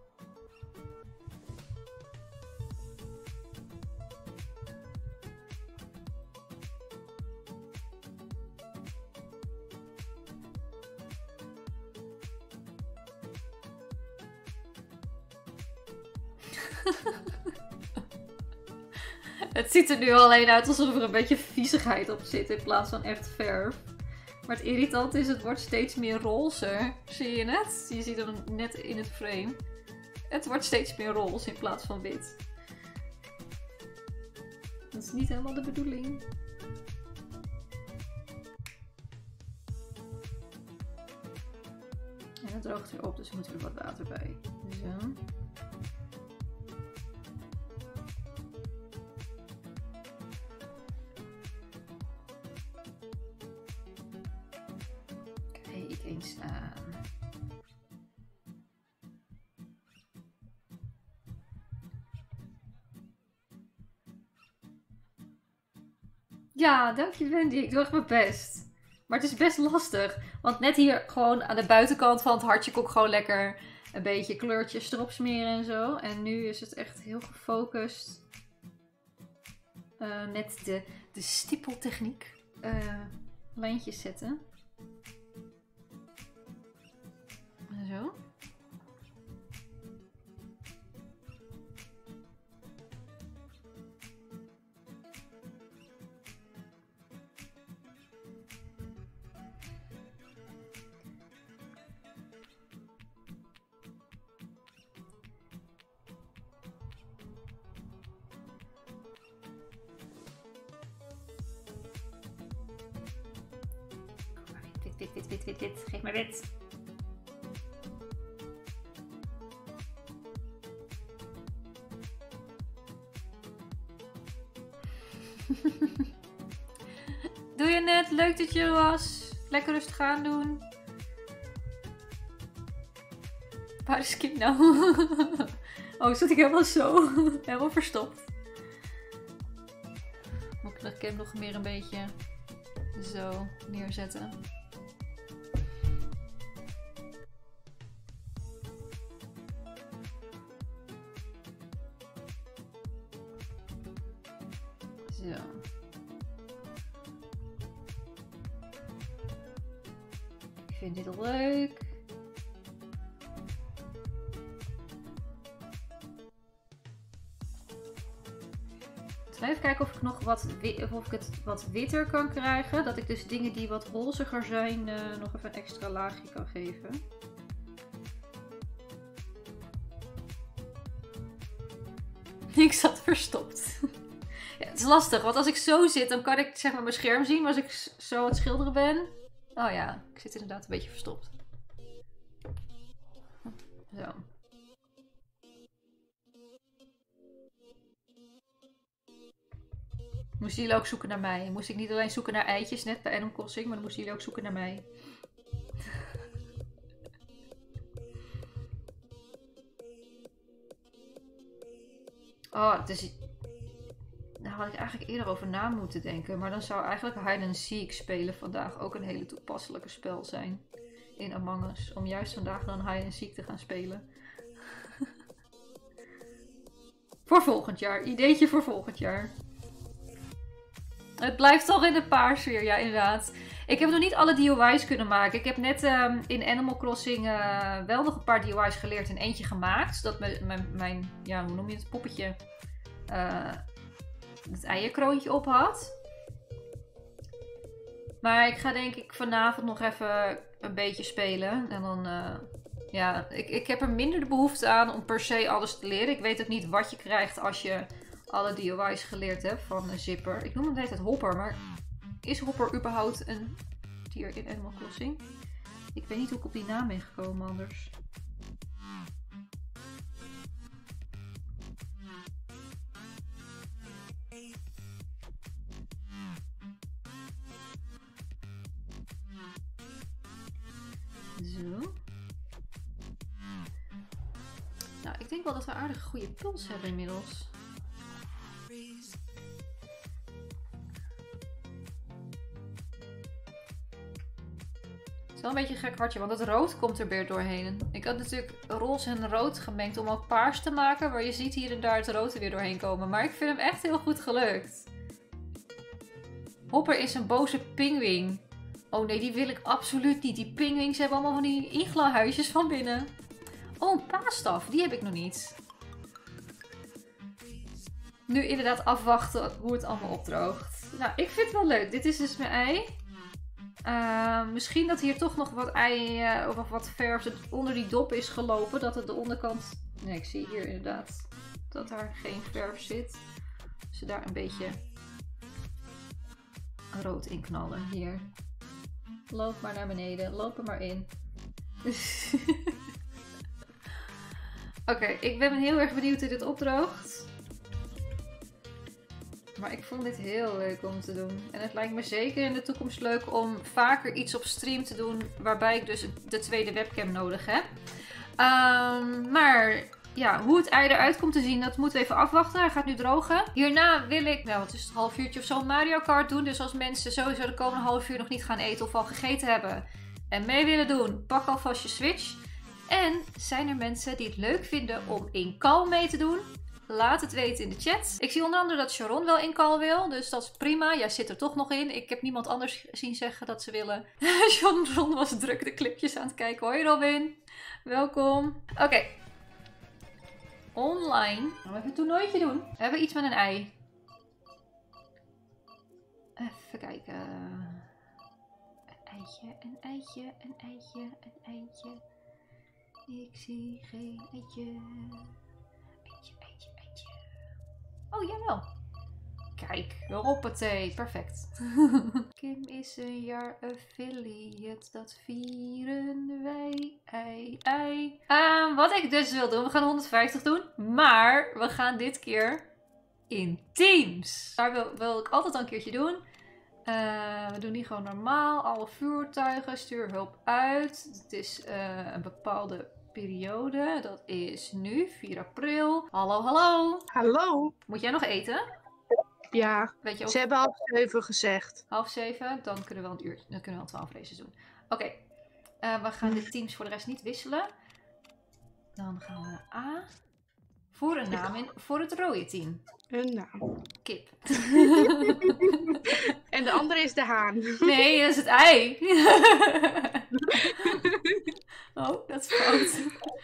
Het ziet er nu alleen uit alsof er een beetje viezigheid op zit in plaats van echt verf. Maar het irritant is, het wordt steeds meer roze. Zie je het? Je ziet hem net in het frame. Het wordt steeds meer roze in plaats van wit. Dat is niet helemaal de bedoeling. En het droogt weer op, dus we moeten er wat water bij. Zo. Kijk eens aan. Ja, dank je Wendy. Ik doe echt mijn best. Maar het is best lastig. Want net hier gewoon aan de buitenkant van het hartje kon ik gewoon lekker een beetje kleurtjes erop smeren en zo. En nu is het echt heel gefocust. Uh, net de, de stippeltechniek. Uh, lijntjes zetten. Zo. Wit, wit, wit, wit, wit. Geef maar wit. Doe je net? Leuk dat je er was. Lekker rustig aan doen. Waar is Kim nou? Oh, zat ik helemaal zo. Helemaal verstopt. Moet ik de Kim nog meer een beetje zo neerzetten. Zo. Ik vind dit leuk. Even kijken of ik nog wat, of ik het wat witter kan krijgen. Dat ik dus dingen die wat roziger zijn uh, nog even een extra laagje kan geven. Ik zat verstopt. Ja, het is lastig, want als ik zo zit, dan kan ik zeg maar mijn scherm zien. Maar als ik zo aan het schilderen ben... Oh ja, ik zit inderdaad een beetje verstopt. Zo. Moesten jullie ook zoeken naar mij? Moest ik niet alleen zoeken naar eitjes, net bij Animal Crossing, maar dan moesten jullie ook zoeken naar mij. Oh, dus... Daar had ik eigenlijk eerder over na moeten denken. Maar dan zou eigenlijk Hide and Seek spelen vandaag ook een hele toepasselijke spel zijn. In Among Us. Om juist vandaag dan Hide and Seek te gaan spelen. Voor volgend jaar. Ideetje voor volgend jaar. Het blijft toch in de paarsfeer, ja inderdaad. Ik heb nog niet alle D I Y's kunnen maken. Ik heb net um, in Animal Crossing uh, wel nog een paar D I Y's geleerd en eentje gemaakt. Zodat mijn, mijn, mijn ja, hoe noem je het, poppetje uh, het eierkroontje op had. Maar ik ga denk ik vanavond nog even een beetje spelen. En dan, uh, ja, ik, ik heb er minder de behoefte aan om per se alles te leren. Ik weet ook niet wat je krijgt als je alle D I Y's geleerd hebt van een zipper. Ik noem hem de hele tijd Hopper, maar is Hopper überhaupt een dier in Animal Crossing? Ik weet niet hoe ik op die naam ben gekomen anders. Zo. Nou, ik denk wel dat we aardig goede puls hebben inmiddels. Het is wel een beetje een gek hartje, want het rood komt er weer doorheen. Ik had natuurlijk roze en rood gemengd om ook paars te maken, maar je ziet hier en daar het rood er weer doorheen komen. Maar ik vind hem echt heel goed gelukt. Hopper is een boze pinguïn. Oh nee, die wil ik absoluut niet. Die pinguïns hebben allemaal van die igla-huisjes van binnen. Oh, een paasstaf. Die heb ik nog niet. Nu inderdaad afwachten hoe het allemaal opdroogt. Nou, ik vind het wel leuk. Dit is dus mijn ei. Uh, misschien dat hier toch nog wat ei uh, of wat verf onder die dop is gelopen. Dat het de onderkant... Nee, ik zie hier inderdaad dat daar geen verf zit. Dus daar een beetje rood in knallen. Hier. Loop maar naar beneden. Loop er maar in. Oké, okay, ik ben heel erg benieuwd hoe dit opdroogt. Maar ik vond dit heel leuk om te doen. En het lijkt me zeker in de toekomst leuk om vaker iets op stream te doen. Waarbij ik dus de tweede webcam nodig heb. Um, maar ja, hoe het ei eruit komt te zien, dat moeten we even afwachten. Hij gaat nu drogen. Hierna wil ik, nou het is een half uurtje of zo, Mario Kart doen. Dus als mensen sowieso de komende half uur nog niet gaan eten of al gegeten hebben. En mee willen doen, pak alvast je Switch. En zijn er mensen die het leuk vinden om in call mee te doen? Laat het weten in de chat. Ik zie onder andere dat Sharon wel in call wil. Dus dat is prima. Jij zit er toch nog in. Ik heb niemand anders zien zeggen dat ze willen. Sharon was druk de clipjes aan het kijken. Hoi Robin. Welkom. Oké. Okay. Online. Gaan we even een toernooitje doen. We hebben iets met een ei. Even kijken. Een eitje, een eitje, een eitje, een eitje. Ik zie geen eitje. Eitje, eitje, eitje. Oh, jawel. Kijk, hoppatee. Perfect. Kim is een jaar affiliate. Dat vieren wij. Ei, ei. Uh, wat ik dus wil doen. We gaan honderdvijftig doen. Maar we gaan dit keer in teams. Daar wil, wil ik altijd al een keertje doen. Uh, we doen die gewoon normaal. Alle voertuigen. Stuur hulp uit. Het is uh, een bepaalde periode. Dat is nu, vier april. Hallo, hallo. Hallo. Moet jij nog eten? Ja, Weet je ook... ze hebben half zeven gezegd. Half zeven, dan kunnen we wel een uur, dan kunnen we wel twaalf races doen. Oké, okay. uh, we gaan de teams voor de rest niet wisselen. Dan gaan we naar A. Voor een naam in, voor het rode team. Een naam. Kip. En de andere is de haan. Nee, dat is het ei. Oh, dat is fout.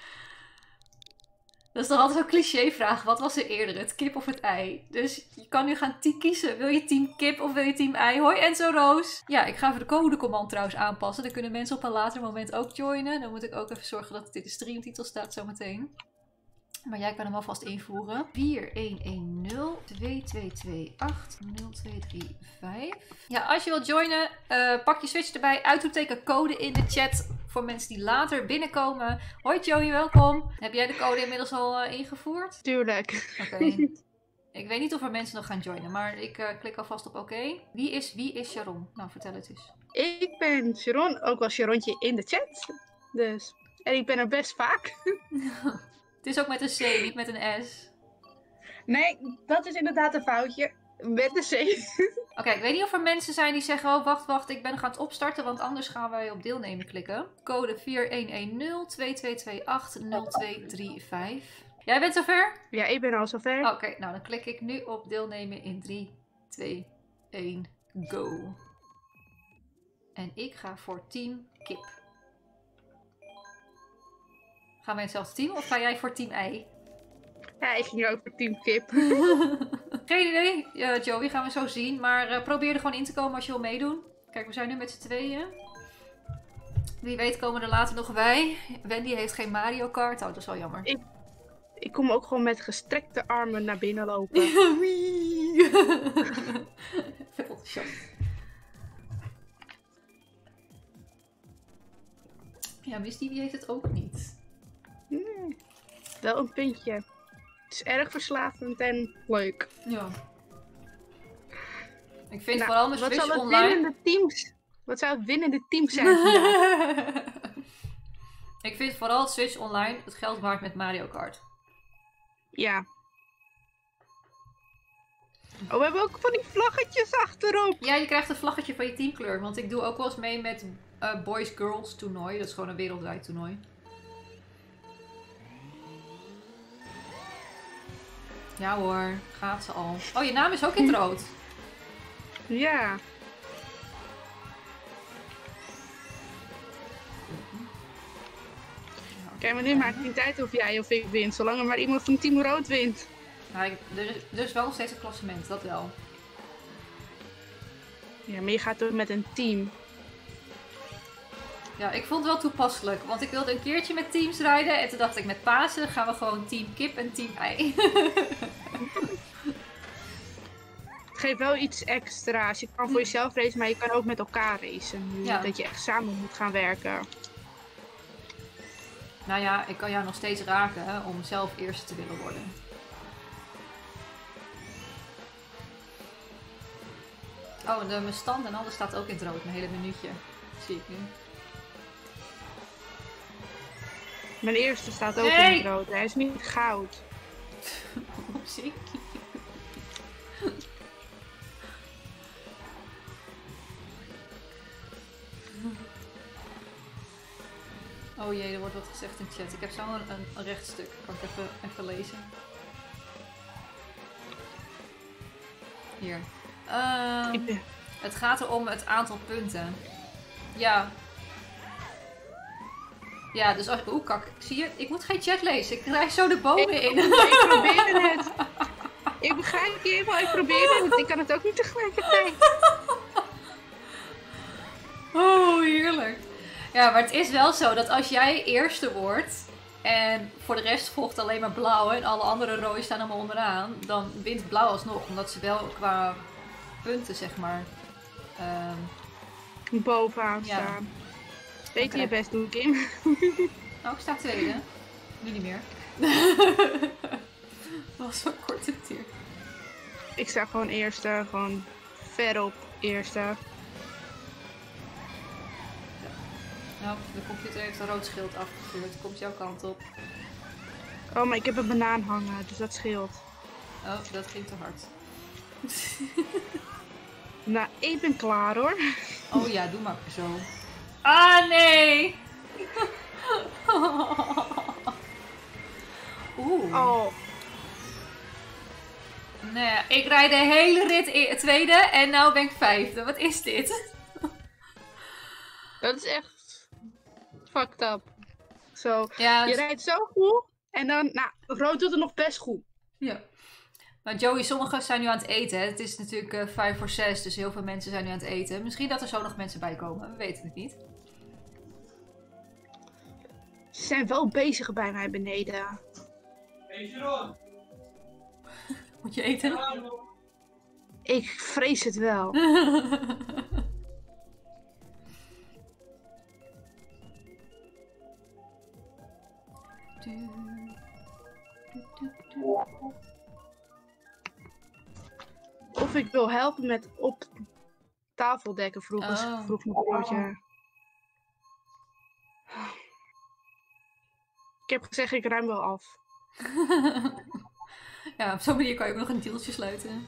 Dat is toch altijd zo'n clichévraag. Wat was er eerder, het kip of het ei? Dus je kan nu gaan kiezen. Wil je team kip of wil je team ei? Hoi Enzo Roos. Ja, ik ga even de codecommand trouwens aanpassen. Dan kunnen mensen op een later moment ook joinen. Dan moet ik ook even zorgen dat het in de streamtitel staat zometeen. Maar jij kan hem alvast invoeren. vier een een nul twee twee twee acht nul twee drie vijf. Ja, als je wilt joinen, uh, pak je Switch erbij. Uitroepteken code in de chat voor mensen die later binnenkomen. Hoi Joey, welkom. Heb jij de code inmiddels al uh, ingevoerd? Tuurlijk. Oké. Okay. Ik weet niet of er mensen nog gaan joinen, maar ik uh, klik alvast op oké. Okay. Wie is, wie is Sharon? Nou, vertel het eens. Ik ben Sharon, ook wel Sharontje in de chat. Dus. En ik ben er best vaak. Het is ook met een C, niet met een S. Nee, dat is inderdaad een foutje. Met een C. Oké, okay, ik weet niet of er mensen zijn die zeggen... Oh, wacht, wacht, ik ben nog aan het opstarten... want anders gaan wij op deelnemen klikken. Code vier een een nul twee twee twee acht nul twee drie vijf. Jij bent zover? Ja, ik ben al zover. Oké, okay, nou dan klik ik nu op deelnemen in drie, twee, één, go. En ik ga voor team kip. Gaan wij in hetzelfde team of ga jij voor team ei? Ja, ik ging ook voor team kip. Geen idee, uh, Joey, gaan we zo zien. Maar uh, probeer er gewoon in te komen als je wil meedoen. Kijk, we zijn nu met z'n tweeën. Wie weet komen er later nog bij. Wendy heeft geen Mario Kart. Oh, dat is wel jammer. Ik, ik kom ook gewoon met gestrekte armen naar binnen lopen. Wee! Vet enthousiast. Ja, Misty die heeft het ook niet. Nee, wel een puntje. Het is erg verslavend en leuk. Ja. Ik vind nou, vooral mijn wat Switch zou het online... winnende teams? Wat zou het winnende team zijn vandaag? Ik vind vooral het Switch online het geld waard met Mario Kart. Ja. Oh, we hebben ook van die vlaggetjes achterop. Ja, je krijgt een vlaggetje van je teamkleur. Want ik doe ook wel eens mee met uh, Boys-Girls toernooi. Dat is gewoon een wereldwijd toernooi. Ja hoor, gaat ze al. Oh, je naam is ook in het rood. Ja. Kijk, maar nu maakt het niet uit of jij of ik wint. Zolang er maar iemand van team rood wint. Nou, er, is, er is wel nog steeds een klassement, dat wel. Ja, maar je gaat ook met een team. Ja, ik vond het wel toepasselijk. Want ik wilde een keertje met teams rijden. En toen dacht ik, met Pasen gaan we gewoon team kip en team ei. Het geeft wel iets extra's. Je kan voor jezelf racen, maar je kan ook met elkaar racen. Nu Ja. dat je echt samen moet gaan werken. Nou ja, ik kan jou nog steeds raken hè, om zelf eerste te willen worden. Oh, en de, mijn stand en alles staat ook in het rood. Mijn hele minuutje. Zie ik nu. Mijn eerste staat ook Nee. in het rood. Hij is niet goud. Zie ik. Oh jee, er wordt wat gezegd in chat. Ik heb zo een, een, een rechtstuk. Kan ik even, even lezen. Hier. Uh, Ik ben- het gaat erom het aantal punten. Ja. Ja, dus als... Oeh, kak. Zie je? Ik moet geen chat lezen. Ik krijg zo de bomen in. Ik probeerde het. Ik begrijp je helemaal. Ik probeerde het. Ik kan het ook niet tegelijkertijd. Oh, heerlijk. Ja, maar het is wel zo dat als jij eerste wordt en voor de rest volgt alleen maar blauw en alle andere rode staan allemaal onderaan, dan wint blauw alsnog, omdat ze wel qua punten, zeg maar, um, Bovenaan Ja. staan. Weet je Oké. je best doen, Kim? Oh, ik sta tweede. Nu niet meer. Dat was zo'n korte tuur. Ik sta gewoon eerste. Gewoon verop eerste. Nou, de computer heeft een rood schild afgevuurd. Komt jouw kant op. Oh, maar ik heb een banaan hangen, dus dat scheelt. Oh, dat ging te hard. Nou, ik ben klaar hoor. Oh ja, doe maar zo. Ah, nee! Oeh. Oh. Nou ja, ik rijd de hele rit e- tweede en nou ben ik vijfde. Wat is dit? Dat is echt fucked up. Zo, Ja, je rijdt zo goed en dan, nou, rood doet het nog best goed. ja. Maar Joey, sommigen zijn nu aan het eten. Hè? Het is natuurlijk uh, vijf voor zes, dus heel veel mensen zijn nu aan het eten. Misschien dat er zo nog mensen bij komen, we weten het niet. Ze zijn wel bezig bij mij beneden. Hey Sharon! Moet je eten? Ik vrees het wel. Of ik wil helpen met op tafel dekken, vroeg, Oh. vroeg mijn broertje. Ik heb gezegd, ik ruim wel af. Ja, op zo'n manier kan je ook nog een dealtje sluiten.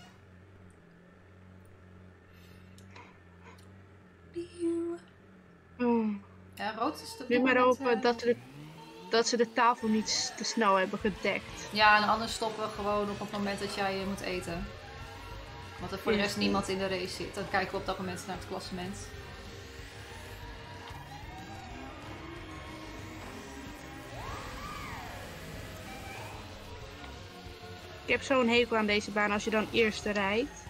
Hmm. Ja, rood is de Nu maar moment, hopen uh... dat, ze de, dat ze de tafel niet te snel hebben gedekt. Ja, en anders stoppen we gewoon op het moment dat jij uh, moet eten. Want er voor de rest niemand in de race zit. Dan kijken we op dat moment naar het klassement. Ik heb zo'n hekel aan deze baan als je dan eerste rijdt.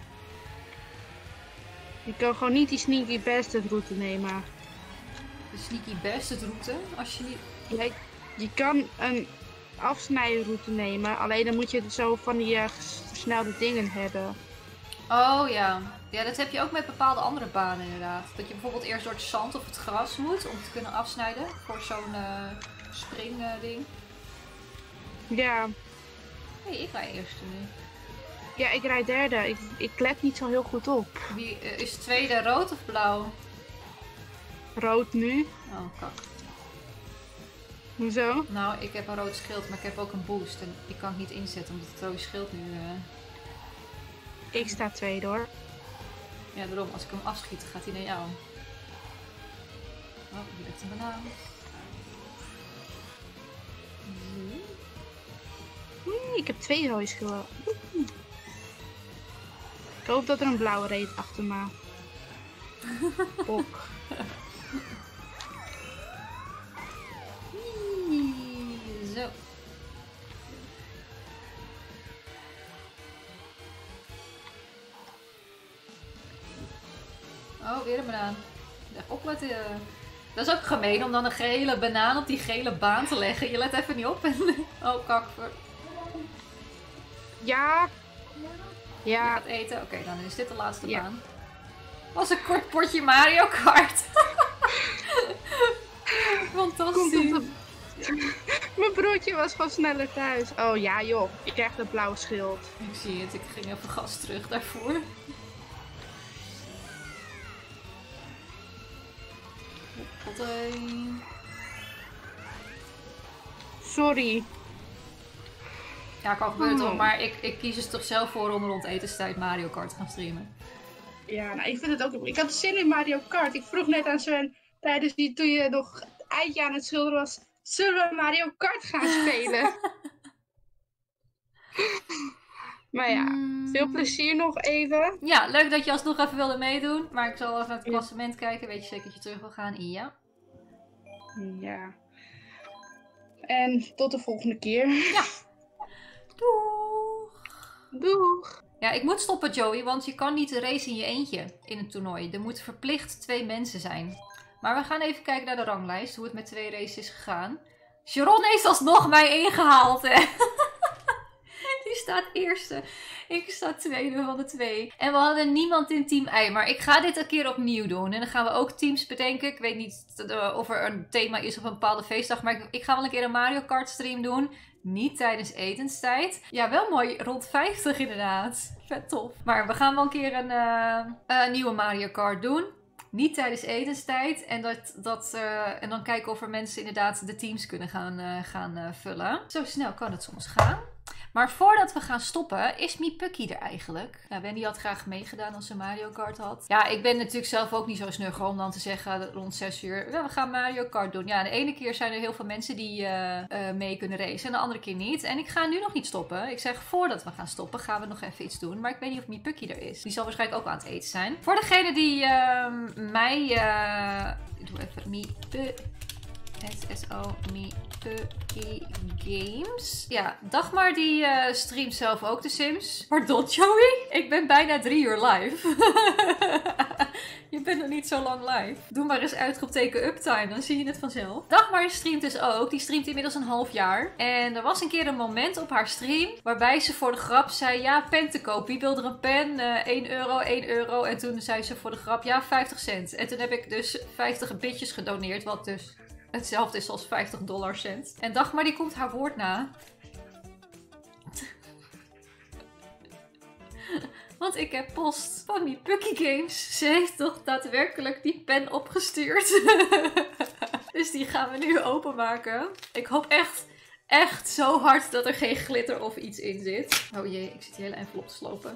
Je kan gewoon niet die sneaky bastard route nemen. De sneaky bastard route, als je niet... Je, je kan een afsnijroute nemen, alleen dan moet je zo van die uh, versnelde dingen hebben. Oh ja. Ja, dat heb je ook met bepaalde andere banen inderdaad. Dat je bijvoorbeeld eerst door het zand of het gras moet om te kunnen afsnijden. Voor zo'n uh, springding. Uh, Ja. Hé, hey, ik rij eerste nu. Ja, ik rijd derde. Ik, ik let niet zo heel goed op. Wie uh, is tweede, rood of blauw? Rood nu. Oh, kak. Hoezo? Nou, ik heb een rood schild, maar ik heb ook een boost. En die kan ik niet inzetten, omdat het rode schild nu... Uh... Ik sta tweede hoor. Ja, daarom. Als ik hem afschiet, gaat hij naar jou. Oh, hier ligt een banaan. Hmm, ik heb twee rode schillen. Hmm. Ik hoop dat er een blauwe reed achter me. Op. Zo. Oh, weer een banaan. Leg op met de... Dat is ook gemeen om dan een gele banaan op die gele baan te leggen. Je let even niet op. Oh, kak. Ja. Je Ja. gaat eten. Oké, okay, dan is dit de laatste Ja. baan. Was een kort potje Mario Kart. Fantastisch. Komt op- Mijn broertje was gewoon sneller thuis. Oh ja joh, ik krijg dat blauwe schild. Ik zie het. Ik ging even gas terug daarvoor. Hoppatee. Sorry. Ja, kan gebeuren Oh. toch, maar ik, ik kies dus toch zelf voor om rond etenstijd Mario Kart te gaan streamen. Ja, nou, ik vind het ook... Ik had zin in Mario Kart. Ik vroeg net aan Sven, tijdens die, toen je nog het eitje aan het schilderen was, zullen we Mario Kart gaan spelen? Maar ja, veel plezier nog even. Ja, leuk dat je alsnog even wilde meedoen. Maar ik zal even naar het klassement kijken. Weet je zeker dat je terug wil gaan? Ja. Ja. En tot de volgende keer. Ja. Doeg. Doeg. Ja, ik moet stoppen Joey, want je kan niet racen in je eentje in een toernooi. Er moeten verplicht twee mensen zijn. Maar we gaan even kijken naar de ranglijst, hoe het met twee races is gegaan. Sharon heeft alsnog mij ingehaald, hè. Die staat eerste. Ik sta tweede van de twee. En we hadden niemand in team I. Maar ik ga dit een keer opnieuw doen. En dan gaan we ook teams bedenken. Ik weet niet uh, of er een thema is op een bepaalde feestdag. Maar ik, ik ga wel een keer een Mario Kart stream doen. Niet tijdens etenstijd. Ja, wel mooi. Rond vijftig inderdaad. Vet tof. Maar we gaan wel een keer een, uh, een nieuwe Mario Kart doen. Niet tijdens etenstijd. En, dat, dat, uh, en dan kijken of er mensen inderdaad de teams kunnen gaan, uh, gaan uh, vullen. Zo snel kan het soms gaan. Maar voordat we gaan stoppen, is Miepukkie er eigenlijk? Ja, Wendy had graag meegedaan als ze Mario Kart had. Ja, ik ben natuurlijk zelf ook niet zo snugger om dan te zeggen rond zes uur, ja, we gaan Mario Kart doen. Ja, de ene keer zijn er heel veel mensen die uh, uh, mee kunnen racen en de andere keer niet. En ik ga nu nog niet stoppen. Ik zeg, voordat we gaan stoppen, gaan we nog even iets doen. Maar ik weet niet of Miepukkie er is. Die zal waarschijnlijk ook aan het eten zijn. Voor degene die uh, mij... Uh, ik doe even Miepukkie. S S O Miepukkie Games. Ja, Dagmar die uh, streamt zelf ook de Sims. Pardon, Joey? Ik ben bijna drie uur live. Je bent nog niet zo lang live. Doe maar eens uitroepteken uptime, dan zie je het vanzelf. Dagmar streamt dus ook. Die streamt inmiddels een half jaar. En er was een keer een moment op haar stream waarbij ze voor de grap zei, ja, pen te koop. Wie wil er een pen? Uh, één euro, één euro. En toen zei ze voor de grap, ja, vijftig cent. En toen heb ik dus vijftig bitjes gedoneerd, wat dus hetzelfde is als vijftig dollar cent. En Dagmar die komt haar woord na. Want ik heb post van Miepukkie Games. Ze heeft toch daadwerkelijk die pen opgestuurd. Dus die gaan we nu openmaken. Ik hoop echt, echt zo hard dat er geen glitter of iets in zit. Oh jee, ik zit die hele envelop te slopen.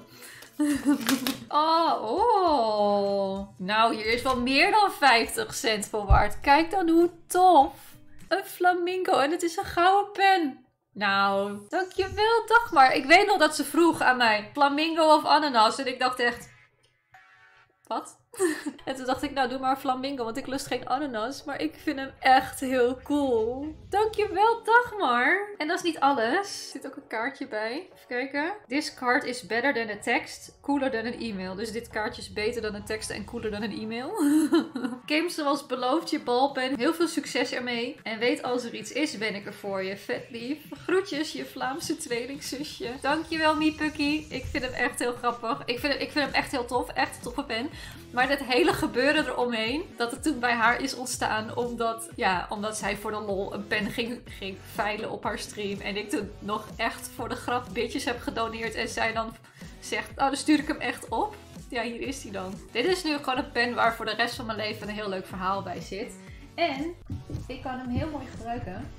Oh, oh. Nou, hier is wel meer dan vijftig cent voor waard. Kijk dan hoe tof. Een flamingo en het is een gouden pen. Nou, dankjewel Dagmar. Ik weet nog dat ze vroeg aan mij, flamingo of ananas? En ik dacht echt, wat? En toen dacht ik, nou doe maar flamingo, want ik lust geen ananas. Maar ik vind hem echt heel cool. Dankjewel Dagmar. En dat is niet alles. Er zit ook een kaartje bij. Even kijken. This card is better than a text, cooler than an email. Dus dit kaartje is beter dan een tekst en cooler dan een e-mail. Games zoals beloofd je balpen. Heel veel succes ermee. En weet als er iets is, ben ik er voor je. Vet lief. Groetjes, je Vlaamse tweelingzusje. Dankjewel Miepukkie. Ik vind hem echt heel grappig. Ik vind hem, ik vind hem echt heel tof. Echt een toffe pen. Maar dat hele gebeuren eromheen, dat het toen bij haar is ontstaan omdat, ja, omdat zij voor de lol een pen ging, ging veilen op haar stream. En ik toen nog echt voor de grap bitjes heb gedoneerd en zij dan zegt, nou dan stuur ik hem echt op. Ja, hier is hij dan. Dit is nu gewoon een pen waar voor de rest van mijn leven een heel leuk verhaal bij zit. En ik kan hem heel mooi gebruiken.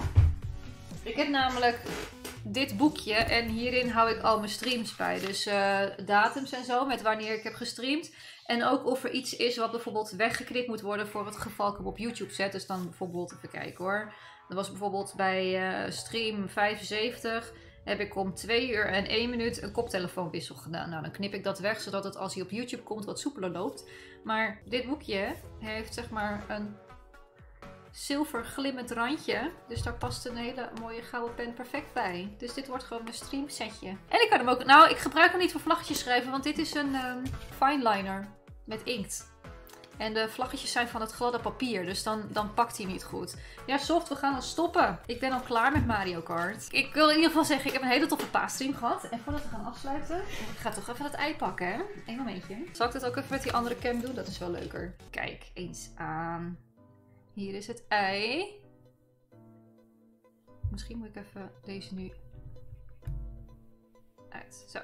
Ik heb namelijk dit boekje en hierin hou ik al mijn streams bij. Dus uh, datums en zo met wanneer ik heb gestreamd. En ook of er iets is wat bijvoorbeeld weggeknipt moet worden voor het geval ik hem op YouTube zet. Dus dan bijvoorbeeld, even kijken hoor. Dat was bijvoorbeeld bij uh, stream vijfenzeventig. Heb ik om twee uur en één minuut een koptelefoonwissel gedaan. Nou, dan knip ik dat weg, zodat het als hij op YouTube komt wat soepeler loopt. Maar dit boekje heeft zeg maar een zilver glimmend randje. Dus daar past een hele mooie gouden pen perfect bij. Dus dit wordt gewoon mijn streamsetje. En ik kan hem ook... Nou, ik gebruik hem niet voor vlaggetjes schrijven, want dit is een um, fineliner met inkt. En de vlaggetjes zijn van het gladde papier, dus dan, dan pakt hij niet goed. Ja, Soft, we gaan dan stoppen. Ik ben al klaar met Mario Kart. Ik wil in ieder geval zeggen, ik heb een hele toffe paasstream gehad. En voordat we gaan afsluiten, ik ga toch even het ei pakken, hè? Eén momentje. Zal ik dit ook even met die andere cam doen? Dat is wel leuker. Kijk, eens aan. Hier is het ei. Misschien moet ik even deze nu uit. Zo.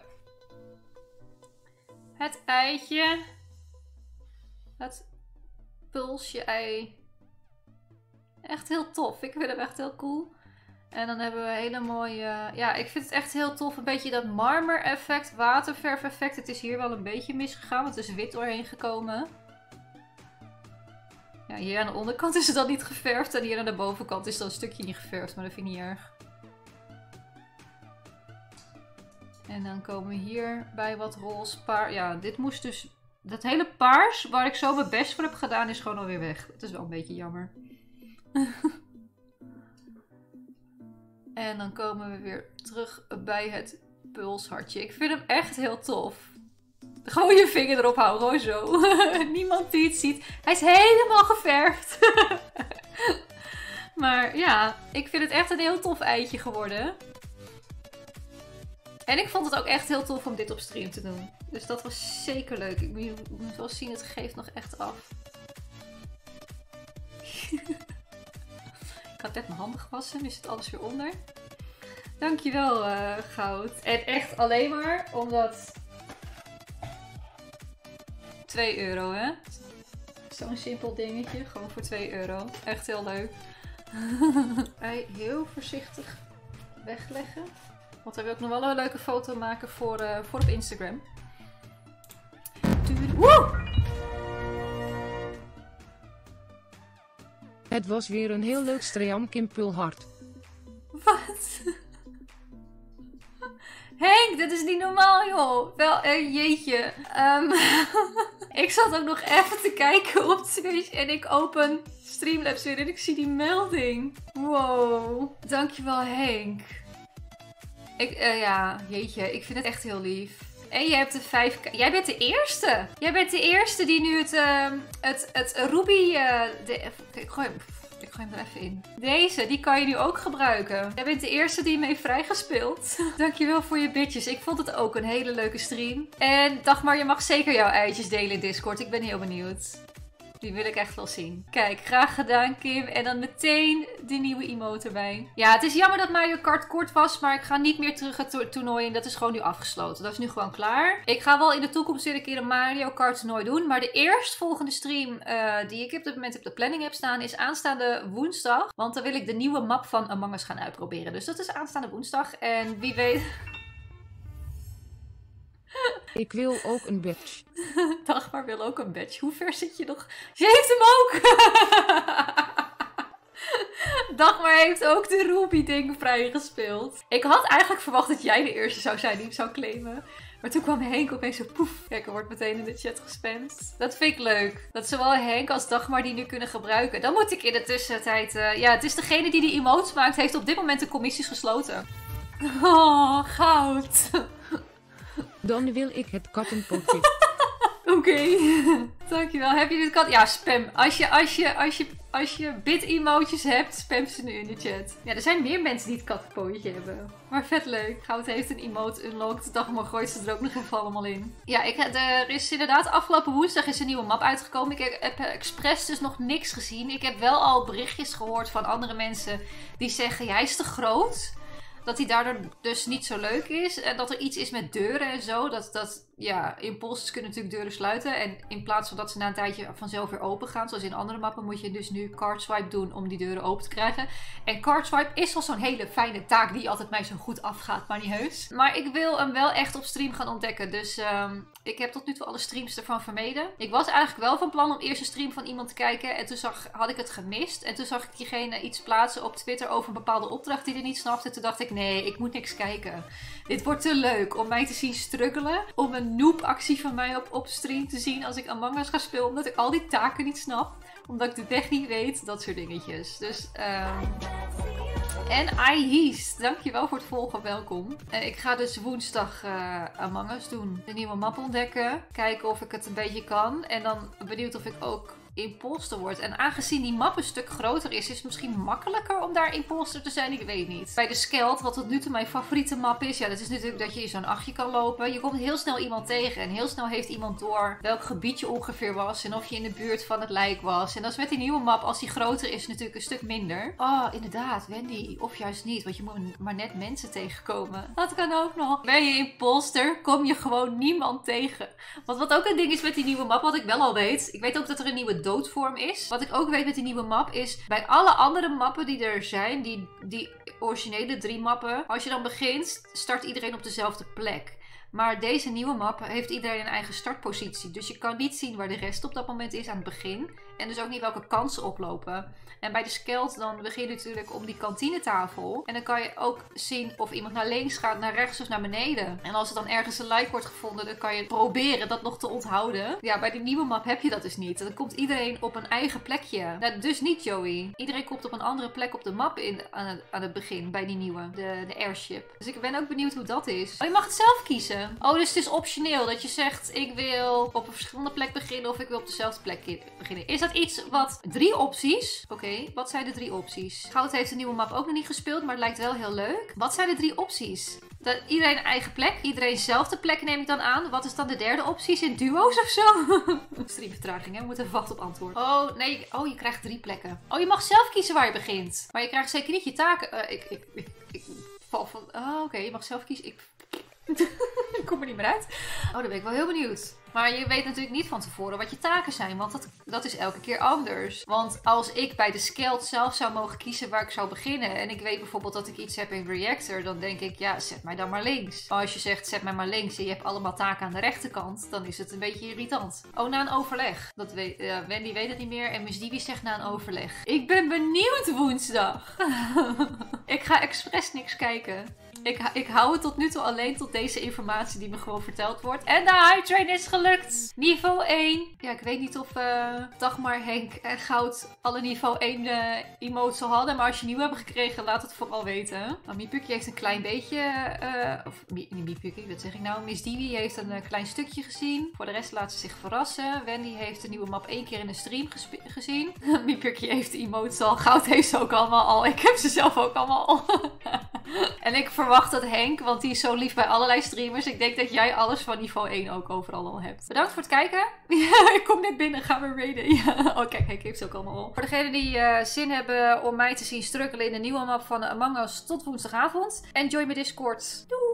Het eitje. Het pulsje ei. Echt heel tof. Ik vind hem echt heel cool. En dan hebben we hele mooie... Ja, ik vind het echt heel tof. Een beetje dat marmer effect, waterverf effect. Het is hier wel een beetje misgegaan, want er is wit doorheen gekomen. Ja, hier aan de onderkant is het dan niet geverfd. En hier aan de bovenkant is dan een stukje niet geverfd. Maar dat vind ik niet erg. En dan komen we hier bij wat roze paars. Ja, dit moest dus... Dat hele paars, waar ik zo mijn best voor heb gedaan, is gewoon alweer weg. Dat is wel een beetje jammer. En dan komen we weer terug bij het pulshartje. Ik vind hem echt heel tof. Gewoon je vinger erop houden, gewoon zo. Niemand die het ziet. Hij is helemaal geverfd. Maar ja, ik vind het echt een heel tof eitje geworden. En ik vond het ook echt heel tof om dit op stream te doen. Dus dat was zeker leuk. Ik moet wel zien, het geeft nog echt af. Ik had net mijn handen gewassen, nu zit alles weer onder. Dankjewel, uh, Goud. En echt alleen maar omdat... twee euro, hè? Zo'n simpel dingetje, gewoon voor twee euro. Echt heel leuk. Ei heel voorzichtig wegleggen. Want dan wil ik nog wel een leuke foto maken voor, uh, voor op Instagram. Woe! Het was weer een heel leuk stream, Kim Pulhard. Wat? Henk, dit is niet normaal, joh. Wel, uh, jeetje. Um, ik zat ook nog even te kijken op Twitch en ik open Streamlabs weer en ik zie die melding. Wow. Dankjewel, Henk. Ik, uh, ja, jeetje. Ik vind het echt heel lief. En je hebt de vijf... Jij bent de eerste. Jij bent de eerste die nu het, uh, het, het Ruby... Uh, de... Ik gooi hem... Ik gooi hem er even in. Deze, die kan je nu ook gebruiken. Jij bent de eerste die hem heeft vrijgespeeld. Dankjewel voor je bitjes. Ik vond het ook een hele leuke stream. En Dagmar, je mag zeker jouw eitjes delen in Discord. Ik ben heel benieuwd. Die wil ik echt wel zien. Kijk, graag gedaan, Kim. En dan meteen die nieuwe emote erbij. Ja, het is jammer dat Mario Kart kort was. Maar ik ga niet meer terug het to toernooi in. Dat is gewoon nu afgesloten. Dat is nu gewoon klaar. Ik ga wel in de toekomst weer een keer een Mario Kart toernooi doen. Maar de eerstvolgende stream uh, die ik op dit moment op de planning heb staan is aanstaande woensdag. Want dan wil ik de nieuwe map van Among Us gaan uitproberen. Dus dat is aanstaande woensdag. En wie weet... Ik wil ook een badge. Dagmar wil ook een badge. Hoe ver zit je nog? Ze heeft hem ook! Dagmar heeft ook de Ruby-ding vrijgespeeld. Ik had eigenlijk verwacht dat jij de eerste zou zijn die hem zou claimen. Maar toen kwam Henk opeens zo poef. Kijk, er wordt meteen in de chat gespamd. Dat vind ik leuk. Dat zowel Henk als Dagmar die nu kunnen gebruiken. Dan moet ik in de tussentijd... Uh, ja, het is degene die die emotes maakt, heeft op dit moment de commissies gesloten. Oh, goud. Dan wil ik het kattenpotje. Oké, okay. Dankjewel. Heb je dit kat? Ja, spam. Als je, als je, als je, als je bit-emootjes hebt, spam ze nu in de chat. Ja, er zijn meer mensen die het kattenpootje hebben. Maar vet leuk. Goud heeft een emote unlocked. Dagmar gooit ze er ook nog even allemaal in. Ja, ik, er is inderdaad afgelopen woensdag is een nieuwe map uitgekomen. Ik heb expres dus nog niks gezien. Ik heb wel al berichtjes gehoord van andere mensen die zeggen, ja, hij is te groot. Dat hij daardoor dus niet zo leuk is. En dat er iets is met deuren en zo. Dat, dat ja, imposters kunnen natuurlijk deuren sluiten. En in plaats van dat ze na een tijdje vanzelf weer open gaan. Zoals in andere mappen moet je dus nu card swipe doen om die deuren open te krijgen. En card swipe is wel zo'n hele fijne taak die altijd mij zo goed afgaat. Maar niet heus. Maar ik wil hem wel echt op stream gaan ontdekken. Dus um, ik heb tot nu toe alle streams ervan vermeden. Ik was eigenlijk wel van plan om eerst een stream van iemand te kijken. En toen zag, had ik het gemist. En toen zag ik diegene iets plaatsen op Twitter over een bepaalde opdracht die hij niet snapte. Toen dacht ik, nee, ik moet niks kijken. Dit wordt te leuk om mij te zien struggelen. Om een noob actie van mij op, op stream te zien als ik Among Us ga spelen. Omdat ik al die taken niet snap. Omdat ik de weg niet weet. Dat soort dingetjes. Dus, um... en iHeast, dankjewel voor het volgen. Welkom. En ik ga dus woensdag uh, Among Us doen. De nieuwe map ontdekken. Kijken of ik het een beetje kan. En dan benieuwd of ik ook imposter wordt. En aangezien die map een stuk groter is, is het misschien makkelijker om daar imposter te zijn. Ik weet niet. Bij de Skeld, wat tot nu toe mijn favoriete map is, ja, dat is natuurlijk dat je in zo'n achtje kan lopen. Je komt heel snel iemand tegen en heel snel heeft iemand door welk gebied je ongeveer was en of je in de buurt van het lijk was. En dat is met die nieuwe map, als die groter is, natuurlijk een stuk minder. Oh, inderdaad, Wendy. Of juist niet, want je moet maar net mensen tegenkomen. Dat kan ook nog. Ben je imposter, kom je gewoon niemand tegen. Want wat ook een ding is met die nieuwe map, wat ik wel al weet. Ik weet ook dat er een nieuwe doodvorm is. Wat ik ook weet met die nieuwe map is, bij alle andere mappen die er zijn, die, die originele drie mappen, als je dan begint, start iedereen op dezelfde plek. Maar deze nieuwe map heeft iedereen een eigen startpositie. Dus je kan niet zien waar de rest op dat moment is aan het begin. En dus ook niet welke kansen oplopen. En bij de Skeld dan begin je natuurlijk om die kantinetafel. En dan kan je ook zien of iemand naar links gaat, naar rechts of naar beneden. En als er dan ergens een lijk wordt gevonden, dan kan je proberen dat nog te onthouden. Ja, bij de nieuwe map heb je dat dus niet. Dan komt iedereen op een eigen plekje. Nou, dus niet Joey. Iedereen komt op een andere plek op de map in, aan, het, aan het begin, bij die nieuwe. De, de airship. Dus ik ben ook benieuwd hoe dat is. Oh, je mag het zelf kiezen. Oh, dus het is optioneel dat je zegt, ik wil op een verschillende plek beginnen of ik wil op dezelfde plek beginnen. Is dat iets wat... Drie opties? Oké. Okay, wat zijn de drie opties? Goud heeft de nieuwe map ook nog niet gespeeld, maar het lijkt wel heel leuk. Wat zijn de drie opties? Dat iedereen een eigen plek, iedereen dezelfde plek neem ik dan aan. Wat is dan de derde optie? In duo's of zo? Streamvertraging, hè? We moeten even wachten op antwoord. Oh, nee. Oh, je krijgt drie plekken. Oh, je mag zelf kiezen waar je begint. Maar je krijgt zeker niet je taken. Uh, ik, ik, ik, ik val van... Oh, oké. Okay. Je mag zelf kiezen. Ik... Ik kom er niet meer uit. Oh, daar ben ik wel heel benieuwd. Maar je weet natuurlijk niet van tevoren wat je taken zijn, want dat, dat is elke keer anders. Want als ik bij de Skeld zelf zou mogen kiezen waar ik zou beginnen, en ik weet bijvoorbeeld dat ik iets heb in Reactor, dan denk ik, ja, zet mij dan maar links. Maar als je zegt, zet mij maar links en je hebt allemaal taken aan de rechterkant, dan is het een beetje irritant. Oh, na een overleg. Dat weet, uh, Wendy weet het niet meer en Miss Divi zegt na een overleg. Ik ben benieuwd woensdag. Ik ga expres niks kijken. Ik, ik hou het tot nu toe alleen tot deze informatie die me gewoon verteld wordt. En de High Train is gelukt. Niveau één. Ja, ik weet niet of uh, Dagmar, Henk en Goud alle niveau één uh, emotes al hadden. Maar als je nieuw hebben gekregen, laat het vooral weten. Nou, Miepukkie heeft een klein beetje... Uh, of niet Miepukkie, wat zeg ik nou? Miss Divi heeft een uh, klein stukje gezien. Voor de rest laat ze zich verrassen. Wendy heeft de nieuwe map één keer in de stream gezien. Miepukkie heeft de emotes al. Goud heeft ze ook allemaal al. Ik heb ze zelf ook allemaal al. En ik verwacht dat Henk, want die is zo lief bij allerlei streamers. Ik denk dat jij alles van niveau één ook overal al hebt. Bedankt voor het kijken. Ik kom net binnen, gaan we raiden. Ja. Oh kijk, Henk heeft ze ook allemaal al. Voor degenen die uh, zin hebben om mij te zien struggelen in de nieuwe map van Among Us tot woensdagavond. Enjoy mijn Discord. Doei!